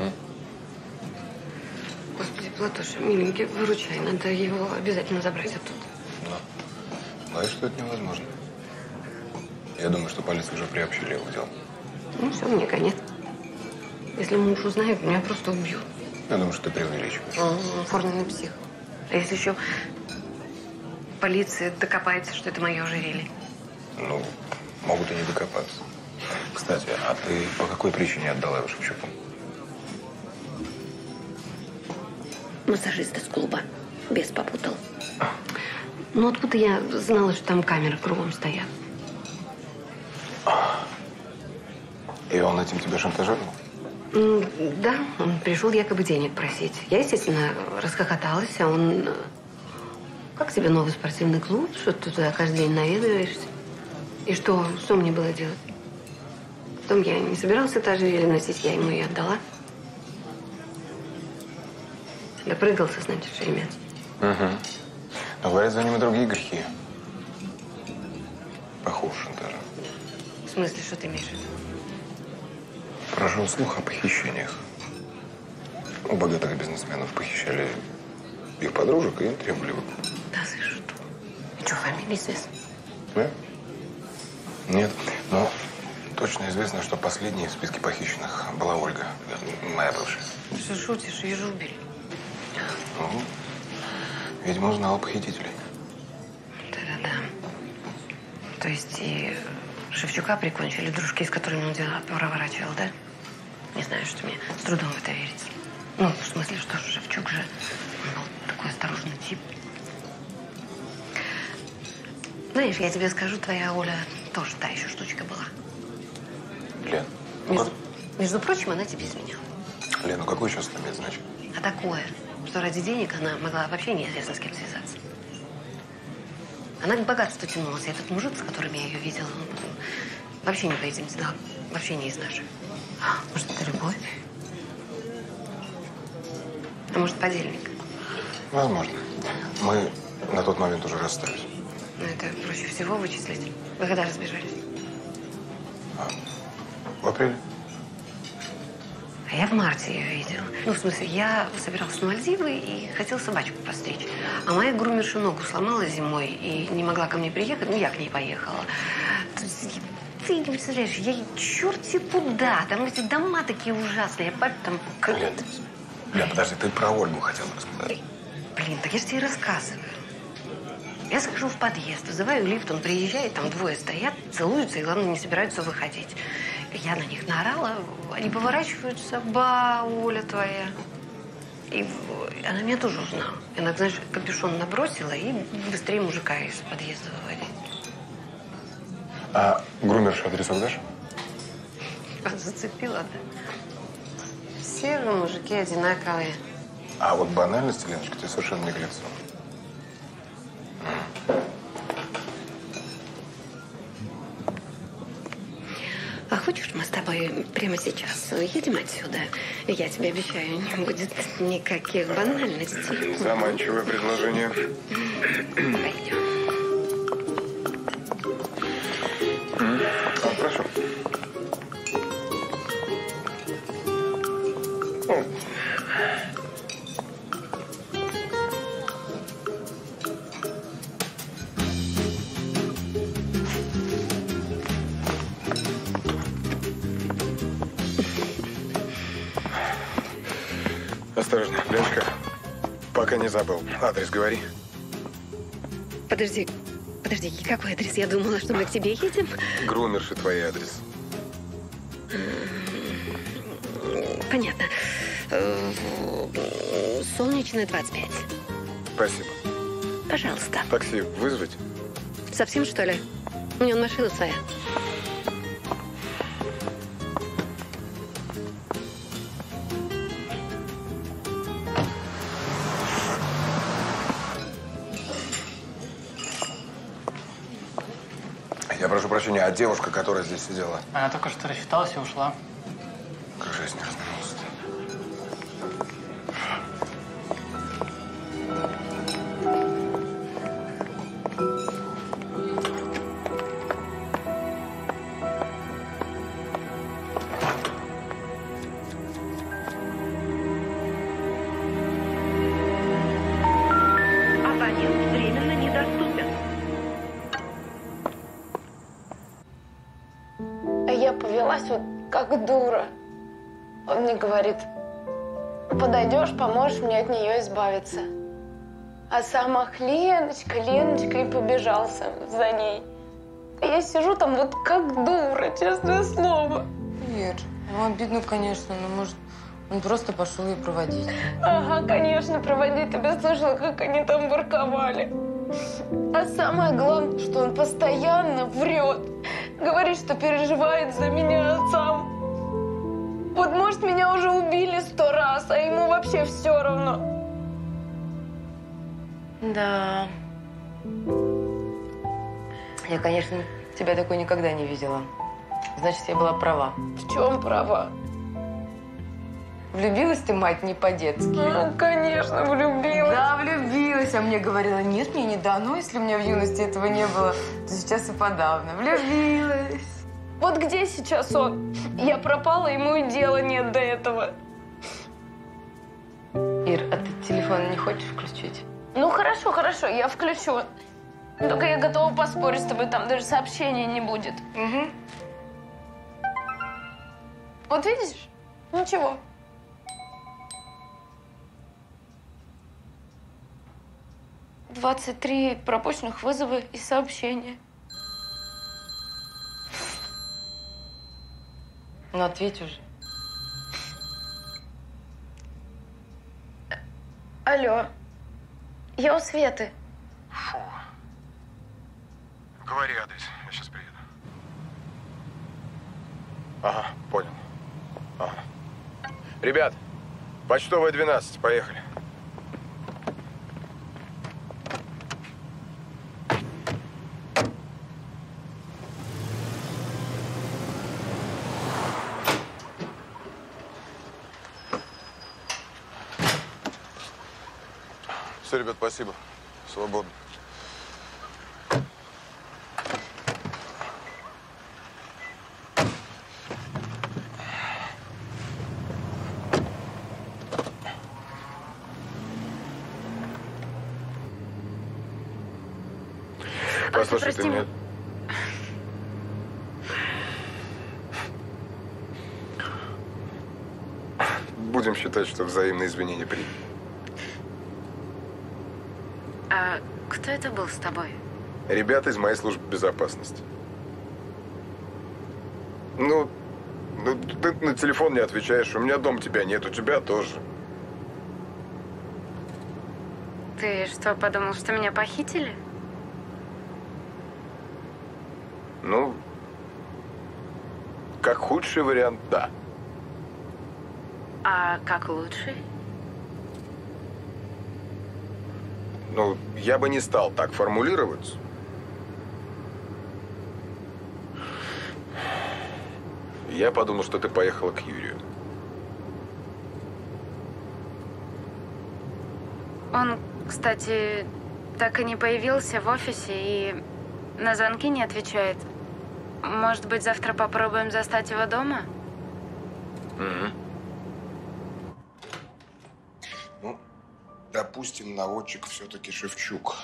Господи, Платоша, миленький, выручай. Надо его обязательно забрать оттуда. Боюсь, что это невозможно. Я думаю, что полиция уже приобщили его к делу. Ну, все, мне конец. Если муж узнает, меня просто убьют. Я думаю, что ты преувеличиваешь. Он оформленный псих. А если еще полиция докопается, что это мое ожерелье? Ну, могут и не докопаться. Кстати, а ты по какой причине отдала его Шевчуку? Массажист из клуба. Бес попутал. Ну, откуда я знала, что там камеры кругом стоят? И он этим тебя шантажировал? Да, он пришел якобы денег просить. Я, естественно, расхохоталась, а он... Как тебе новый спортивный клуб? Что ты туда каждый день наведываешься? И что мне было делать? Потом я не собиралась это ожерелье носить, я ему ее отдала. Допрыгался, значит, шеремет. Угу. Но, говорят, за ним и другие грехи. Похуже шантажа. В смысле, что ты имеешь в виду? Прошел слух о похищениях. У богатых бизнесменов похищали их подружек и требовали выкуп. Да ты что? И что, фамилия известна? Да? Нет, но точно известно, что последней в списке похищенных была Ольга, моя бывшая. Ты что, шутишь? Ее же убили. Ну, видимо, узнала похитителей. Да-да-да. То есть и Шевчука прикончили, дружки, с которыми он дела проворачивал, да? Не знаю, что мне с трудом в это верится. Ну, в смысле, что Шевчук же был такой осторожный тип. Знаешь, я тебе скажу, твоя Оля тоже та еще штучка была. Лен, Между прочим, она тебе изменяла. Лен, ну какое сейчас это имеет значение? А такое, что ради денег она могла вообще неизвестно с кем связаться. Она к богатству тянулась. И этот мужик, с которым я ее видела, он вообще не по этим делам, вообще не из наших. Может, это любовь? А может, подельник? Возможно. Мы на тот момент уже расстались. Но это проще всего вычислить. Вы когда разбежались? В апреле. А я в марте ее видела. Ну, в смысле, я собиралась на Мальдивы и хотела собачку постричь. А моя грумерша ногу сломала зимой и не могла ко мне приехать. Ну, я к ней поехала. Ты не представляешь, я черти куда. Там эти дома такие ужасные. Я там... Лен, подожди, ты про Ольгу хотела рассказать. Блин, так я же тебе рассказываю. Я захожу в подъезд, вызываю лифт, он приезжает, там двое стоят, целуются и, главное, не собираются выходить. Я на них наорала, они поворачиваются, Оля твоя. И она меня тоже узнала. Она, знаешь, капюшон набросила и быстрее мужика из подъезда выводить. А грумерша адресок дашь? Зацепила, да? Все же мужики одинаковые. А вот банальности, Леночка, тебе совершенно не к лицу. А хочешь, мы с тобой прямо сейчас уедем отсюда? Я тебе обещаю, не будет никаких банальностей. Заманчивое предложение. Пойдем. Прошу. Осторожно, Леночка. Пока не забыл. Адрес говори. Подожди, какой адрес? Я думала, что мы к тебе едем. Грумерши твой адрес. Понятно. Солнечная, 25. Спасибо. Пожалуйста. Такси вызвать? Совсем, что ли? У меня машина своя. Я прошу прощения, а девушка, которая здесь сидела? Она только что рассчиталась и ушла. Как же я с ней разминулся-то? Абонент временно недоступен. А я повелась вот как дура. Он мне говорит, подойдешь, поможешь мне от нее избавиться. А сам ах, Леночка, Леночка, и побежал сам за ней. А я сижу там вот как дура, честное слово. Ир, ну обидно, конечно, но может он просто пошел ее проводить. Ага, конечно, проводить. Ты бы слышала, как они там ворковали. А самое главное, что он постоянно врет. Говорит, что переживает за меня сам. Вот, может, меня уже убили 100 раз, а ему вообще все равно. Да. Я, конечно, тебя такой никогда не видела. Значит, я была права. В чем права? Влюбилась ты, мать, не по-детски. Ну, конечно, влюбилась. Да, влюбилась. А мне говорила, нет, мне не дано. Если у меня в юности этого не было, то сейчас и подавно. Влюбилась. Вот где сейчас он? Я пропала, ему и дела нет до этого. Ир, а ты телефон не хочешь включить? Ну, хорошо, хорошо, я включу. Только я готова поспорить с тобой, там даже сообщения не будет. Угу. Вот видишь? Ничего. — 23 пропущенных вызова и сообщения. Ну, ответь уже. Алло. Я у Светы. Фу. Говори адрес, я сейчас приеду. Ага, понял. Ага. Ребят, почтовая 12, поехали. Все, ребят, спасибо. Свободно. Послушай, ты мне... Будем считать, что взаимные извинения приняты. А кто это был с тобой? Ребята из моей службы безопасности. Ну, ты на телефон не отвечаешь. У меня дома тебя нет, у тебя тоже. Ты что, подумал, что меня похитили? Ну, как худший вариант, да. А как лучший? Ну, я бы не стал так формулировать. Я подумал, что ты поехала к Юрию. Он, кстати, так и не появился в офисе и на звонки не отвечает. Может быть, завтра попробуем застать его дома? Угу. Ну, допустим, наводчик все-таки Шевчук.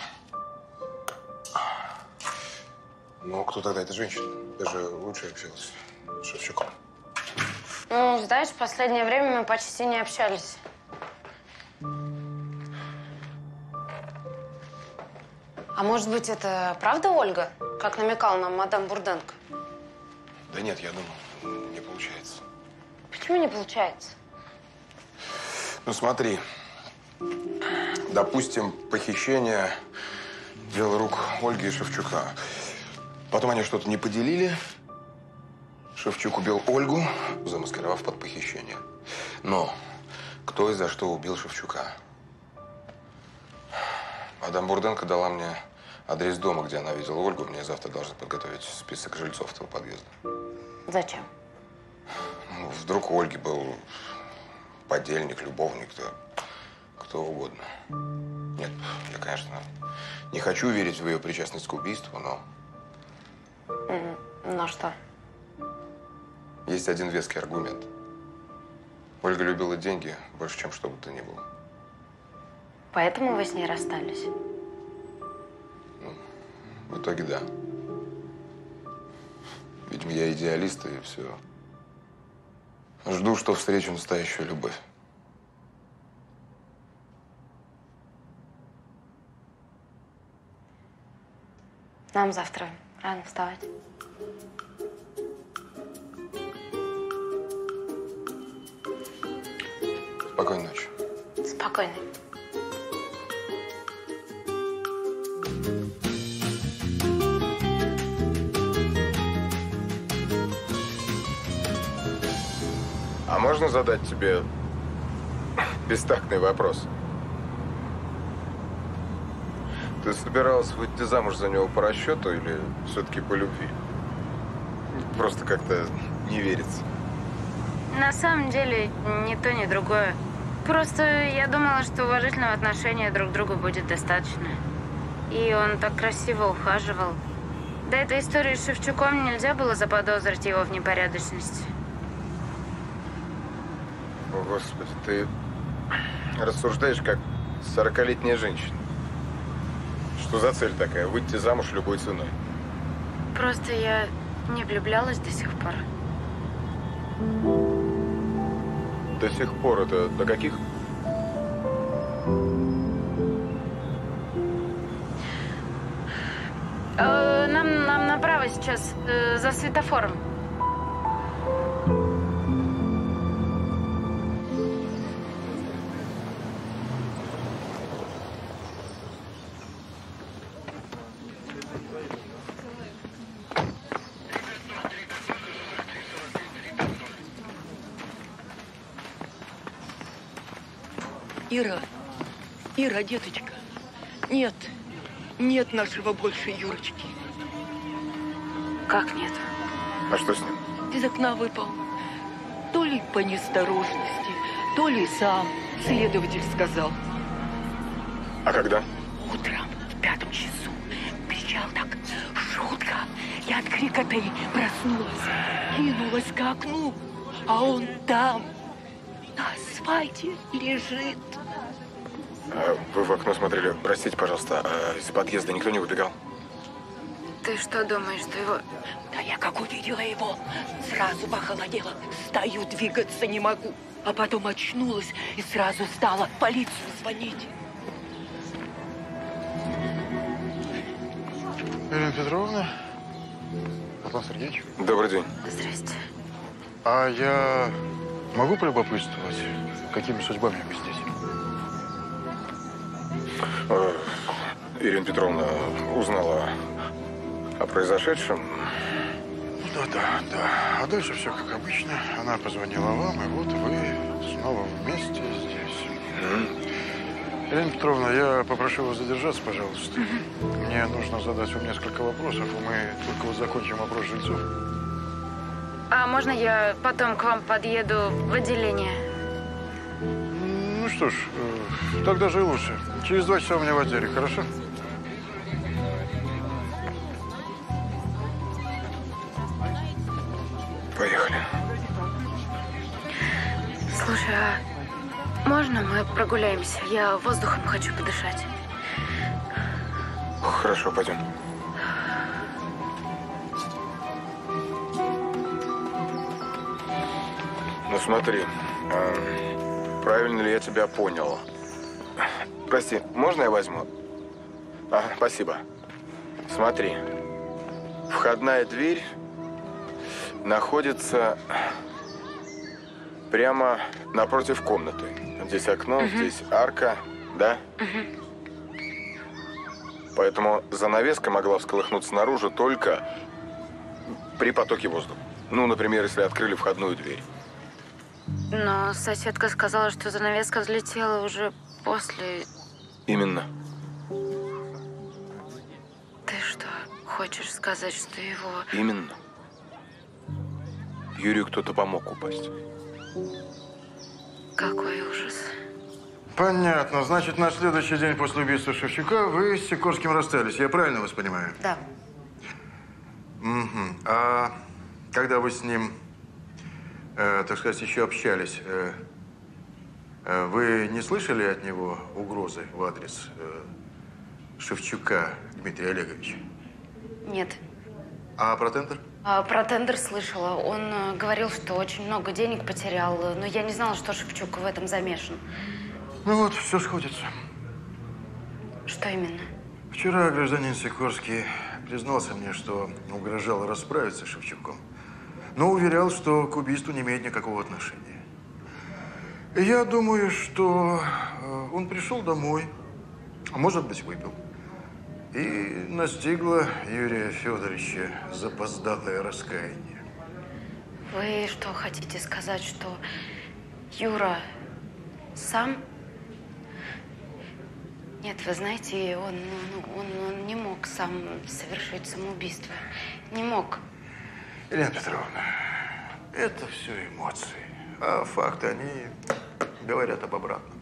Ну, кто тогда эта женщина? Ты же лучше общалась с Шевчуком. Ну, знаешь, в последнее время мы почти не общались. А может быть, это правда Ольга, как намекала нам мадам Бурденко? Да нет, я думал, не получается. Почему не получается? Ну смотри, допустим, похищение – дело рук Ольги и Шевчука. Потом они что-то не поделили. Шевчук убил Ольгу, замаскировав под похищение. Но кто и за что убил Шевчука? Мадам Бурденко дала мне адрес дома, где она видела Ольгу. Мне завтра должны подготовить список жильцов этого подъезда. Зачем? Ну, вдруг у Ольги был подельник, любовник, кто угодно. Нет, я, конечно, не хочу верить в ее причастность к убийству, но… Ну что? Есть один веский аргумент. Ольга любила деньги больше, чем что бы то ни было. Поэтому вы с ней расстались? В итоге, да. Видимо, я идеалист, и все. Жду, что встречу настоящую любовь. Нам завтра рано вставать. Спокойной ночи. Спокойной. А можно задать тебе бестактный вопрос? Ты собиралась выйти замуж за него по расчету или все-таки по любви? Просто как-то не верится. На самом деле, ни то, ни другое. Просто я думала, что уважительного отношения друг к другу будет достаточно. И он так красиво ухаживал. До этой истории с Шевчуком нельзя было заподозрить его в непорядочности. О, Господи, ты рассуждаешь как 40-летняя женщина. Что за цель такая? Выйти замуж любой ценой? Просто я не влюблялась до сих пор. До сих пор это до каких? Нам направо сейчас, за светофором. Ира, деточка, нет нашего больше Юрочки. Как нет? А что с ним? Из окна выпал. То ли по неосторожности, то ли сам, следователь сказал. А когда? Утром в 5 часу. Кричал так жутко. Я от крика-то и проснулась. Кинулась к окну, а он там, на асфальте лежит. А вы в окно смотрели? Простите, пожалуйста, а из подъезда никто не выбегал? Ты что думаешь, что его… Да я как увидела его, сразу похолодела. Стою, двигаться не могу. А потом очнулась и сразу стала в полицию звонить. Ирина Петровна, Атлан Сергеевич. Добрый день. Здрасте. А я могу полюбопытствовать, какими судьбами вы здесь? Ирина Петровна узнала о произошедшем. Да. А дальше все как обычно. Она позвонила вам, и вот вы снова вместе здесь. Ирина Петровна, я попрошу вас задержаться, пожалуйста. Мне нужно задать вам несколько вопросов, и мы только вот закончим вопрос жильцов. А можно я потом к вам подъеду в отделение? Ну что ж, так даже и лучше. Через 2 часа у меня в отделе, хорошо? Поехали. Слушай, а можно мы прогуляемся? Я воздухом хочу подышать. Хорошо, пойдем. Ну смотри, правильно ли я тебя понял? Прости, можно я возьму? Ага, спасибо. Смотри. Входная дверь находится прямо напротив комнаты. Здесь окно, здесь арка, да? Поэтому занавеска могла всколыхнуться наружу только при потоке воздуха. Ну, например, если открыли входную дверь. Но соседка сказала, что занавеска взлетела уже после... Именно. Ты что, хочешь сказать, что его... Именно. Юрию кто-то помог упасть. Какой ужас. Понятно. Значит, на следующий день после убийства Шевчука вы с Сикорским расстались. Я правильно вас понимаю? Да. Угу. А когда вы с ним, так сказать, еще общались, вы не слышали от него угрозы в адрес Шевчука Дмитрия Олеговича? Нет. А про тендер? Про тендер слышала. Он говорил, что очень много денег потерял, но я не знала, что Шевчук в этом замешан. Ну вот, все сходится. Что именно? Вчера гражданин Сикорский признался мне, что угрожал расправиться с Шевчуком, но уверял, что к убийству не имеет никакого отношения. Я думаю, что он пришел домой, а может быть, выпил, и настигло Юрия Федоровича запоздалое раскаяние. Вы что, хотите сказать, что Юра сам? Нет, вы знаете, он не мог сам совершить самоубийство. Не мог. Елена Петровна, это все эмоции, а факты, они говорят об обратном.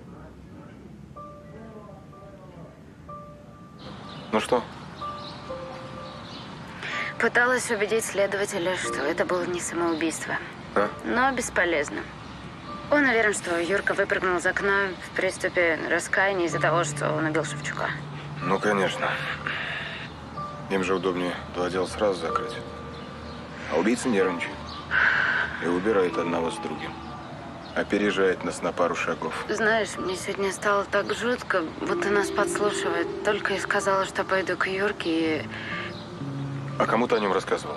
Ну что? Пыталась убедить следователя, что это было не самоубийство. Но бесполезно. Он уверен, что Юрка выпрыгнул из окна в приступе раскаяния из-за того, что он убил Шевчука. Ну, конечно. Им же удобнее два дела сразу закрыть. А убийца нервничает. И убирает одного с другим. Опережает нас на пару шагов. Знаешь, мне сегодня стало так жутко, будто нас подслушивает. Только и сказала, что пойду к Юрке и... А кому ты о нем рассказывал?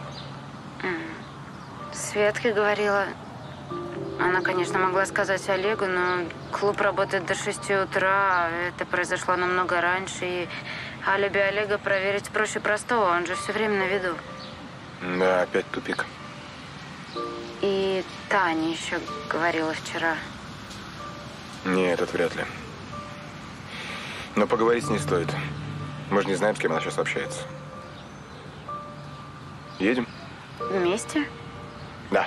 Светке говорила. Она, конечно, могла сказать Олегу, но клуб работает до 6 утра, а это произошло намного раньше, и алиби Олега проверить проще простого, он же все время на виду. Да, опять тупик. И Таня еще говорила вчера. Нет, это вряд ли. Но поговорить с ней стоит. Мы же не знаем, с кем она сейчас общается. Едем? Вместе? Да.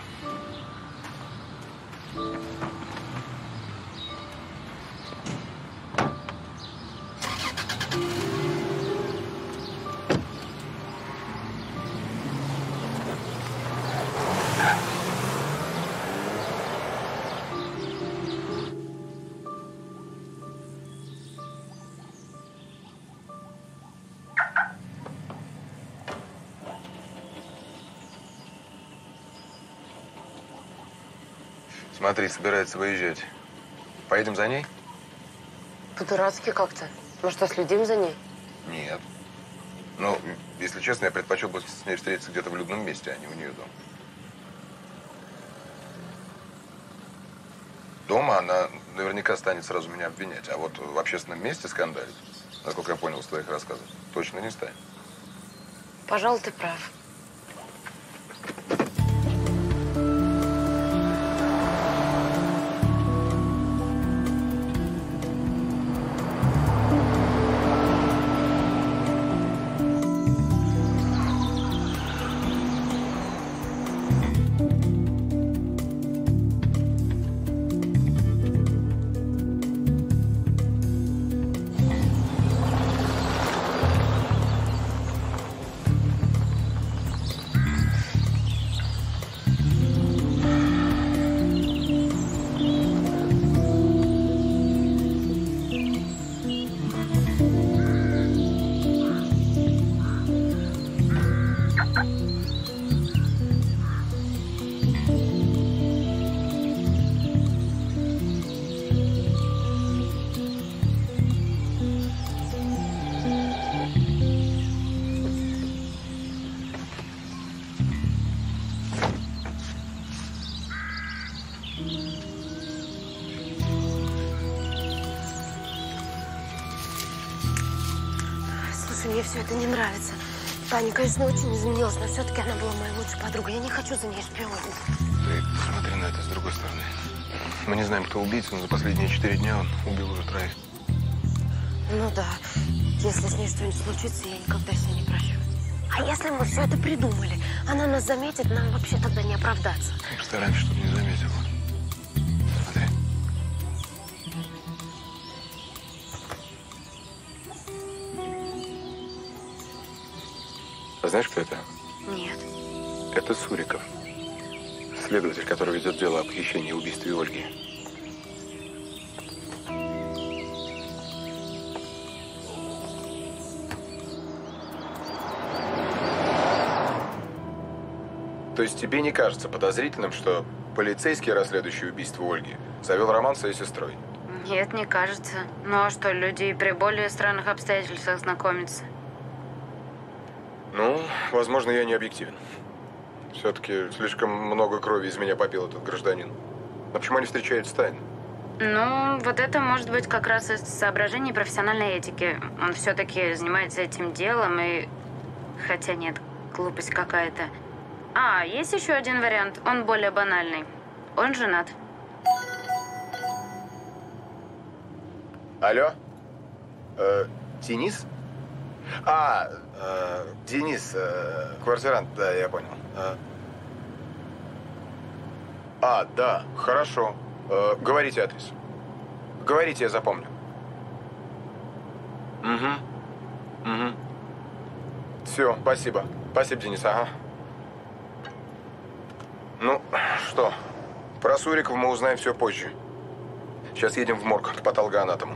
Смотри, собирается выезжать. Поедем за ней? По-дурацки как-то. Мы что, следим за ней? Нет. Ну, если честно, я предпочел бы с ней встретиться где-то в людном месте, а не у нее дома. Дома она наверняка станет сразу меня обвинять, а вот в общественном месте скандалить, насколько я понял из твоих рассказов, точно не станет. Пожалуй, ты прав. Слушай, мне все это не нравится. Таня, конечно, очень изменилась, но все-таки она была моей лучшей подругой. Я не хочу за ней шпионить. Ты смотри на это с другой стороны. Мы не знаем, кто убийца, но за последние 4 дня он убил уже 3. Ну да. Если с ней что-нибудь случится, я никогда себя не прощу. А если мы все это придумали? Она нас заметит, нам вообще тогда не оправдаться. Постараемся, чтобы не заметила. Смотри. А знаешь, кто это? Нет. Это Суриков. Следователь, который ведет дело о похищении и убийстве Ольги. То есть тебе не кажется подозрительным, что полицейский, расследующий убийство Ольги, завел роман с ее сестрой? Нет, не кажется. Ну а что, люди и при более странных обстоятельствах знакомятся? Ну, возможно, я не объективен. Все-таки слишком много крови из меня попил этот гражданин. Но почему они встречаются тайно? Ну, вот это может быть как раз из соображений профессиональной этики. Он все-таки занимается этим делом и... Хотя нет, глупость какая-то. А, есть еще один вариант. Он более банальный. Он женат. Алло? Денис? Денис, квартирант, да, я понял. Да, хорошо. Говорите адрес. Говорите, я запомню. Угу. Все, спасибо. Спасибо, Денис, ага. Ну, что, про Сурикова мы узнаем все позже. Сейчас едем в морг к патологоанатому.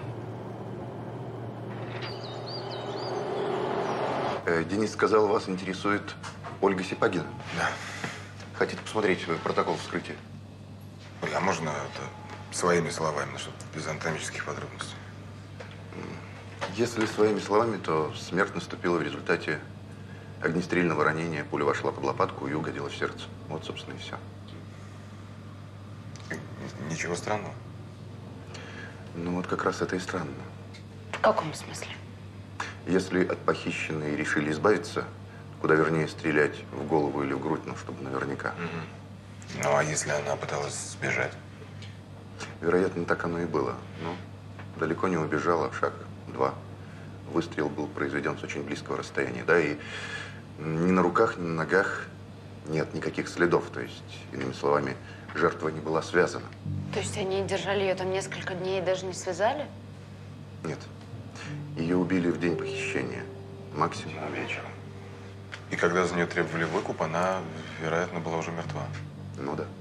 Денис сказал, вас интересует Ольга Сипагина? Да. Хотите посмотреть протокол вскрытия? Оля, а можно это своими словами, чтобы без анатомических подробностей? Если своими словами, то смерть наступила в результате огнестрельного ранения. Пуля вошла под лопатку и угодила в сердце. Вот, собственно, и все. Ничего странного? Ну, вот как раз это и странно. В каком смысле? Если от похищенной решили избавиться, куда вернее стрелять в голову или в грудь, ну, чтобы наверняка. Угу. Ну, а если она пыталась сбежать? Вероятно, так оно и было. Но далеко не убежала, шаг 2. Выстрел был произведен с очень близкого расстояния, да, и ни на руках, ни на ногах нет никаких следов. То есть, иными словами, жертва не была связана. То есть они держали ее там несколько дней и даже не связали? Нет. Ее убили в день похищения. Максимум вечером. И когда за нее требовали выкуп, она, вероятно, была уже мертва. Ну да.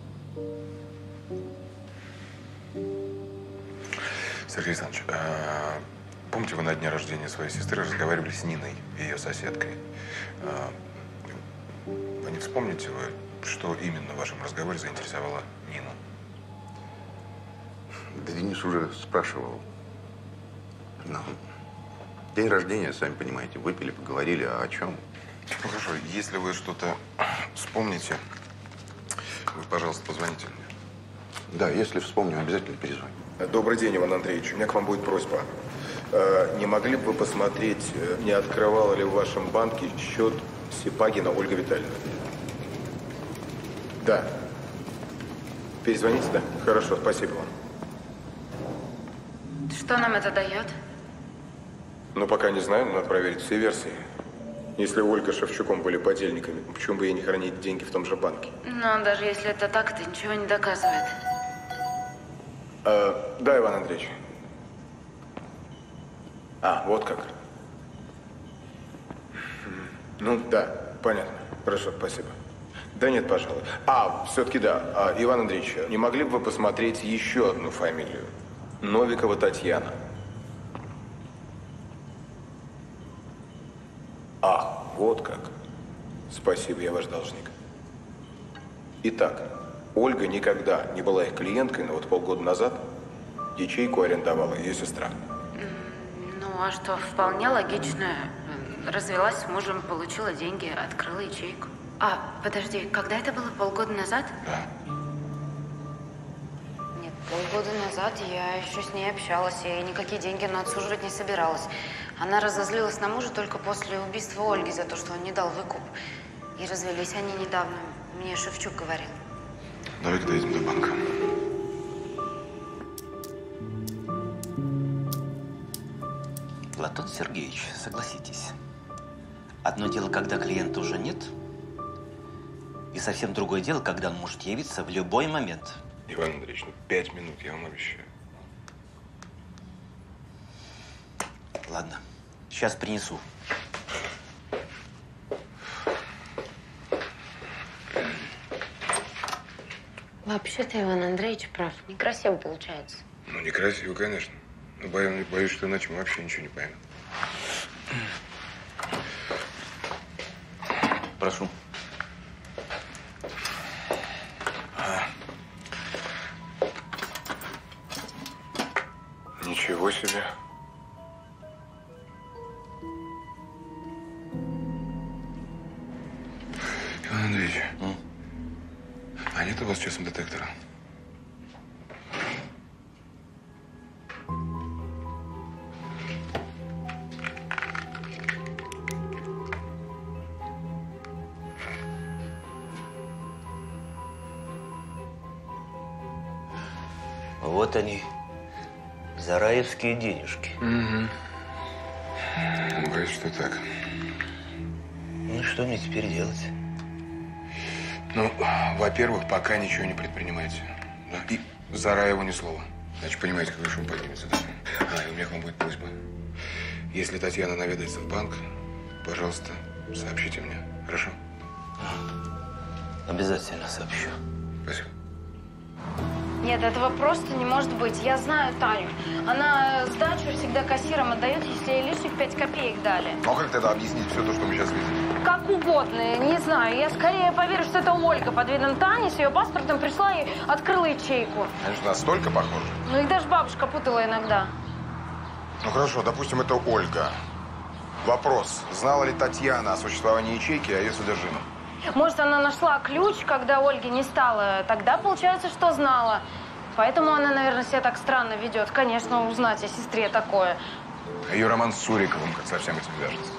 Сергей Александрович, помните, вы на дне рождения своей сестры разговаривали с Ниной, ее соседкой? Вы не вспомните что именно в вашем разговоре заинтересовало Нину? Да Денис уже спрашивал. Но день рождения, сами понимаете, выпили, поговорили, а о чем? Ну хорошо, если вы что-то вспомните, вы, пожалуйста, позвоните мне. Да, если вспомню, обязательно перезвоню. Добрый день, Иван Андреевич. У меня к вам будет просьба. Не могли бы вы посмотреть, не открывала ли в вашем банке счет Сипагина Ольга Витальевна? Да. Перезвоните, да? Хорошо, спасибо вам. Что нам это дает? Ну, пока не знаю, но надо проверить все версии. Если Ольга с Шевчуком были подельниками, почему бы ей не хранить деньги в том же банке? Но даже если это так, это ничего не доказывает. Да, Иван Андреевич. Вот как. Ну, да, понятно. Хорошо, спасибо. Да нет, пожалуй. Все-таки да. Иван Андреевич, не могли бы вы посмотреть еще одну фамилию? Новикова Татьяна. Вот как. Спасибо, я ваш должник. Итак, Ольга никогда не была их клиенткой, но вот полгода назад ячейку арендовала ее сестра. Ну, а что, вполне логично. Развелась с мужем, получила деньги, открыла ячейку. Подожди, когда это было? Полгода назад? Да. полгода назад я еще с ней общалась, и никакие деньги она отсуживать не собиралась. Она разозлилась на мужа только после убийства Ольги за то, что он не дал выкуп. И развелись они недавно. Мне Шевчук говорил. Давай-ка доедем до банка. Платон Сергеевич, согласитесь, одно дело, когда клиента уже нет, и совсем другое дело, когда он может явиться в любой момент. Иван Андреевич, 5 минут, я вам обещаю. Ладно, сейчас принесу. Вообще-то Иван Андреевич прав. Некрасиво получается. Ну, некрасиво, конечно. Но боюсь, что иначе мы вообще ничего не поймем. Прошу. Ничего себе. Иван Андреевич, а нет у вас часом детектора? Вот они, зараевские денежки. Угу. Боюсь, что так. Ну, что мне теперь делать? Ну, во-первых, пока ничего не предпринимайте. Да? И за Раеву ни слова. Значит, понимаете, какой шум поднимется. Да? И у меня к вам будет просьба. Если Татьяна наведается в банк, пожалуйста, сообщите мне. Хорошо? Обязательно сообщу. Спасибо. Нет, этого просто не может быть. Я знаю Таню. Она сдачу всегда кассирам отдает, если ей лишних 5 копеек дали. Ну, как тогда объяснить все то, что мы сейчас видим? Как угодно, не знаю. Я скорее поверю, что это Ольга под видом Тани с ее паспортом пришла и открыла ячейку. Они же настолько похожи. Ну, их даже бабушка путала иногда. Ну, хорошо, допустим, это Ольга. Вопрос. Знала ли Татьяна о существовании ячейки и о ее содержимом? Может, она нашла ключ, когда Ольги не стало. Тогда получается, что знала. Поэтому она, наверное, себя так странно ведет. Конечно, узнать о сестре такое. А ее роман с Суриковым как со всем этим вяжется?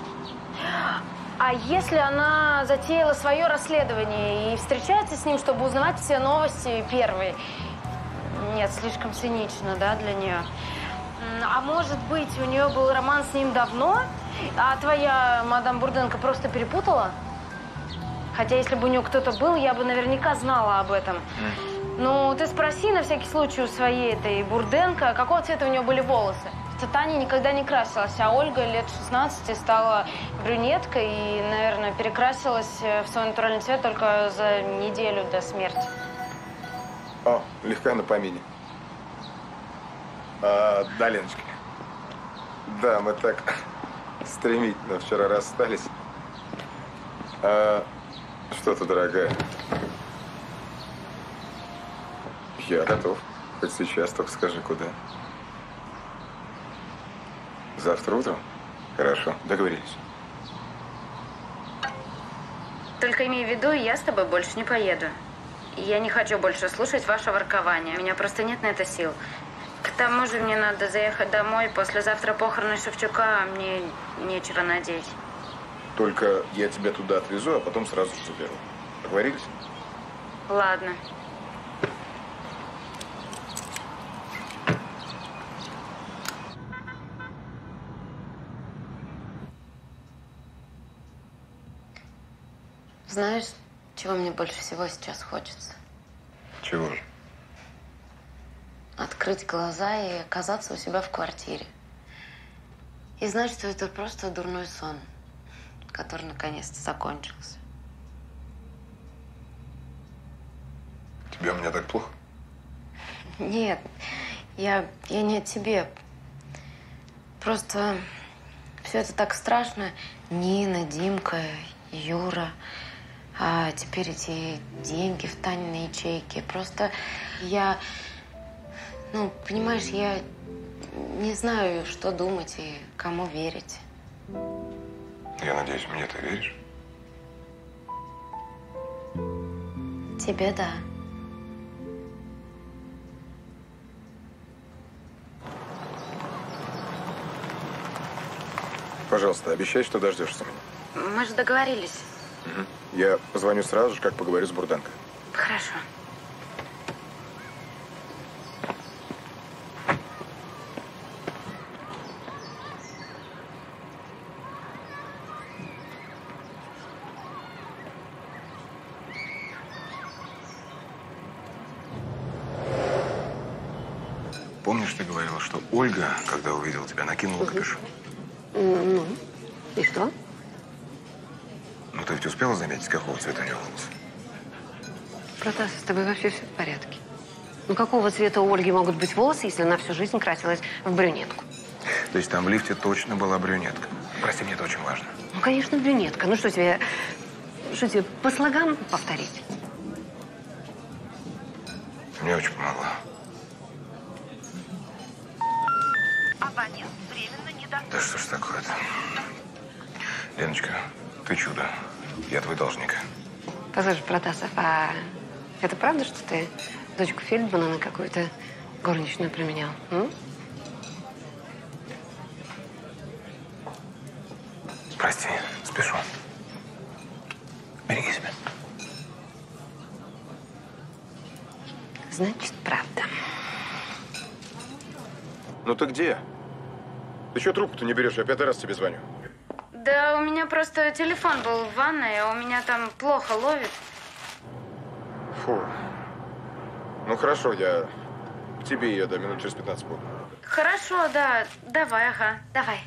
А если она затеяла свое расследование и встречается с ним, чтобы узнавать все новости первой? Нет, слишком цинично, да, для нее. А может быть, у нее был роман с ним давно, а твоя мадам Бурденко просто перепутала? Хотя, если бы у нее кто-то был, я бы наверняка знала об этом. Ну, ты спроси на всякий случай у своей этой Бурденко, какого цвета у нее были волосы. Таня никогда не красилась, а Ольга лет 16 стала брюнеткой и, наверное, перекрасилась в свой натуральный цвет только за неделю до смерти. О, легка на помине. Да, Леночка. Да, мы так стремительно вчера расстались. Что-то, дорогая. Я готов. Хоть сейчас, только скажи, куда. Завтра утром? Хорошо, договорились. Только имей в виду, я с тобой больше не поеду. Я не хочу больше слушать ваше воркование. У меня просто нет на это сил. К тому же мне надо заехать домой. Послезавтра похороны Шевчука, а мне нечего надеть. Только я тебя туда отвезу, а потом сразу же заберу. Договорились? Ладно. Знаешь, чего мне больше всего сейчас хочется? Чего же? Открыть глаза и оказаться у себя в квартире. И знать, что это просто дурной сон, который наконец-то закончился. Тебе у меня так плохо? Нет, я не о тебе. Просто все это так страшно. Нина, Димка, Юра. А теперь эти деньги в Таниной ячейке. Просто я... Ну, понимаешь, я не знаю, что думать и кому верить. Я надеюсь, мне ты веришь? Тебе да. Пожалуйста, обещай, что дождешься меня. Мы же договорились. Угу. Я позвоню сразу же, как поговорю с Бурденко. Хорошо. Помнишь, ты говорила, что Ольга, когда увидела тебя, накинула капюшон? Ну, и что? Ну, ты ведь успела заметить, какого цвета у нее волосы? Протас, с тобой вообще все в порядке? Ну, какого цвета у Ольги могут быть волосы, если она всю жизнь красилась в брюнетку? То есть там в лифте точно была брюнетка? Прости, мне это очень важно. Ну, конечно, брюнетка. Ну, что тебе по слогам повторить? Мне очень помогла. Абонент временно недоступен. Да что ж такое-то? Леночка, ты чудо. Я твой должник. Послушай, Протасов, а это правда, что ты дочку Фельдмана на какую-то горничную променял? Прости, спешу. Береги себя. Значит, правда. Ну ты где? Ты что трубку-то не берешь? Я 5-й раз тебе звоню. Да у меня просто телефон был в ванной, а у меня там плохо ловит. Фу. Ну хорошо, я к тебе еду, минут через 15 буду. Хорошо, да. Давай, ага. Давай.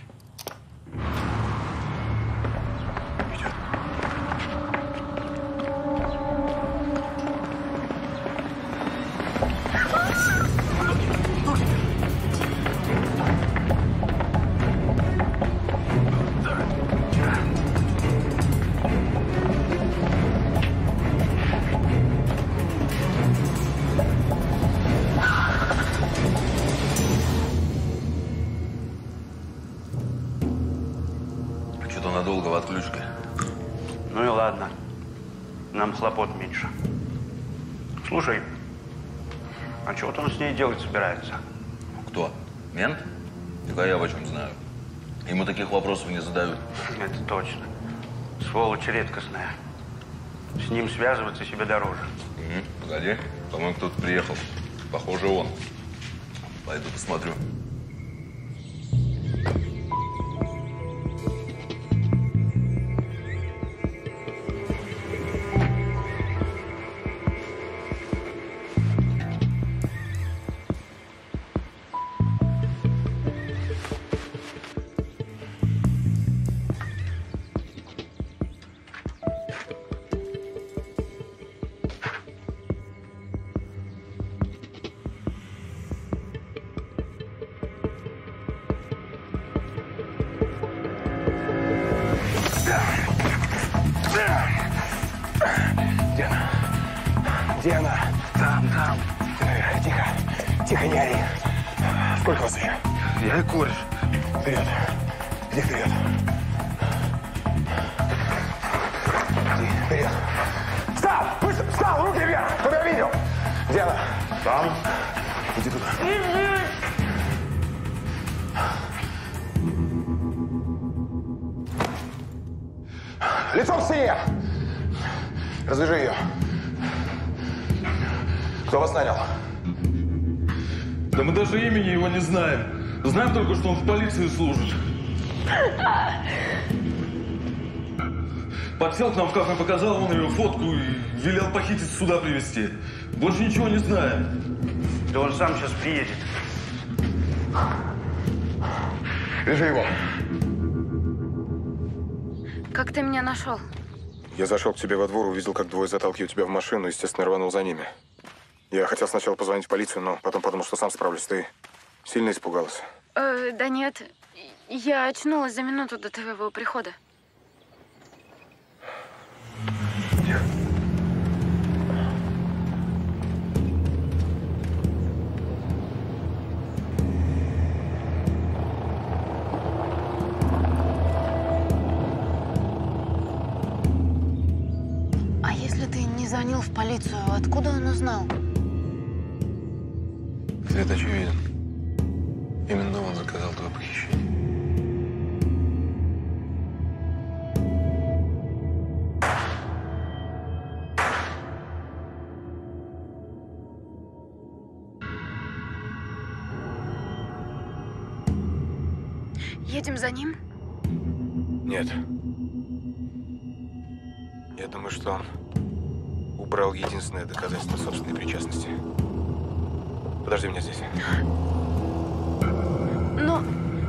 Что-то надолго в отключке. Ну и ладно. Нам хлопот меньше. Слушай, а чего он с ней делать собирается? Кто? Мент? Так а я в чем знаю. Ему таких вопросов не задают. Это точно. Сволочь редкостная. С ним связываться себе дороже. Погоди, по-моему, кто-то приехал. Похоже, он. Пойду посмотрю. Где она? Там. Тихо. Тихо, не ори. Сколько вас еще? Я и кореш. Вперед. Иди вперед. Иди вперед. Встал! Встал! Руки вверх! Чтобы я видел! Где она? Там. Иди туда. Лицом к стене! Развяжи ее. Кто вас нанял? Да мы даже имени его не знаем. Знаем только, что он в полиции служит. Подсел к нам в кафе, показал он ее фотку и велел похитить, сюда привезти. Больше ничего не знаем. Да он сам сейчас приедет. Вяжи его. Как ты меня нашел? Я зашел к тебе во двор, увидел, как двое заталкивают тебя в машину, естественно, рванул за ними. Я хотел сначала позвонить в полицию, но потом подумал, что сам справлюсь. Ты сильно испугалась? Да нет. Я очнулась за минуту до твоего прихода. А если ты не звонил в полицию, откуда он узнал? Ответ очевиден. Именно он заказал твое похищение. Едем за ним? Нет. Я думаю, что он убрал единственное доказательство собственной причастности. Подожди меня здесь. Но...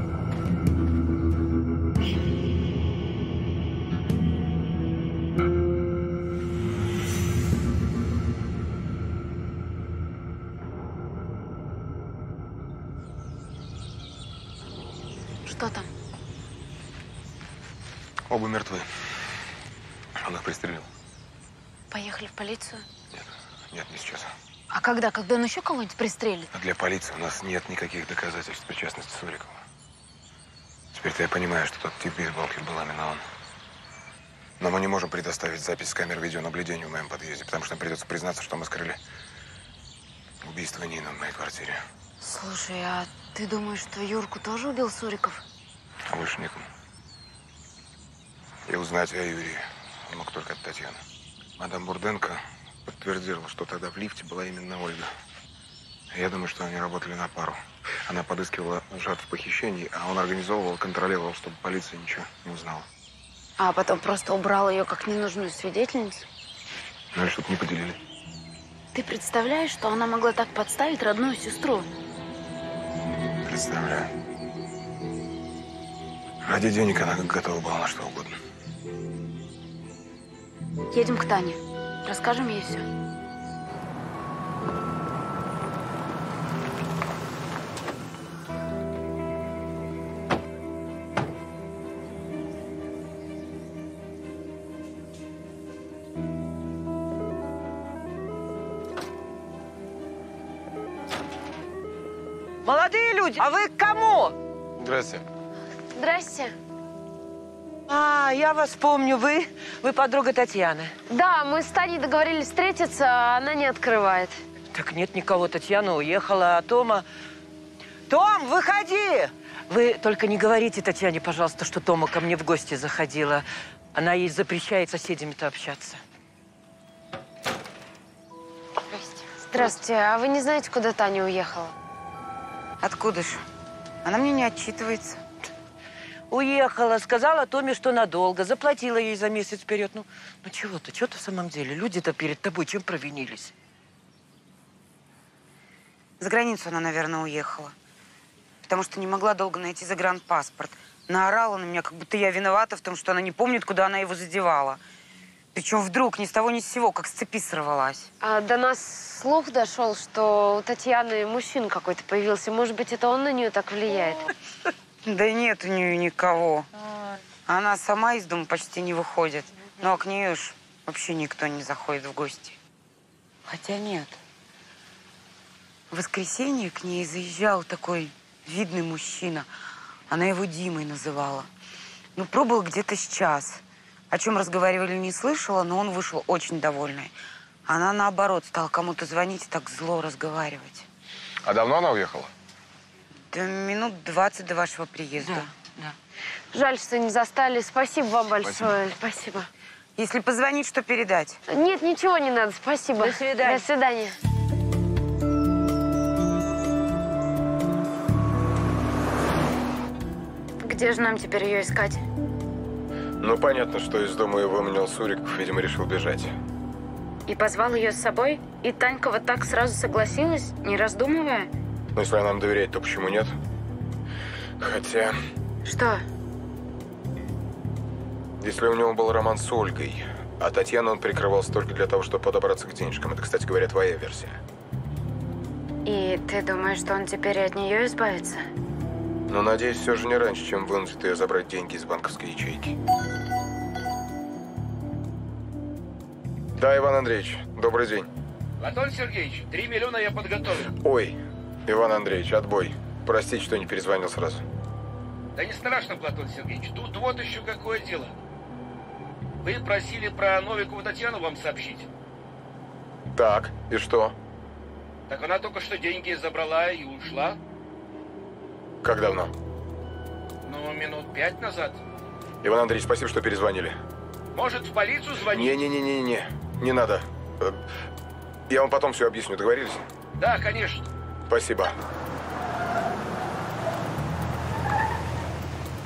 Что там? Оба мертвы. Он их пристрелил. Поехали в полицию? Нет, не сейчас. А когда? Когда он еще кого-нибудь пристрелит? А для полиции у нас нет никаких доказательств причастности Сурикова. Теперь-то я понимаю, что тот тип в бейсболке был именно он. Но мы не можем предоставить запись с камер видеонаблюдения в моем подъезде, потому что нам придется признаться, что мы скрыли убийство Нины в моей квартире. Слушай, а ты думаешь, что Юрку тоже убил Суриков? А больше некому. И узнать о Юрии он мог только от Татьяны. Мадам Бурденко подтвердила, что тогда в лифте была именно Ольга. Я думаю, что они работали на пару. Она подыскивала жертв похищений, а он организовывал, контролировал, чтобы полиция ничего не узнала. А потом просто убрал ее как ненужную свидетельницу? Ну и чтобы не поделили. Ты представляешь, что она могла так подставить родную сестру? Представляю. Ради денег она готова была на что угодно. Едем к Тане. Расскажем ей все. Молодые люди, а вы к кому? Здрасте. Здрасте. А, я вас помню. Вы подруга Татьяны. Да, мы с Таней договорились встретиться, а она не открывает. Так нет никого. Татьяна уехала, а Тома... Том, выходи! Вы только не говорите Татьяне, пожалуйста, что Тома ко мне в гости заходила. Она ей запрещает с соседями-то общаться. Здравствуйте. А вы не знаете, куда Таня уехала? Откуда ж? Она мне не отчитывается. Уехала, сказала Томе, что надолго, заплатила ей за месяц вперед. Ну чего ты в самом деле? Люди-то перед тобой чем провинились? За границу она, наверное, уехала. Потому что не могла долго найти загранпаспорт. Наорала на меня, как будто я виновата в том, что она не помнит, куда она его задевала. Причем вдруг, ни с того ни с сего, как с цепи сорвалась. А до нас слух дошел, что у Татьяны мужчина какой-то появился. Может быть, это он на нее так влияет? Да нет у нее никого. Она сама из дома почти не выходит. Ну, а к ней уж вообще никто не заходит в гости. Хотя нет. В воскресенье к ней заезжал такой видный мужчина. Она его Димой называла. Ну, пробыл где-то с час. О чем разговаривали, не слышала, но он вышел очень довольный. Она, наоборот, стала кому-то звонить и так зло разговаривать. А давно она уехала? Да минут 20 до вашего приезда. Да. Жаль, что не застали. Спасибо вам большое. Спасибо. Если позвонить, что передать? Нет, ничего не надо. Спасибо. До свидания. До свидания. Где же нам теперь ее искать? Ну, понятно, что из дома его выманил Суриков, видимо, решил бежать. И позвал ее с собой? И Танька вот так сразу согласилась, не раздумывая? Ну, если она нам доверяет, то почему нет? Хотя... Что? Если у него был роман с Ольгой, а Татьяну он прикрывался только для того, чтобы подобраться к денежкам. Это, кстати говоря, твоя версия. И ты думаешь, что он теперь от нее избавится? Но, надеюсь, все же не раньше, чем вынудит ее забрать деньги из банковской ячейки. Да, Иван Андреевич, добрый день. Платон Сергеевич, 3 миллиона я подготовил. Ой, Иван Андреевич, отбой. Простите, что не перезвонил сразу. Да не страшно, Платон Сергеевич. Тут вот еще какое дело. Вы просили про Новикову Татьяну вам сообщить. Так, и что? Так она только что деньги забрала и ушла. Как давно? Ну, минут 5 назад. Иван Андреевич, спасибо, что перезвонили. Может, в полицию звонить? Не надо. Я вам потом все объясню, договорились? Да, конечно. Спасибо.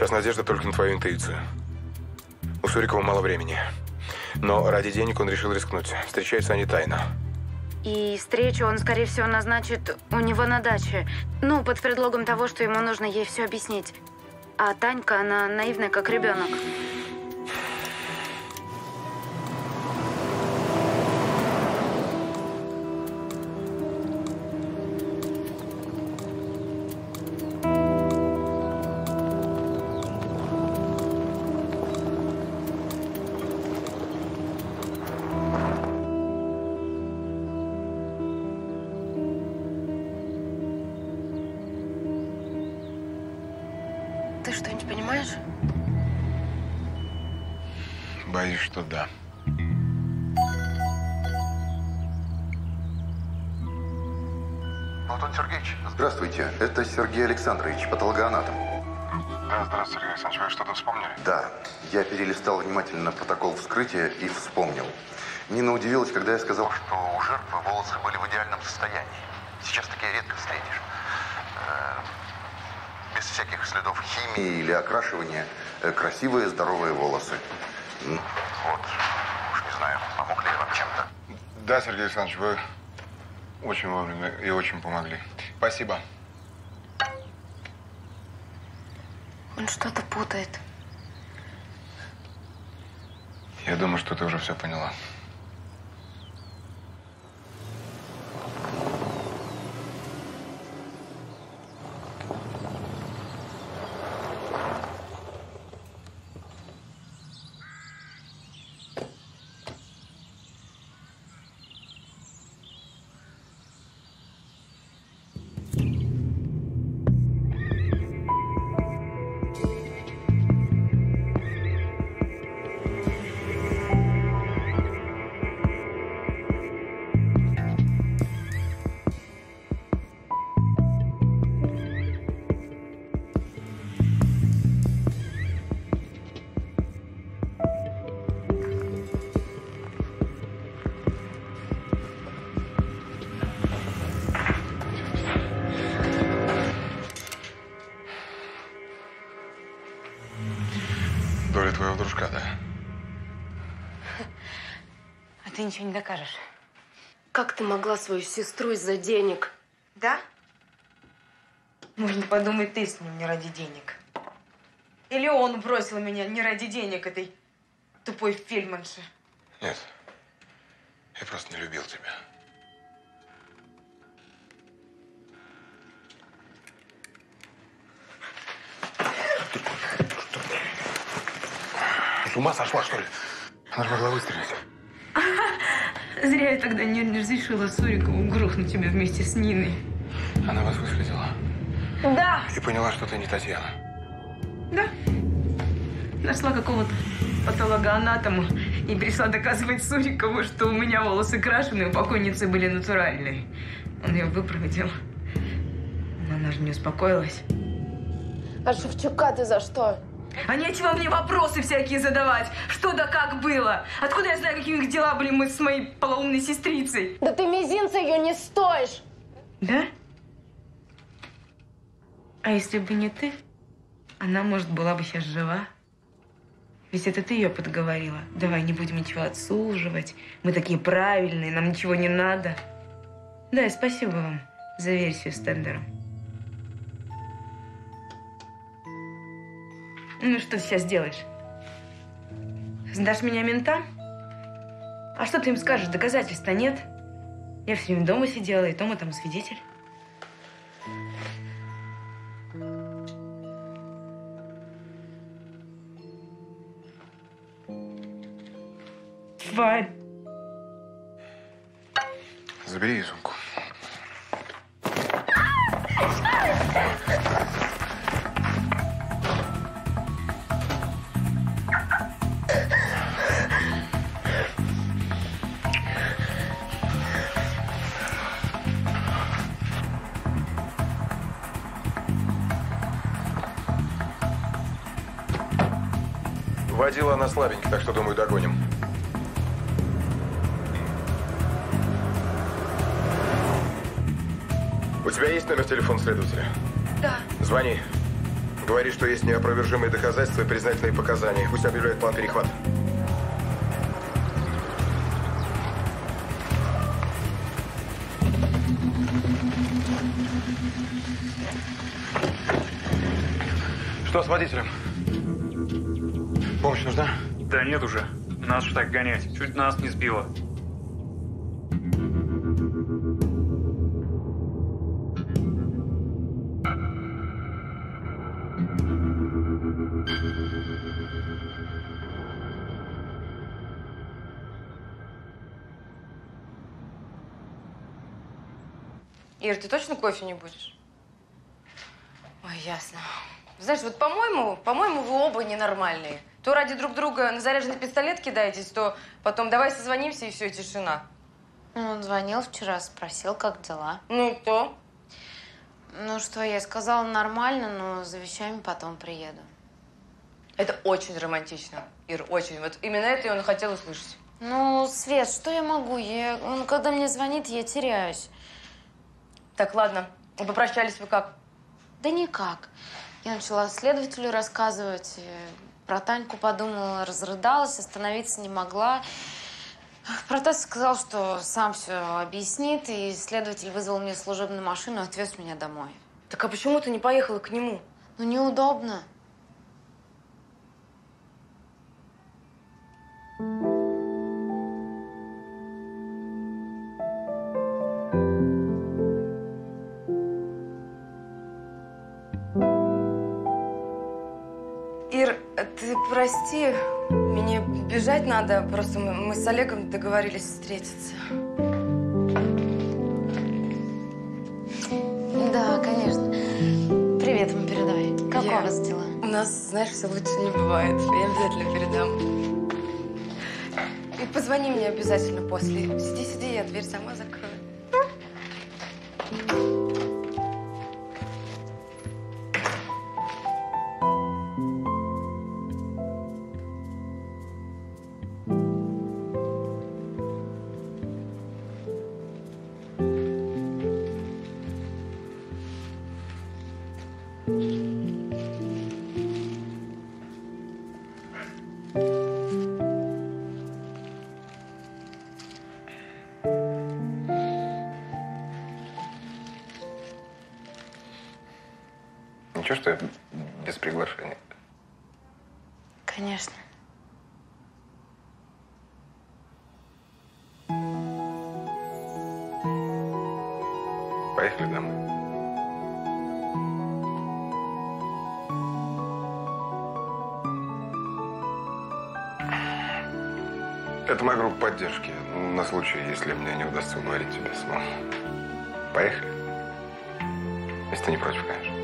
Сейчас надежда только на твою интуицию. У Сурикова мало времени. Но ради денег он решил рискнуть. Встречаются они тайно. И встречу он, скорее всего, назначит у него на даче. Ну, под предлогом того, что ему нужно ей все объяснить. А Танька, она наивная, как ребенок. Ты что-нибудь понимаешь? Боюсь, что да. Антон Сергеевич, здравствуйте. Это Сергей Александрович, патологоанатом. Да, здравствуйте, Сергей Александрович. Вы что-то вспомнили? Да. Я перелистал внимательно протокол вскрытия и вспомнил. Нина удивилась, когда я сказал, что у жертвы волосы были в идеальном состоянии. Сейчас такие редко встретишь. Без всяких следов химии или окрашивания. Красивые, здоровые волосы. Ну, вот. Уж не знаю, помог ли я вам чем-то. Да, Сергей Александрович, вы очень вовремя и очень помогли. Спасибо. Он что-то путает. Я думаю, что ты уже все поняла. Доля твоего дружка, да? А ты ничего не докажешь. Как ты могла свою сестру из-за денег? Да? Можно подумать, ты с ним не ради денег. Или он бросил меня не ради денег этой тупой фельдманши. Нет. Я просто не любил тебя. С ума сошла, что ли? Она же могла выстрелить. Зря я тогда не разрешила Сурикову грохнуть тебя вместе с Ниной. Она вас выследила. Да. И поняла, что ты не Татьяна. Да. Нашла какого-то патологоанатома и пришла доказывать Сурикову, что у меня волосы крашеные, у покойницы были натуральные. Он ее выпроводил. Но она же не успокоилась. А Шевчука ты за что? А нечего мне вопросы всякие задавать. Что да как было? Откуда я знаю, какие у них дела были мы с моей полоумной сестрицей? Да ты мизинца ее не стоишь. Да? А если бы не ты, она, может, была бы сейчас жива. Ведь это ты ее подговорила. Давай не будем ничего отсуживать. Мы такие правильные, нам ничего не надо. Да, и спасибо вам за версию с тендером. Ну, что ты сейчас делаешь? Сдашь меня ментам? А что ты им скажешь? Доказательств-то нет. Я все время дома сидела, и Тома там свидетель. Тварь. Забери ее сумку. Водила она слабенькая, так что, думаю, догоним. У тебя есть номер телефона следователя? Да. Звони. Говори, что есть неопровержимые доказательства и признательные показания. Пусть объявляют план перехвата. Что с водителем? Помощь нужна? Да нет уже. Нас же так гонять. Чуть нас не сбило. Ир, ты точно кофе не будешь? Ой, ясно. Знаешь, вот по-моему, вы оба ненормальные. То ради друг друга на заряженный пистолет кидаетесь, то потом давай созвонимся, и все, тишина. Он звонил вчера, спросил, как дела. Ну и кто? Ну что, я сказала нормально, но за вещами потом приеду. Это очень романтично, Ир, очень. Вот именно это и он хотел услышать. Ну, Свет, что я могу? Он, когда мне звонит, я теряюсь. Так, ладно. Попрощались вы как? Да никак. Я начала следователю рассказывать. Про Таньку подумала, разрыдалась, остановиться не могла. Протасов сказал, что сам все объяснит, и следователь вызвал мне служебную машину и отвез меня домой. Так а почему ты не поехала к нему? Ну, неудобно. Ир, ты прости, мне бежать надо, просто мы с Олегом договорились встретиться. Да, конечно. Привет ему передавай. Как у вас дела? У нас, знаешь, все лучше не бывает. Я обязательно передам. И позвони мне обязательно после. Сиди, я дверь сама закрою. Ничего, что я без приглашения? Конечно. Поехали домой. Это моя группа поддержки. На случай, если мне не удастся уговорить тебя снова. Поехали? Если ты не против, конечно.